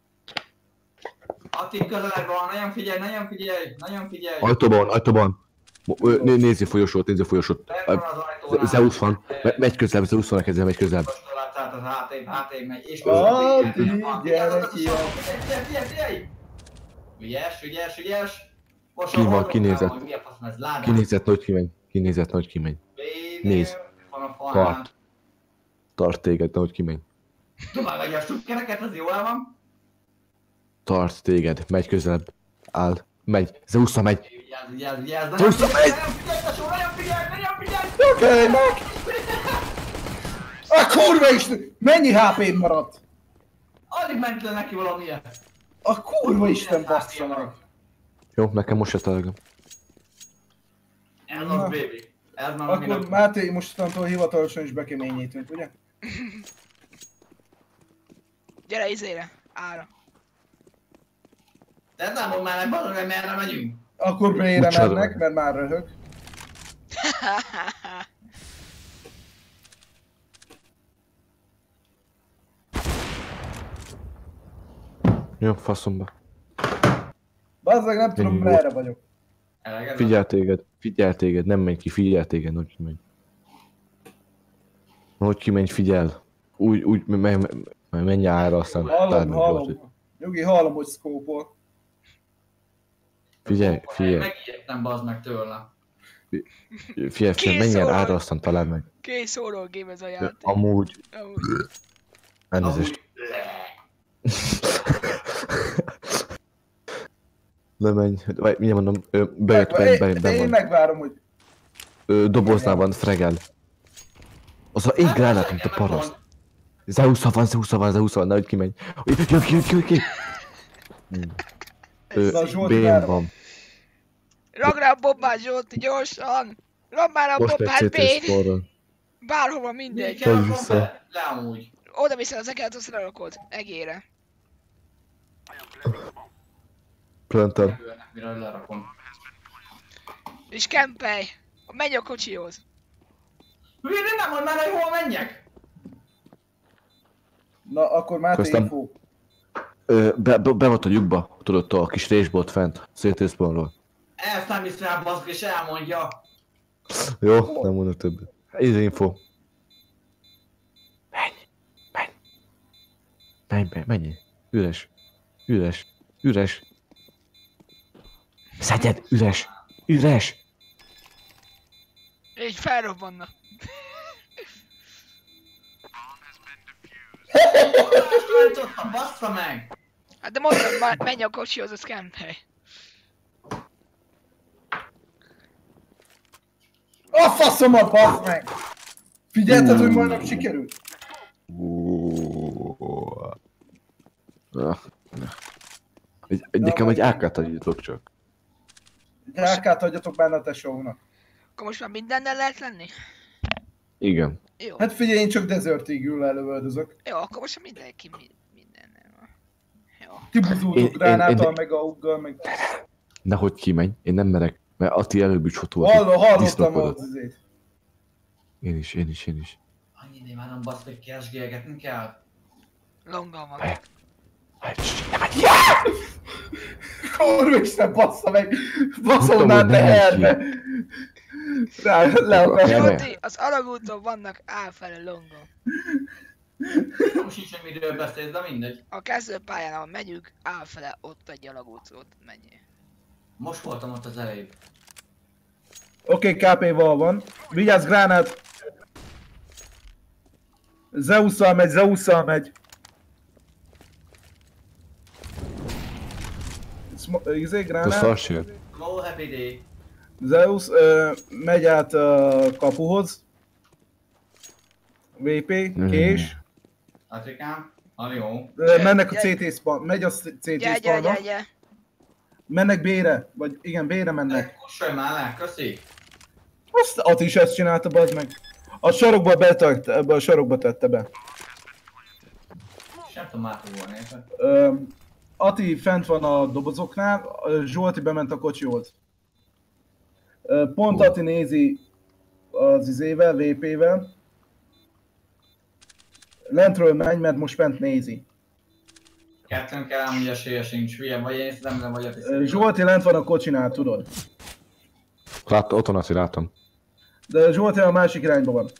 Ati közeleg van, nagyon figyelj, nagyon figyelj, nagyon figyelj. Ajtóban, ajtóban. Mo- ö, né- Nézzi a folyosót, nézzi a folyosót. Bent van az ajtónál. Zeus van. Me- Megy közelebb, Zeus van a kezem, megy közelebb. Most találtál az hátém, hátém megy. És Ati, Vigyázz, gyere az a ki szar- a- Figyelj, figyelj, figyelj! Ügyes, ügyes, ügyes! Most Ki a van, hordóknál kinézett? van, mi a faszom ez, ládás. Kinézett, nagy kimegy. Kinézett, nagy kimegy. Védő, Nézd. Van a falnál. Tart. Tart téged, nagy kimegy. Dumálj meg a stukkereket, az jól el van. Tart téged, megy közelebb. Áll. Megy. Zeus megy. Vigyázz, vigyázz, vigyázz, de Tudsz, nem figyelj, megy! nagyon figyelj, tesó, nagyon figyelj, nagyon figyelj! Oké, meg! A kurva is! Mennyi há pé maradt? Alig ment le neki valamilyen. A kurva isten bassza meg! Jó, nekem most se találom. Ez az, Na. baby. Ez már Akkor aminek- Máté, mostantól hivatalosan is bekeményítünk, ugye? Gyere izére, ára. Te nem mondd már meg, bazd meg, merre megyünk. Akkor B-re Micsoda. mennek, mert már röhög. Jó, faszomba. Bazzeg, nem tudom, Ennyi merre vagyok. Eleged? Figyel téged, figyel téged, nem menj ki, figyel téged, hogy kimenj. Hogy kimenj, figyel. Úgy, úgy, menj, menj ára, aztán Hallom, tárd meg hallom. gyorsan. Nyugi, hallom, hogy szkópol. Figyelj, figyelj, Megijedtem, bazd meg tőle. figyelj, figyelj, Kész menj el óra. ára, aztán találd meg. Kész horror game ez a játék. Amúgy, Amúgy. elnézést. Ne menj, vagy mindjárt mondom, ö, bejött, Meg- be, be, de be én van. megvárom, hogy... Ö, doboznál van, fregel. Az a Hát, egy gránát, mint a paraszt. Zeusza van, Zeusza van, Zeusza van, nehogy kimenj. Jön ki, jön ki, jön ki. Hmm. Ö, Na, Zsolti, Bén várom. van. Ragd rá a bombát, Zsolti, gyorsan! Ragd már a Most egy bombát, cé té Bén! spórral. Bárhova, Mi mindegy. kell a vissza. kompe? Le amúgy. Oda viszed az ekelt, azt lerakod. Egére. Planter. Mire lerakom. És kempelj! Menj a kocsihoz. Hülye, nem mondd már, hogy hol menjek? Na, akkor Máté Köztem. info. Ö, be, be, be volt a lyukba, tudod, a kis résbolt fent, cé té spawnról. Ezt nem hisz rá, baszk, és elmondja. Jó, nem mondok többet. Ez info. Menj, menj. Menj, menj, menj. Üres, üres, üres. Szedjed, üres, üres. Így felrobbannak. Ráncottam, bassza meg! Hát de mondtam már, menj a kocsihoz, az kempelj. A faszomat, bassz meg! Figyelted, hogy majdnem sikerült? Ah, Egy, egy, nekem egy á ká-t adjatok csak. Rákát adjatok benne a tesónak. Akkor most már mindennel lehet lenni? Igen. Jó. Hát figyelj, én csak Desert Eagle-lel lövöldözök. Jó, akkor most már mindenki mi- mindennel van. Jó. Én- Kibuzultok én- gránáttal, én- meg auggal, meg... Nehogy kimenj, én nem merek, mert Ati előbb is ott volt. Halló, hallottam disznókodott. az izét. Én is, én is, én is. Annyi idő már nem basz, hogy keresgélgetni kell. Longan van. Be. Hát, ssss, nem menj. Kurva Isten, bassza meg! Baszom Tudtam, már hogy nem teherbe! Rá, le akartam. Nem. Zsolti, az alagúton vannak álfele longon. Nem sincs, hogy miről beszélsz, de mindegy. A kezdőpályán, ahol megyünk, álfele ott egy alagút, ott menjél. Most voltam ott az elején. Oké, ká pé-val van. Vigyázz, gránát! Zeusszal megy, Zeusszal megy. Sm- Izé, A gránát. szarsért. Go happy day. Zeus ö, megy át a kapuhoz. vé pé, kés. Atrikám. Ah, jó. Ö, mennek a Gyere. cé té spawn, megy a cé té Gyere, gyere, spawnra. gyere, gyere. Mennek B-re, vagy igen, B-re mennek. Kussolj már le, köszi. Azt Ati is ezt csinálta, bazd meg. A sarokba betart, ebbe a sarokba tette be. És nem tudom már, hogy volna érted. Ö, Ati fent van a dobozoknál, ö, Zsolti bement a kocsihoz. Ö, Pont Ati nézi az izével, vé pé-vel. Lentről menj, mert most bent nézi. Kettőnk kell ám, hogy esélye sincs, hülye vagy, én nem nem vagy a Ö, Zsolti lent van a kocsinál, tudod. Látta, otthon azt látom. De Zsolti a másik irányba van.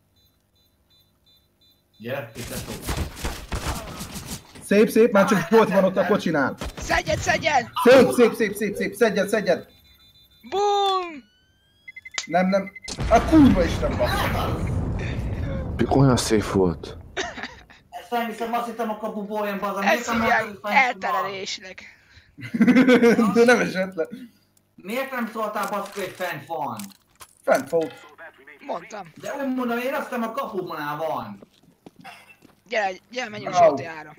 Gyere, itt lesz szó. Szép, szép, már csak Zsolti van ott a kocsinál. Szedjed, szedjed! Szép, szép, szép, szép, szép, szedjed, szedjed. Boom! Nem, nem. A kurva is nem van. Olyan szép volt. Ezt nem hiszem, azt hittem a kapuból jön, bazza. Ezt hívják elterelésnek. De nem esett le. Miért nem szóltál, baszka, hogy fent van? Fent volt. Mondtam. De úgy mondom, én azt hiszem a kapuban van. Gyere, gyere, menjünk Au. Zsoltiára.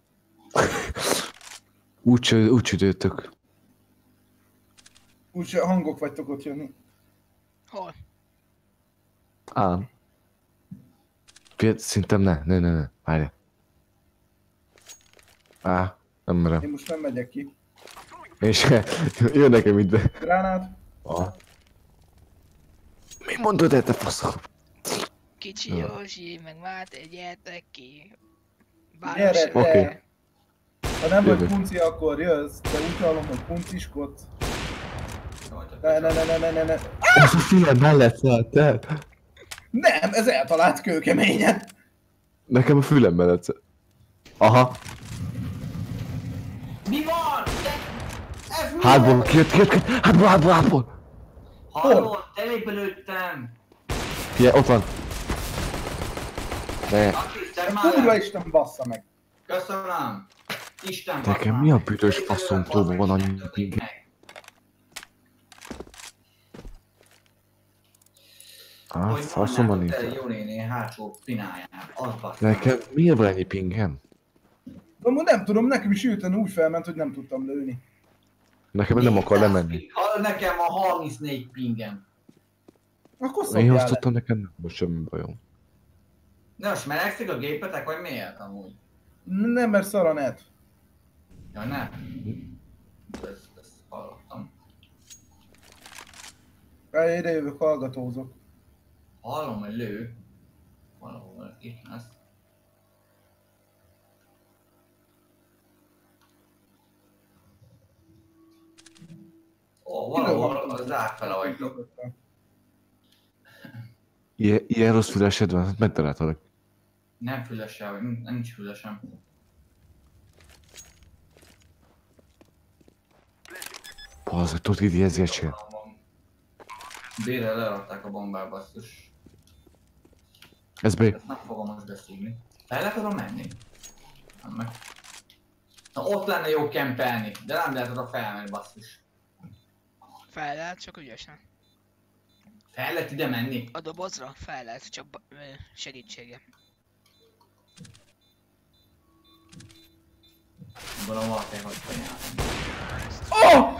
Úgy, cső- úgy csüdőtök. Úgy hangok vagytok ott jönni. Hol? Ám. Fiat, szerintem ne, ne, ne, ne, várj. Á, nem merem. Én most nem megyek ki. És jön nekem itt be. Gránát. Ah. Mi mondod, el, te faszom? Kicsi Ja. Józsi, meg Máté, gyertek ki. Bár Gyere, sem. Oké. gyere. Ha nem vagy Jövök. punci, akkor jössz, de úgy hallom, hogy punciskodsz. Ne, ne, ne, ne, ne, ne, ne. Az a fülem mellett szállt el. Nem, ez eltalált kőkeményen. Nekem a fülem mellett szállt. Aha. Mi van? De... Ez mi Hátból, van? kijött, kijött, kijött. Hátból, hátból, hátból. Hallod, elépelődtem. Figyelj, ott van. Ne. Akiszter már Kurva el. Isten bassza meg. Köszönöm. Isten Nekem bassza. mi a büdös faszom Egyszerűen tóban van annyi bassza, ping? meg. Á, Hogy faszom van mondjátok itt. te, Jó néni hátsó pináját. Az bassza. Nekem miért van ennyi pingem? De amúgy nem tudom, nekem is hirtelen úgy felment, hogy nem tudtam lőni. Nekem nem akar lemenni. Hallod, nekem a harmincnégy pingem. Akkor Én szokjál le. osztottam, nekem nem most semmi bajom. De most melegszik a gépetek, vagy miért amúgy? Nem, mert szar a net. Ja, nem. Ezt, ezt hallottam. Ráj, ide jövök, hallgatózok. Hallom, hogy lő. Valahol itt lesz. Ó, valahol az átfele vagytok. Ilyen, ilyen rossz fülesed van, hát megtaláltalak. Nem fülesem, vagy nincs- nincs fülesem. Bazd, tudod, hogy ezért csinál. Bére lerakták a bombát, basszus. Ez B. Ezt nem fogom most beszívni. El lehet oda menni? Nem meg. Na ott lenne jó kempelni, de nem lehet oda felmenni, basszus. Fel lehet, csak ügyesen. Fel lehet ide menni. A dobozra fel lehet, csak ba- ö, segítsége. Gondolom valaki hogy csinálni. Oh!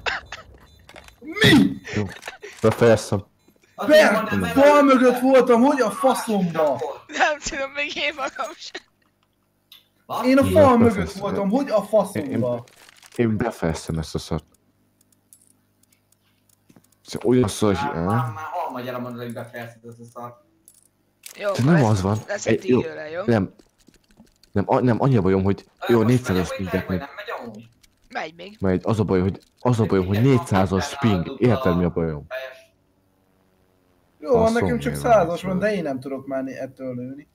Mi? Jó. Befejeztem. Per, fal mögött voltam, hogy a faszomba? Nem tudom, még én magam sem. Én a Jó, fal persze. mögött voltam, hogy a faszomba? Én befejeztem ezt a szart. Szóval olyan szar, hogy... Már, eh? már, már halmagyára mondod, hogy befejezted ezt a szart. Jó, De nem az van. Lesz Egy- egy jó, tígőre, jó? Nem. Nem, a, nem, annyi a bajom, hogy jó, Most négyszázas megy, vagy pinget vagy meg. nem megy amúgy? Megy még. Megy, az a baj, hogy az a bajom, hogy négyszázas ping. Érted mi a bajom? Fejes. Jó, van, Faszom, nekem csak miért van százas ez? van, de én nem tudok már ettől lőni.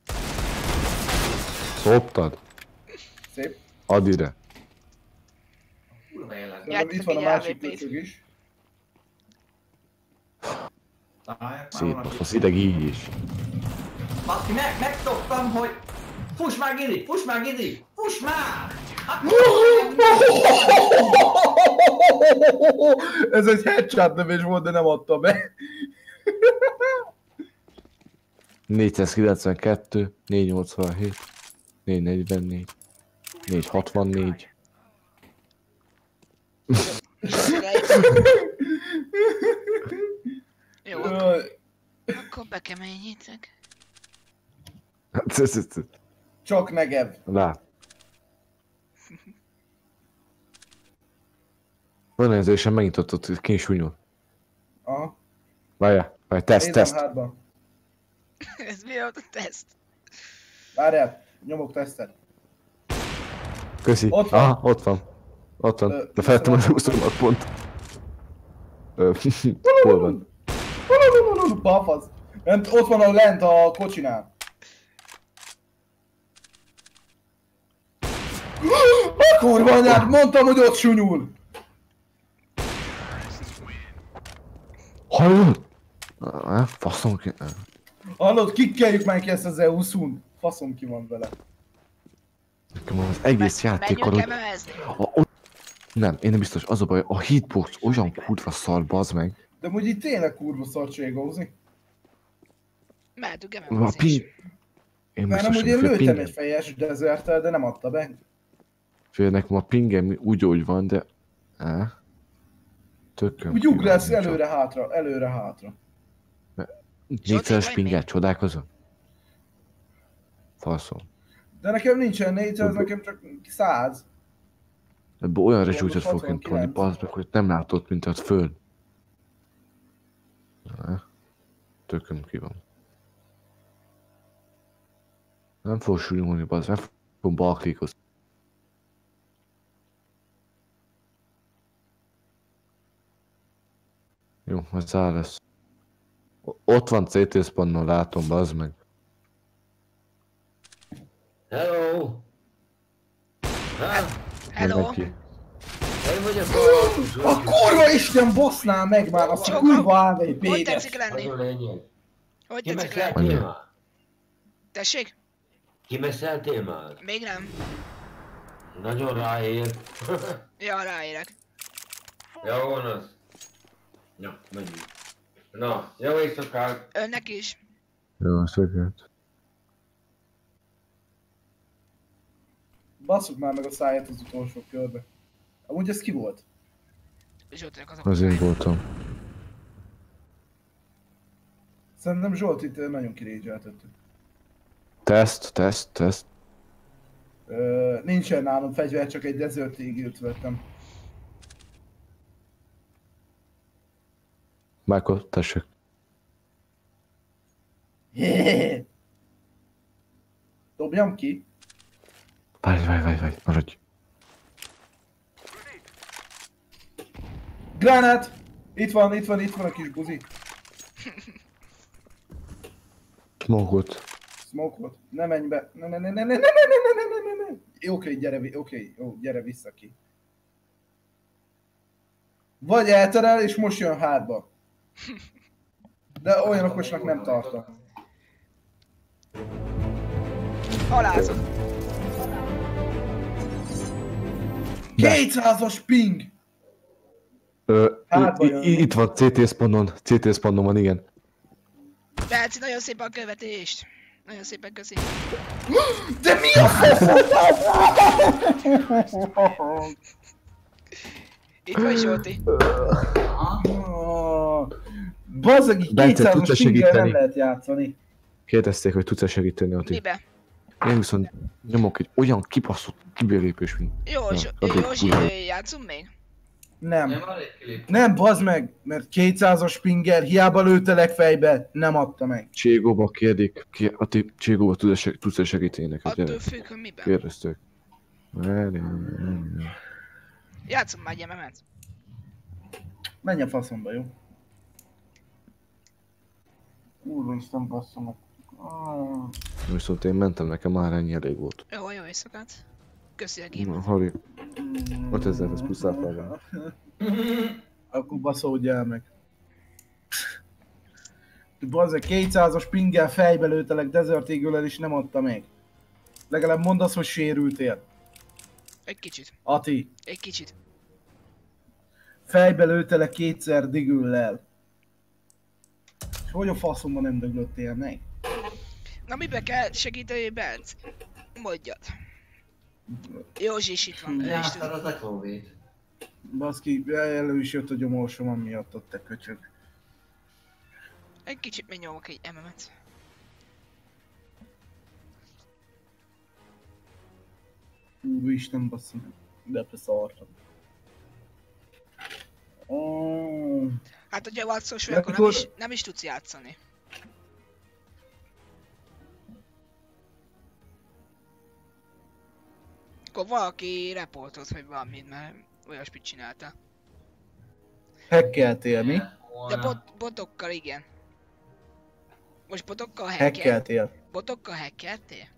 Szoptad? Szép. Add ide. Kurva élet. Szerintem itt van a egy másik á vé pét. köcög is. Találják már Szép, valakit. az ideg így is. Baszki, meg, megszoktam, hogy... Fuss már, Gidi! Fuss már, Gidi! Fuss már! Hát, Ez egy headshot növés volt, de nem adta be. négyszázkilencvenkettő, négyszáznyolcvanhét, négyszáznegyvennégy, négyszázhatvannégy. Jó, akkor, Jaj, akkor bekeményítek. csak negev. Lát. Van érzésem, megnyitottad, hogy ki is újul. Aha. Várjál, várj, teszt, Nézem teszt. hátba. Ez mi volt a teszt? Várjál, nyomok tesztet. Köszi. Ott van. Aha, ott van. Ott Ö, van. De feltem az huszonhat pont. Ö, Hol van? Pafasz. Lent, ott van a lent a kocsinál. A kurva anyád, mondtam, hogy ott sunyul. Hallod? Ah, faszom ki. ah. Hallod, kikkeljük már ki ezt az E huszon. Faszom ki van vele. Nekem az egész játék Menjünk arra, emezni? a, ott... Nem, én nem biztos, az a baj, a hitbox olyan kurva szar, bazd meg. De úgy itt tényleg kurva szar cségózni. Mehetünk A emezni is. ping... Én Mert biztos, amúgy én hogy a lőttem pingem, egy fejes dezerttel, de nem adta be. fél nekem a pingem úgy, úgy van, de... Á, tököm. Úgy ugrálsz előre-hátra, előre-hátra. négyszeres pinget csodálkozom? Faszom. De nekem nincsen négyszáz, nekem csak száz. Ebből olyan Jó, rezsúcsot fogok én tolni, hatvankilenc. bazd meg, hogy nem látod, mint az föl. Á, tököm ki van. Nem fog súlyolni, bazd, nem fogom balklékozni. Jó, ez áll lesz. O- Ott van cé té spannon, látom, bazd meg. Hello! Ha? Hello! Mindenki. Én vagyok a... A kurva Isten basznál meg már azt a Csóka. kurva á vé Hogy pé-t. tetszik Az lenni? a lényeg. Hogy tetszik lenni? Kimeszeltél már? Tessék? Kimeszeltél már? Még nem. Nagyon ráér. Ja, ráérek. Jó van az. Na, menjünk. Na, jó éjszakát. Önnek is. Jó, szöget. Basszuk már meg a száját az utolsó körbe. Amúgy ez ki volt? Zsoltinak az Az én akadály. voltam. Szerintem Zsolt itt nagyon kirégyeltettük. Teszt, teszt, teszt. Ö, nincsen nálam fegyver, csak egy Desert Eagle-t vettem. Michael, tessék. Dobjam ki? Várj, várj, várj, várj, maradj. Granát! Itt van, itt van, itt van a kis buzi. Smoke-ot. Smoke-ot. Ne menj be. Ne, ne, ne, ne, ne, ne, ne, ne, ne, ne, ne, ne. Oké, gyere, vi- oké, jó, gyere vissza ki. Vagy elterel, és most jön hátba. De olyan okosnak nem tartom. Alázom. kétszázas ping! Ö, Hátba i- jön. i- itt van cé té spannon, cé té spannon van, igen. Belci, nagyon szépen a követést. Nagyon szépen köszi. De mi a faszom? Itt vagy Zsolti. Bazzeg, így Bence, kétszázas tudsz-e pinggel nem segíteni? lehet játszani. Kérdezték, hogy tudsz-e segíteni, Ati. Mibe? Én viszont nyomok egy olyan kibaszott kibelépés, mint... Jó, Na, Zso- addig Józsi, kurva. játszunk még? Nem. Nem, van egy klip. Nem, bazd meg, mert kétszázas pinger, hiába lőtelek fejbe, nem adta meg. Cségóba kérdik, ki, Ati, Cségóba tudsz-e seg- tudsz-e segíteni neked, gyere. Attól függ, hogy miben. Kérdezték. Várj, várj. Játszunk már gyememet. Menj a faszomba, jó? Úrva Isten, basszom meg. Ah. Viszont én mentem, nekem már ennyi elég volt. Jó, jó éjszakát. Köszi a Na, gémet. Harry, ötezer, ez plusz átlagán. Akkor baszódj el meg. Bazzeg, kétszázas pinggel fejbe lőtelek Desert Eagle-el is nem adta meg. Legalább mondd azt, hogy sérültél. Egy kicsit. Ati, Egy kicsit. fejbe lőtelek kétszer Digüllel. És hogy a faszomban nem döglöttél meg? Na mibe kell segíteni, Belc? Mondjad. Józsi is itt van, ő is Játszál tud. az ekóvét. Baszki, elő is jött a gyomorsom amiatt ott te köcsög. Egy kicsit még nyomok egy ememet. Úristen, basszom. De szartam. Oh. Hát, hogyha vaccos vagy, De akkor nem mikor- is, nem is tudsz játszani. Akkor valaki reportot, vagy valamit, mert olyasmit csinálta. Hackeltél, mi? De bot, botokkal igen. Most botokkal hacker? Hackeltél. Botokkal hackertél?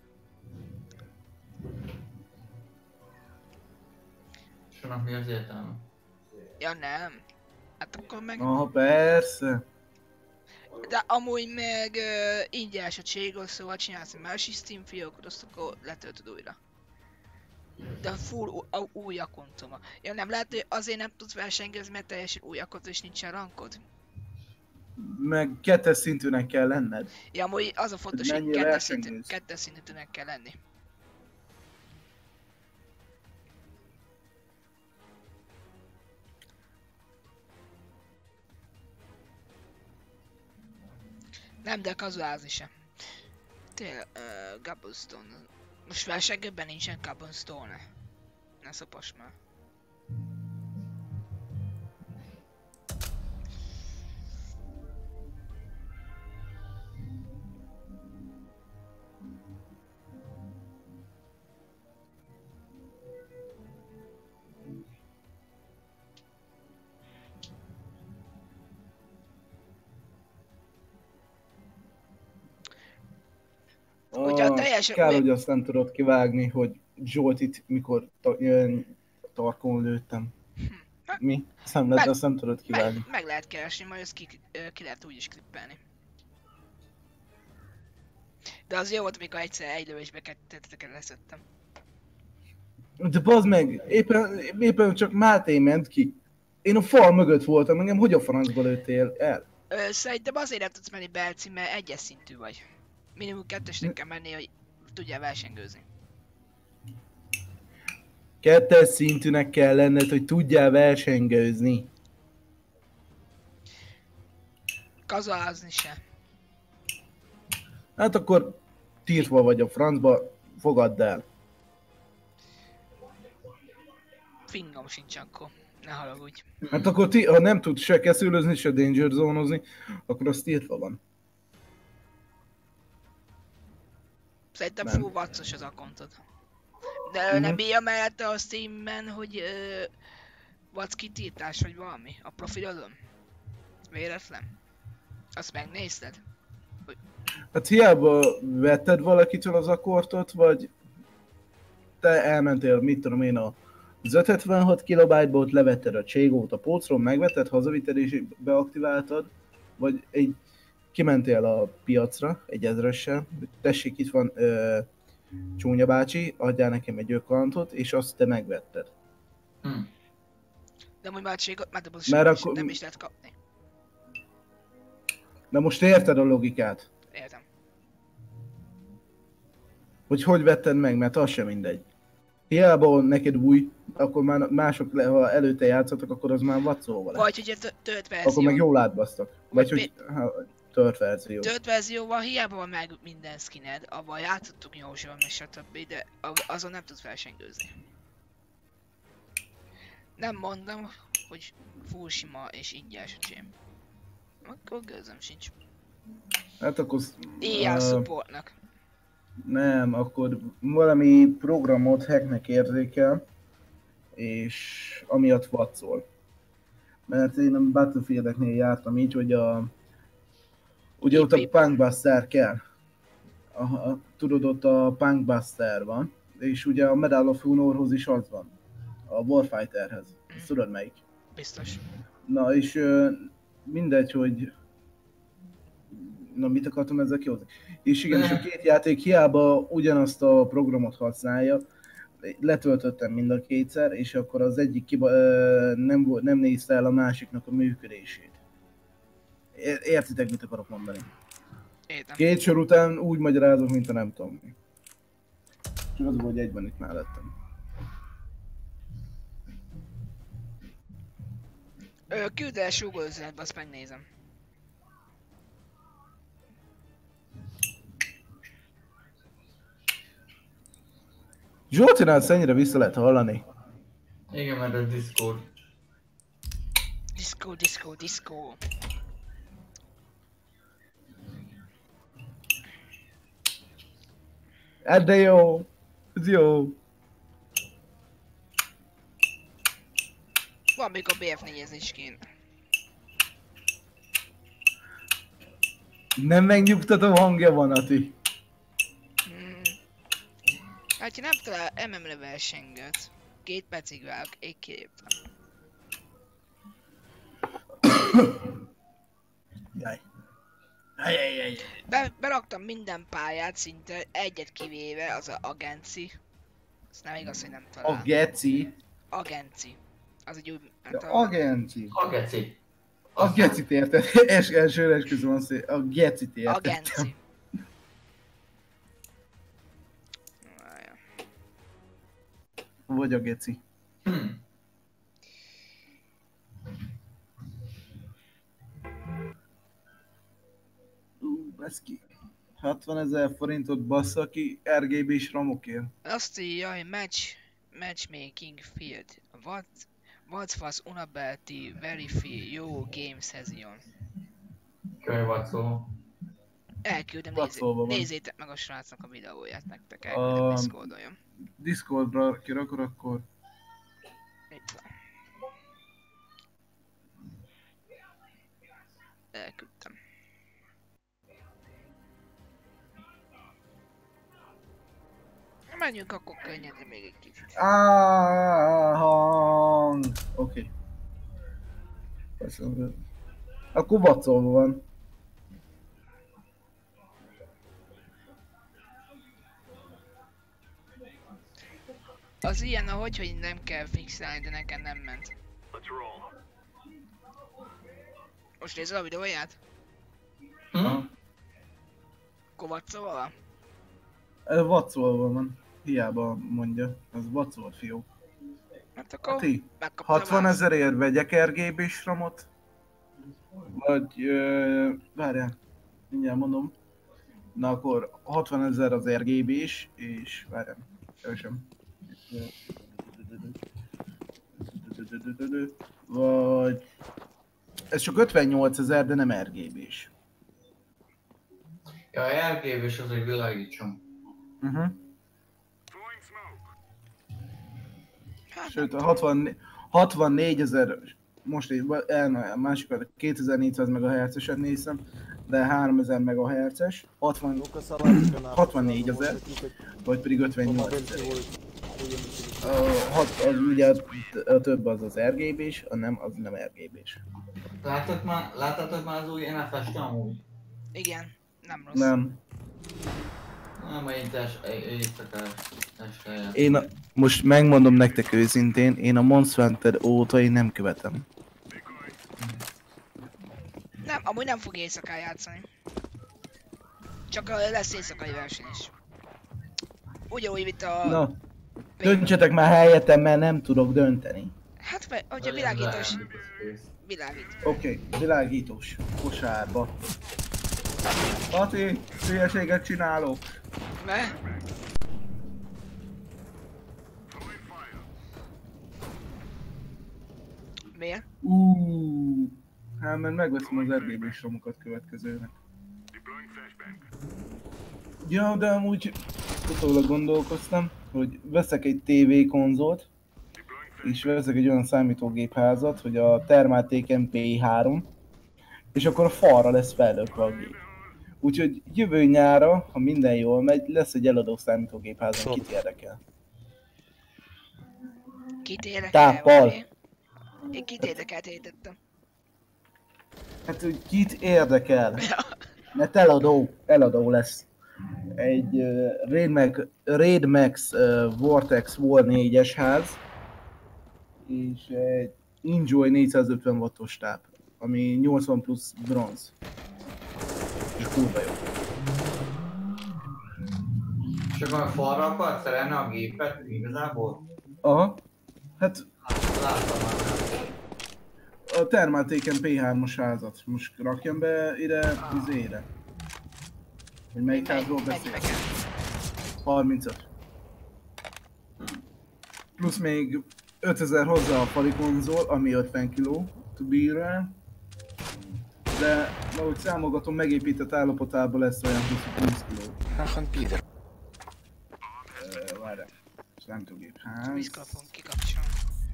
És annak mi az értelme? Ja nem. Hát akkor meg... Aha, persze. De amúgy meg uh, ingyenes a cségol, szóval csinálsz egy másik Steam fiókot, azt akkor letöltöd újra. De full ú- a- új akkontom. Ja nem lehet, hogy azért nem tudsz versenyezni, mert teljesen új akkont és nincsen rankod? Meg kettes szintűnek kell lenned. Ja, amúgy az a fontos, hogy mennyire kettes szintű, versenyzős. kettes szintűnek kell lenni. Nem, de kazuázni sem. Tényleg, uh, Gabonstone. Most versenyben nincsen Gabonstone. Ne szopass már. Teljesen kár, mi- hogy azt nem tudod kivágni, hogy Zsoltit mikor ta- jön, tarkon lőttem. Mi? Szemled, Meg- azt nem tudod meg, kivágni. meg lehet keresni, majd ezt ki, ö, ki lehet úgy is klippelni. De az jó volt, amikor egyszer egy lövésbe kettőteket leszettem. De bazd meg, éppen, éppen csak Máté ment ki. Én a fal mögött voltam, engem hogy a francba lőttél el? Ö, szerintem azért nem tudsz menni Belci, mert egyes szintű vagy. Minimum kettesnek kell menni, hogy tudjál versengőzni. Kettes szintűnek kell lenned, hogy tudjál versengőzni. Kazalázni se. Hát akkor tiltva vagy a francba, fogadd el. Fingom sincs akkor. Ne haragudj. Hát akkor ti, ha nem tudsz se keszülözni, se danger zónozni, akkor az tiltva van. Szerintem Nem. full vaccos az akkontod. De Mhm. nem bírja mellette a Steamben, hogy ö, vac kitiltás vagy valami a profilodon? Véletlen? Azt megnézted? Hát hiába vetted valakitől az akkortot, vagy te elmentél, mit tudom én, a az ötszázhetvenhat kilobájtból, ott levetted a cségót a polcról, megvetted, hazavitted és beaktiváltad, vagy egy, kimentél a piacra egy ezressel, hogy tessék, itt van ö, Csúnya bácsi, adjál nekem egy ökalantot, és azt te megvetted. Hm. De amúgy már cségot, már doboz Mert nem, is, akkor- nem is lehet kapni. Na most érted a logikát? Értem. Hogy hogy vetted meg, mert az sem mindegy. Hiába neked új, akkor már mások, le- ha előtte játszottak, akkor az már vacsolva lesz. Vagy ugye tö- tölt verzió. Akkor meg jól átbasztak. Vagy Vagy hogy ha, tört verzió. Tölt verzióval hiába van meg minden skined, avval játszottuk nyolcsan, meg stb. De a- azon nem tudsz versengőzni. Nem mondom, hogy full sima és ingyenes a csém. Akkor gőzöm sincs. Hát akkor... sz- Éjjel ö, supportnak. Nem, akkor valami programot hacknek érzékel, és amiatt vacol. Mert én a Battlefield-eknél jártam így, hogy a... Ugye ott a Punkbuster kell. Aha, tudod, ott a Punkbuster van, és ugye a Medal of Honorhoz is az van. A Warfighterhez. Ezt tudod melyik? Biztos. Na és ö, mindegy, hogy... Na mit akartam ezzel kihozni? És igen, és a két játék hiába ugyanazt a programot használja, letöltöttem mind a kétszer, és akkor az egyik kiba, ö, nem, vo- nem nézte el a másiknak a működését. É- Értitek, mit akarok mondani? Értem. Két sor után úgy magyarázok, mint a nem tudom mi. Csak az, hogy egy van itt mellettem. Ö, küld el súgó üzenetbe, azt megnézem. Zsoltinál ennyire vissza lehet hallani. Igen, mert a Discord. Disco, disco, disco. Hát de jó, ez jó. Van még a bé ef négyezni is kéne. Nem megnyugtató hangja van, Ati. Hmm. Hát ha nem talál em em-re versengőt, két percig várok, én kiléptem. Jaj. Ajajajaj. Be, beraktam minden pályát, szinte egyet kivéve, az a agenci. Ez nem igaz, hogy nem talál. A geci. Agenci. Az egy új... De Hát a, agenci. A geci. A gecit érted. Es, elsőre esküszöm azt, hogy a gecit értettem. agenci. Várja. Vagy a geci. Hm. Ú, baszki. hatvanezer forintot bassza ki er gé bé-s ramokért. Azt írja, hogy match, matchmaking field. What, what was unability verify your game session? Könyv vagy szó. Elküldöm, Pacolva nézzé, van. nézzétek meg a srácnak a videóját nektek, elküldöm A- Discordon. Discordra kirakod, akkor Itt van. Elküldtem. menjünk akkor könnyedre még egy kicsit. Áááá, hang. Oké. Okay. Akkor vacolva van. Az ilyen, ahogy, hogy nem kell fixálni, de nekem nem ment. Most nézed a videóját? Hm? Kovacolva van? Ez vacolva van. Hiába mondja. Ez vacolt fiú. Hát akkor Ti, megkaptam hatvan ezerért vegyek er gé bés ramot? Vagy... Ö, várjál. Mindjárt mondom. Na akkor hatvan ezer az er gé bés, és várjál. Keresem. Vagy... Ez csak ötvennyolc ezer, de nem er gé bés. Ja, er gé bés az, hogy világítson. Uh-huh. Sőt, a hatvan, hatvannégy ezer, most így, el, a másikat kétezer-négyszáz megahertz-eset nézem, de háromezer megahertz-es, hatvan, hatvannégy ezer, vagy pedig ötvennyolc ezer. A, hat, az ugye a, a több az az er gé bés, a nem, az nem er gé bés. Láttatok már, láttatok már az új en ef es-t amúgy? Igen, nem rossz. Nem. Nem, a éjtes, éjszakás, este. Én a, most megmondom nektek őszintén, én a Monster Hunter óta én nem követem. Nem, amúgy nem fog éjszakán játszani. Csak uh, lesz éjszakai verseny is. Ugyanúgy, mint a... Na, döntsetek már helyetem, mert nem tudok dönteni. Hát, vagy- hogyha világítós... Világít. Oké, okay, világítós, kosárba. Pati, hülyeséget csinálok. Ne? Miért? Uuuuh. Hát mert megveszem az er gé bés romokat következőnek. Ja, de amúgy utólag gondolkoztam, hogy veszek egy té vé konzolt, és veszek egy olyan számítógépházat, hogy a Thermaltake em pé három, és akkor a falra lesz fellökve a gép. Úgyhogy jövő nyára, ha minden jól megy, lesz egy eladó számítógépházam, kit érdekel. Kit érdekel? Táppal. vagy? Én kit érdekelt értettem. Hát, hogy kit érdekel? Mert eladó, eladó lesz. Egy uh, Raidmax, Raidmax uh, Vortex War négyes ház, és egy Enjoy négyszázötven wattos táp, ami nyolcvan plusz bronz. És kurva jó. És akkor a falra akart szerelni a gépet igazából? Aha. Hát Láttam már. a Thermaltake em pé hármas házat. Most rakjam be ide, izére. Hogy melyik házról beszélsz? harmincöt. Plusz még ötezer hozzá a fali konzol, ami ötven kiló, to be rá. De ahogy számolgatom, megépített állapotában lesz olyan húsz kiló. Várjál, számítógépház. Vízkalapon kikapcsolom.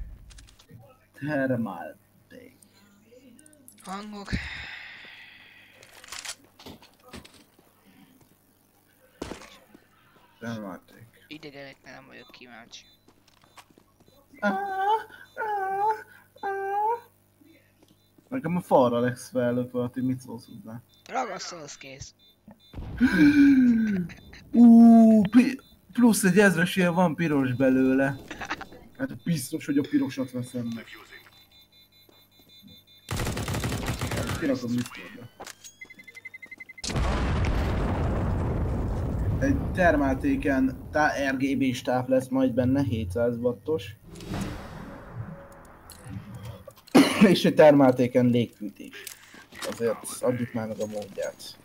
Thermaltake. Hangok. Thermaltake. Idegeneknél nem vagyok kíváncsi. Ah, ah, ah. Nekem a falra lesz fellökve, hogy mit szólsz hozzá. Ragasztod, az kész. Uuuuh, plusz egy ezres ilyen van piros belőle. Hát biztos, hogy a pirosat veszem meg. Kirakom Discordra. Egy Thermaltake-en er gé bés táp lesz majd benne, hétszáz wattos. És egy Thermaltake-en légfűtés. Azért adjuk már meg a módját.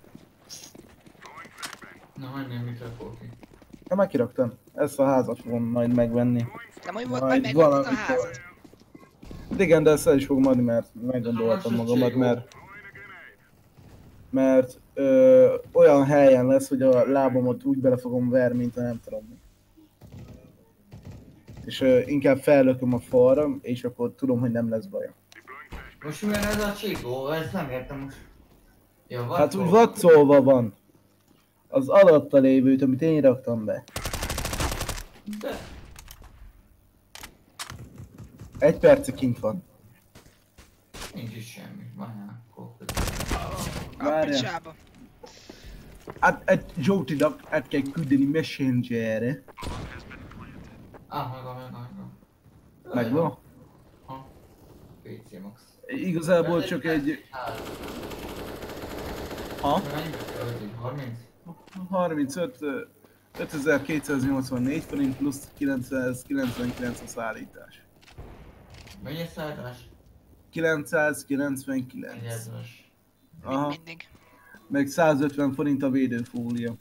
Na, majdnem mit rakol ki. Na már kiraktam. Ezt a házat fogom majd megvenni. De majd volt, majd megvetted a házat. Igen, de ezt el is fogom adni, mert meggondoltam magamat, mert... Mert ö, olyan helyen lesz, hogy a lábamat úgy bele fogom verni, mint a nem tudom mi. És ö, inkább fellököm a falra, és akkor tudom, hogy nem lesz baja. Most milyen ez a csikó? Ezt nem értem most. Ja, Hát úgy vacolva van. Az alatta lévőt, amit én raktam be. De... Egy perce kint van. Nincs is semmi. Várjál, akkor... A Várjál. picsába. Hát egy Zsoltinak át kell küldeni Messengerre. Ah, megvan, megvan, megvan. Megvan? Ha. pé cé Max. Igazából csak egy... Ha? Mennyibe került? harminc? harmincöt... ötezer-kétszáznyolcvannégy forint plusz kilencszázkilencvenkilenc a szállítás. Mennyi szállítás? kilencszázkilencvenkilenc. Egyezmes. Aha. Mindig. Meg százötven forint a védőfólia.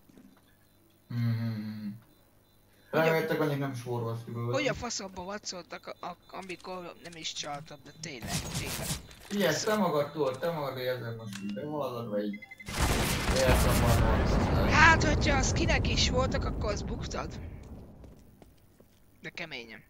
Mhm. Reméltek, annyit nem spórolsz ki bőle. Hogy a faszomba vaccoltak, a- a- amikor nem is csaltam, de tényleg, tényleg. Figyelj, te magadtól, te magad érzed most így bevallod, vagy így... Értem van. Hát, hogyha az kinek is voltak, akkor az buktad. De keményen.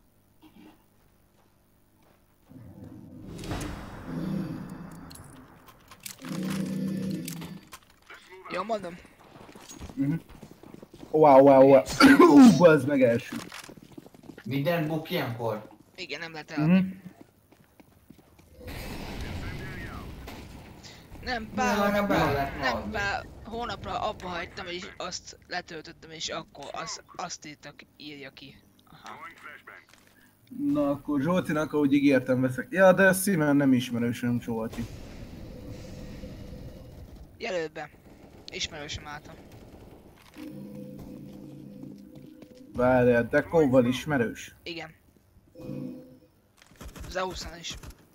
Jó, mondom. Mhm. Wow, wow, wow. Ú, bazd meg első. Minden buk ilyenkor? Igen, nem lehet eladni. Mhm. Nem De pár, legalább el lehet nem adni. pár hónapra abba hagytam, és azt letöltöttem, és akkor az, azt írtak, írja ki. Aha. Na akkor Zsoltinak, ahogy ígértem, veszek. Ja, de szíven nem ismerősöm Zsolti. Jelöld be. Ismerősöm által. Várjál, Dekóval ismerős? Igen. Zeuszon is.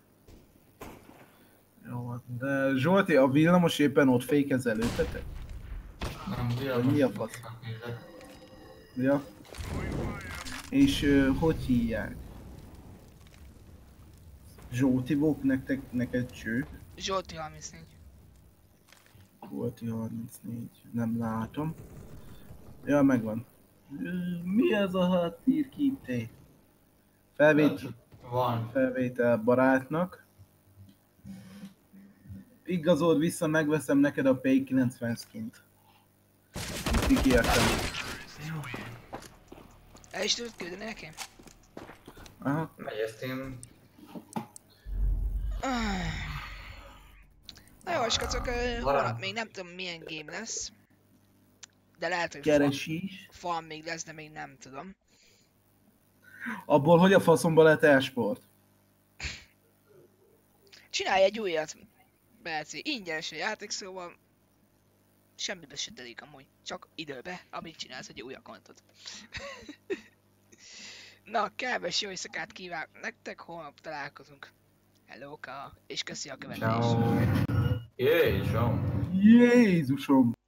Jó, de Zsolti, a villamos éppen ott fékez előttetek? Nem, Vagy mi a fasz? Ja. És uh, hogy hívják? Zsolti volt nektek, neked cső? Zsolti harmincnégy. Zsolti harmincnégy, nem látom. Ja, megvan. Ö, Mi ez a háttérkép? Felvét, Van. felvétel barátnak. Igazold vissza, megveszem neked a P kilencven skint. Ígértem. El is tudod küldeni nekem? Aha. Megy ezt én... Na jó, skacok, ö, Varázs. holnap még nem tudom milyen game lesz. De lehet, hogy Keresés. fan még lesz, de még nem tudom. Abból hogy a faszomba lett e-sport? Csinálj egy újat, Berci. Ingyenes a játék, szóval semmibe se telik amúgy. Csak időbe, amit csinálsz, hogy új akkontot. Na, kellemes jó éjszakát kívánok nektek, holnap találkozunk. Hello, és köszi a követést. Ciao. Jézusom. Jézusom!